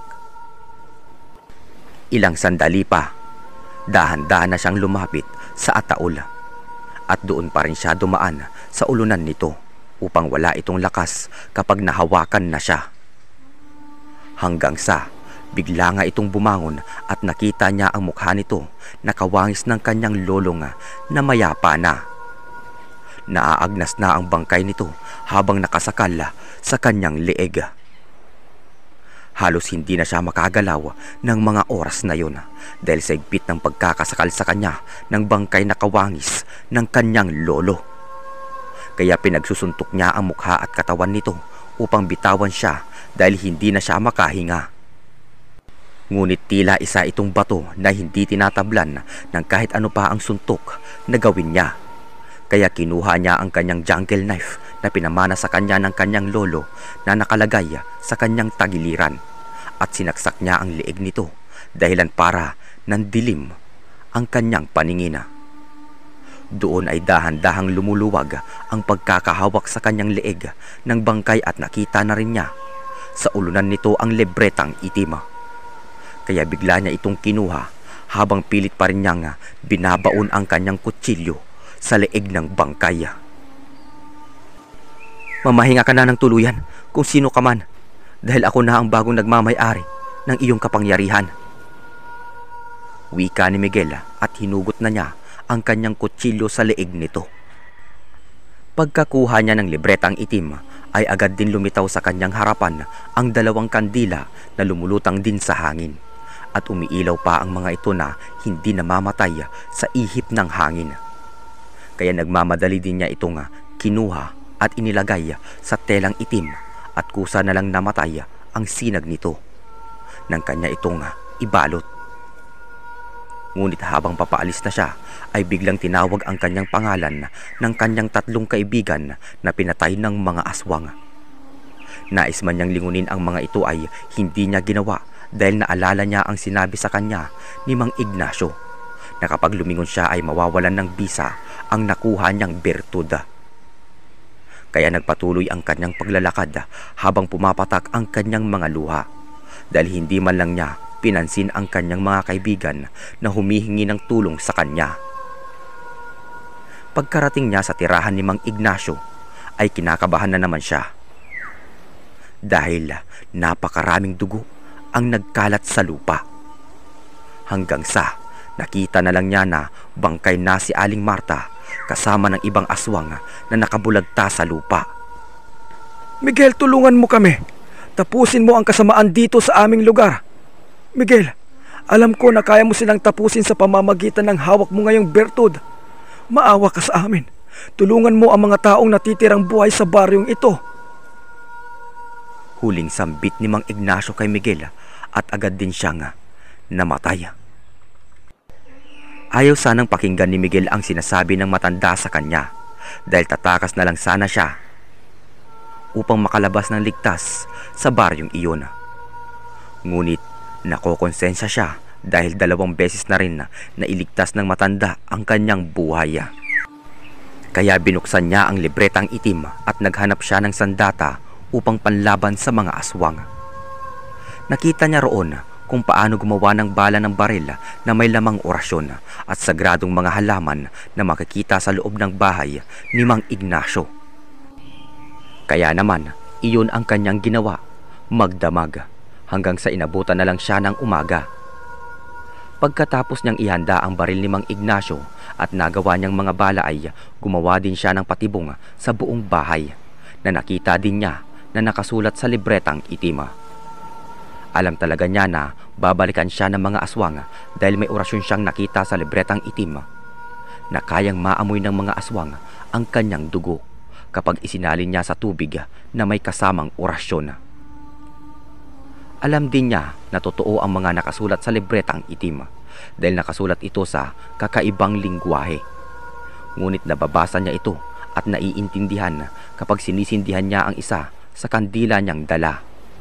Ilang sandali pa, dahan-dahan na siyang lumapit sa ataol at doon pa rin siya dumaan sa ulunan nito upang wala itong lakas kapag nahawakan na siya. Hanggang sa bigla nga itong bumangon at nakita niya ang mukha nito na kawangis ng kanyang lolong na mayapa na. Naaagnas na ang bangkay nito habang nakasakal sa kanyang leeg. Halos hindi na siya makagalaw ng mga oras na yon dahil sa higpit ng pagkakasakal sa kanya ng bangkay na kawangis ng kanyang lolo. Kaya pinagsusuntok niya ang mukha at katawan nito upang bitawan siya dahil hindi na siya makahinga. Ngunit tila isa itong bato na hindi tinatablan ng kahit ano pa ang suntok na gawin niya. Kaya kinuha niya ang kanyang jungle knife na pinamana sa kanya ng kanyang lolo na nakalagay sa kanyang tagiliran at sinaksak niya ang leeg nito dahilan para nandilim ang kanyang paningin. Doon ay dahan-dahang lumuluwag ang pagkakahawak sa kanyang leeg ng bangkay at nakita na rin niya sa ulunan nito ang libretang itim. Kaya bigla niya itong kinuha habang pilit pa rin niyang binabaon ang kanyang kutsilyo sa leeg ng bangkay. Mamahinga ka na ng tuluyan kung sino ka man dahil ako na ang bagong nagmamay-ari ng iyong kapangyarihan. Wika ni Miguel at hinugot na niya ang kanyang kutsilyo sa leeg nito. Pagkakuha niya ng libretang itim ay agad din lumitaw sa kanyang harapan ang dalawang kandila na lumulutang din sa hangin at umiilaw pa ang mga ito na hindi namamatay sa ihip ng hangin. Kaya nagmamadali din niya itong kinuha at inilagay sa telang itim at kusa na lang namatay ang sinag nito nang kanya itong ibalot. Ngunit habang papaalis na siya ay biglang tinawag ang kanyang pangalan ng kanyang tatlong kaibigan na pinatay ng mga aswang. Nais man niyang lingunin ang mga ito ay hindi niya ginawa dahil naalala niya ang sinabi sa kanya ni Mang Ignacio na kapag lumingon siya ay mawawalan ng bisa ang nakuha niyang bertud. Kaya nagpatuloy ang kanyang paglalakad habang pumapatak ang kanyang mga luha dahil hindi man lang niya pinansin ang kanyang mga kaibigan na humihingi ng tulong sa kanya. Pagkarating niya sa tirahan ni Mang Ignacio ay kinakabahan na naman siya dahil napakaraming dugo ang nagkalat sa lupa. Hanggang sa nakita na lang niya na bangkay na si Aling Marta kasama ng ibang aswang na nakabulagta sa lupa. Miguel, tulungan mo kami. Tapusin mo ang kasamaan dito sa aming lugar. Miguel, alam ko na kaya mo silang tapusin sa pamamagitan ng hawak mo ngayong bertud. Maawa ka sa amin. Tulungan mo ang mga taong natitirang buhay sa baryong ito. Huling sambit ni Mang Ignacio kay Miguel at agad din siyang namatay. Ayaw sanang pakinggan ni Miguel ang sinasabi ng matanda sa kanya dahil tatakas na lang sana siya upang makalabas ng ligtas sa baryong iyon. Ngunit nakokonsensya siya dahil dalawang beses na rin na nailigtas ng matanda ang kanyang buhay. Kaya binuksan niya ang libretang itim at naghanap siya ng sandata upang panlaban sa mga aswang. Nakita niya roon kung paano gumawa ng bala ng baril na may lamang orasyon at sagradong mga halaman na makikita sa loob ng bahay ni Mang Ignacio. Kaya naman, iyon ang kanyang ginawa, magdamag, hanggang sa inabutan na lang siya ng umaga. Pagkatapos niyang ihanda ang baril ni Mang Ignacio at nagawa niyang mga bala ay gumawa din siya ng patibong sa buong bahay na nakita din niya na nakasulat sa libretang itim. Alam talaga niya na babalikan siya ng mga aswang dahil may orasyon siyang nakita sa libretang itim na kayang maamoy ng mga aswang ang kanyang dugo kapag isinalin niya sa tubig na may kasamang orasyon. Alam din niya na totoo ang mga nakasulat sa libretang itim dahil nakasulat ito sa kakaibang lingwahe. Ngunit nababasa niya ito at naiintindihan kapag sinisindihan niya ang isa sa kandila niyang dala.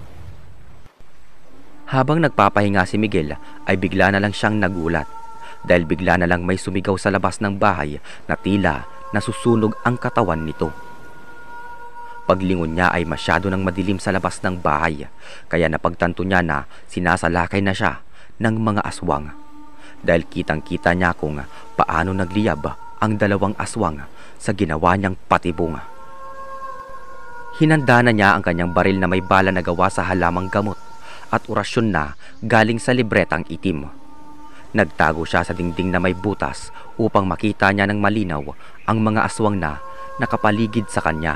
Habang nagpapahinga si Miguel ay bigla na lang siyang nagulat dahil bigla na lang may sumigaw sa labas ng bahay na tila nasusunog ang katawan nito. Paglingon niya ay masyado nang madilim sa labas ng bahay kaya napagtanto niya na sinasalakay na siya ng mga aswang dahil kitang-kita niya kung paano nagliyab ang dalawang aswang sa ginawa niyang patibong. Hinanda na niya ang kanyang baril na may bala na gawa sa halamang gamot at orasyon na galing sa libretang itim. Nagtago siya sa dingding na may butas upang makita niya ng malinaw ang mga aswang na nakapaligid sa kanya.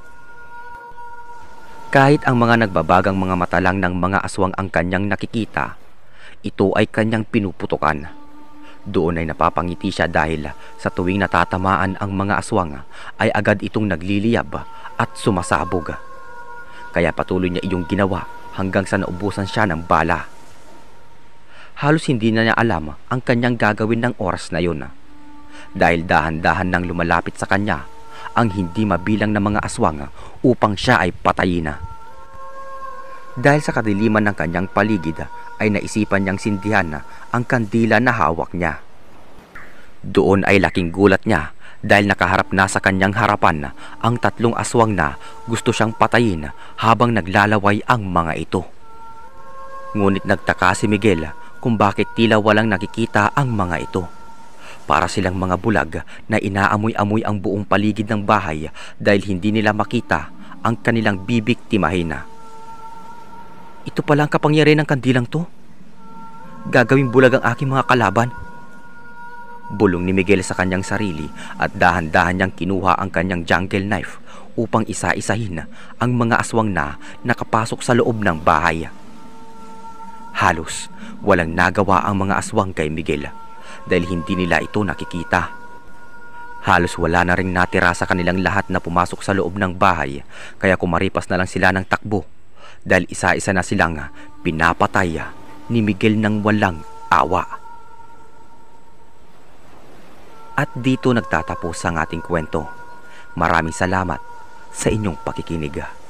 Kahit ang mga nagbabagang mga mata lang ng mga aswang ang kanyang nakikita, ito ay kanyang pinuputukan. Doon ay napapangiti siya dahil sa tuwing natatamaan ang mga aswang ay agad itong nagliliyab at sumasabog. Kaya patuloy niya iyong ginawa hanggang sa naubusan siya ng bala. Halos hindi na niya alam ang kanyang gagawin ng oras na yun dahil dahan-dahan nang lumalapit sa kanya ang hindi mabilang na mga aswang upang siya ay patayin. Dahil sa kadiliman ng kanyang paligid ay naisipan niyang sindihan ang kandila na hawak niya. Doon ay laking gulat niya dahil nakaharap na sa kanyang harapan ang tatlong aswang na gusto siyang patayin habang naglalaway ang mga ito. Ngunit nagtaka si Miguel kung bakit tila walang nakikita ang mga ito. Para silang mga bulag na inaamoy-amoy ang buong paligid ng bahay dahil hindi nila makita ang kanilang bibiktimahin. Ito pala ang kapangyarihan ng kandilang to. Gagawing bulag ang aking mga kalaban. Bulong ni Miguel sa kanyang sarili at dahan-dahan niyang kinuha ang kanyang jungle knife upang isa-isahin ang mga aswang na nakapasok sa loob ng bahay. Halos walang nagawa ang mga aswang kay Miguel dahil hindi nila ito nakikita. Halos wala na ring natira sa kanilang lahat na pumasok sa loob ng bahay, kaya kumaripas na lang sila ng takbo dahil isa-isa na silang pinapatay ni Miguel ng walang awa. At dito nagtatapos ang ating kwento. Maraming salamat sa inyong pakikinig.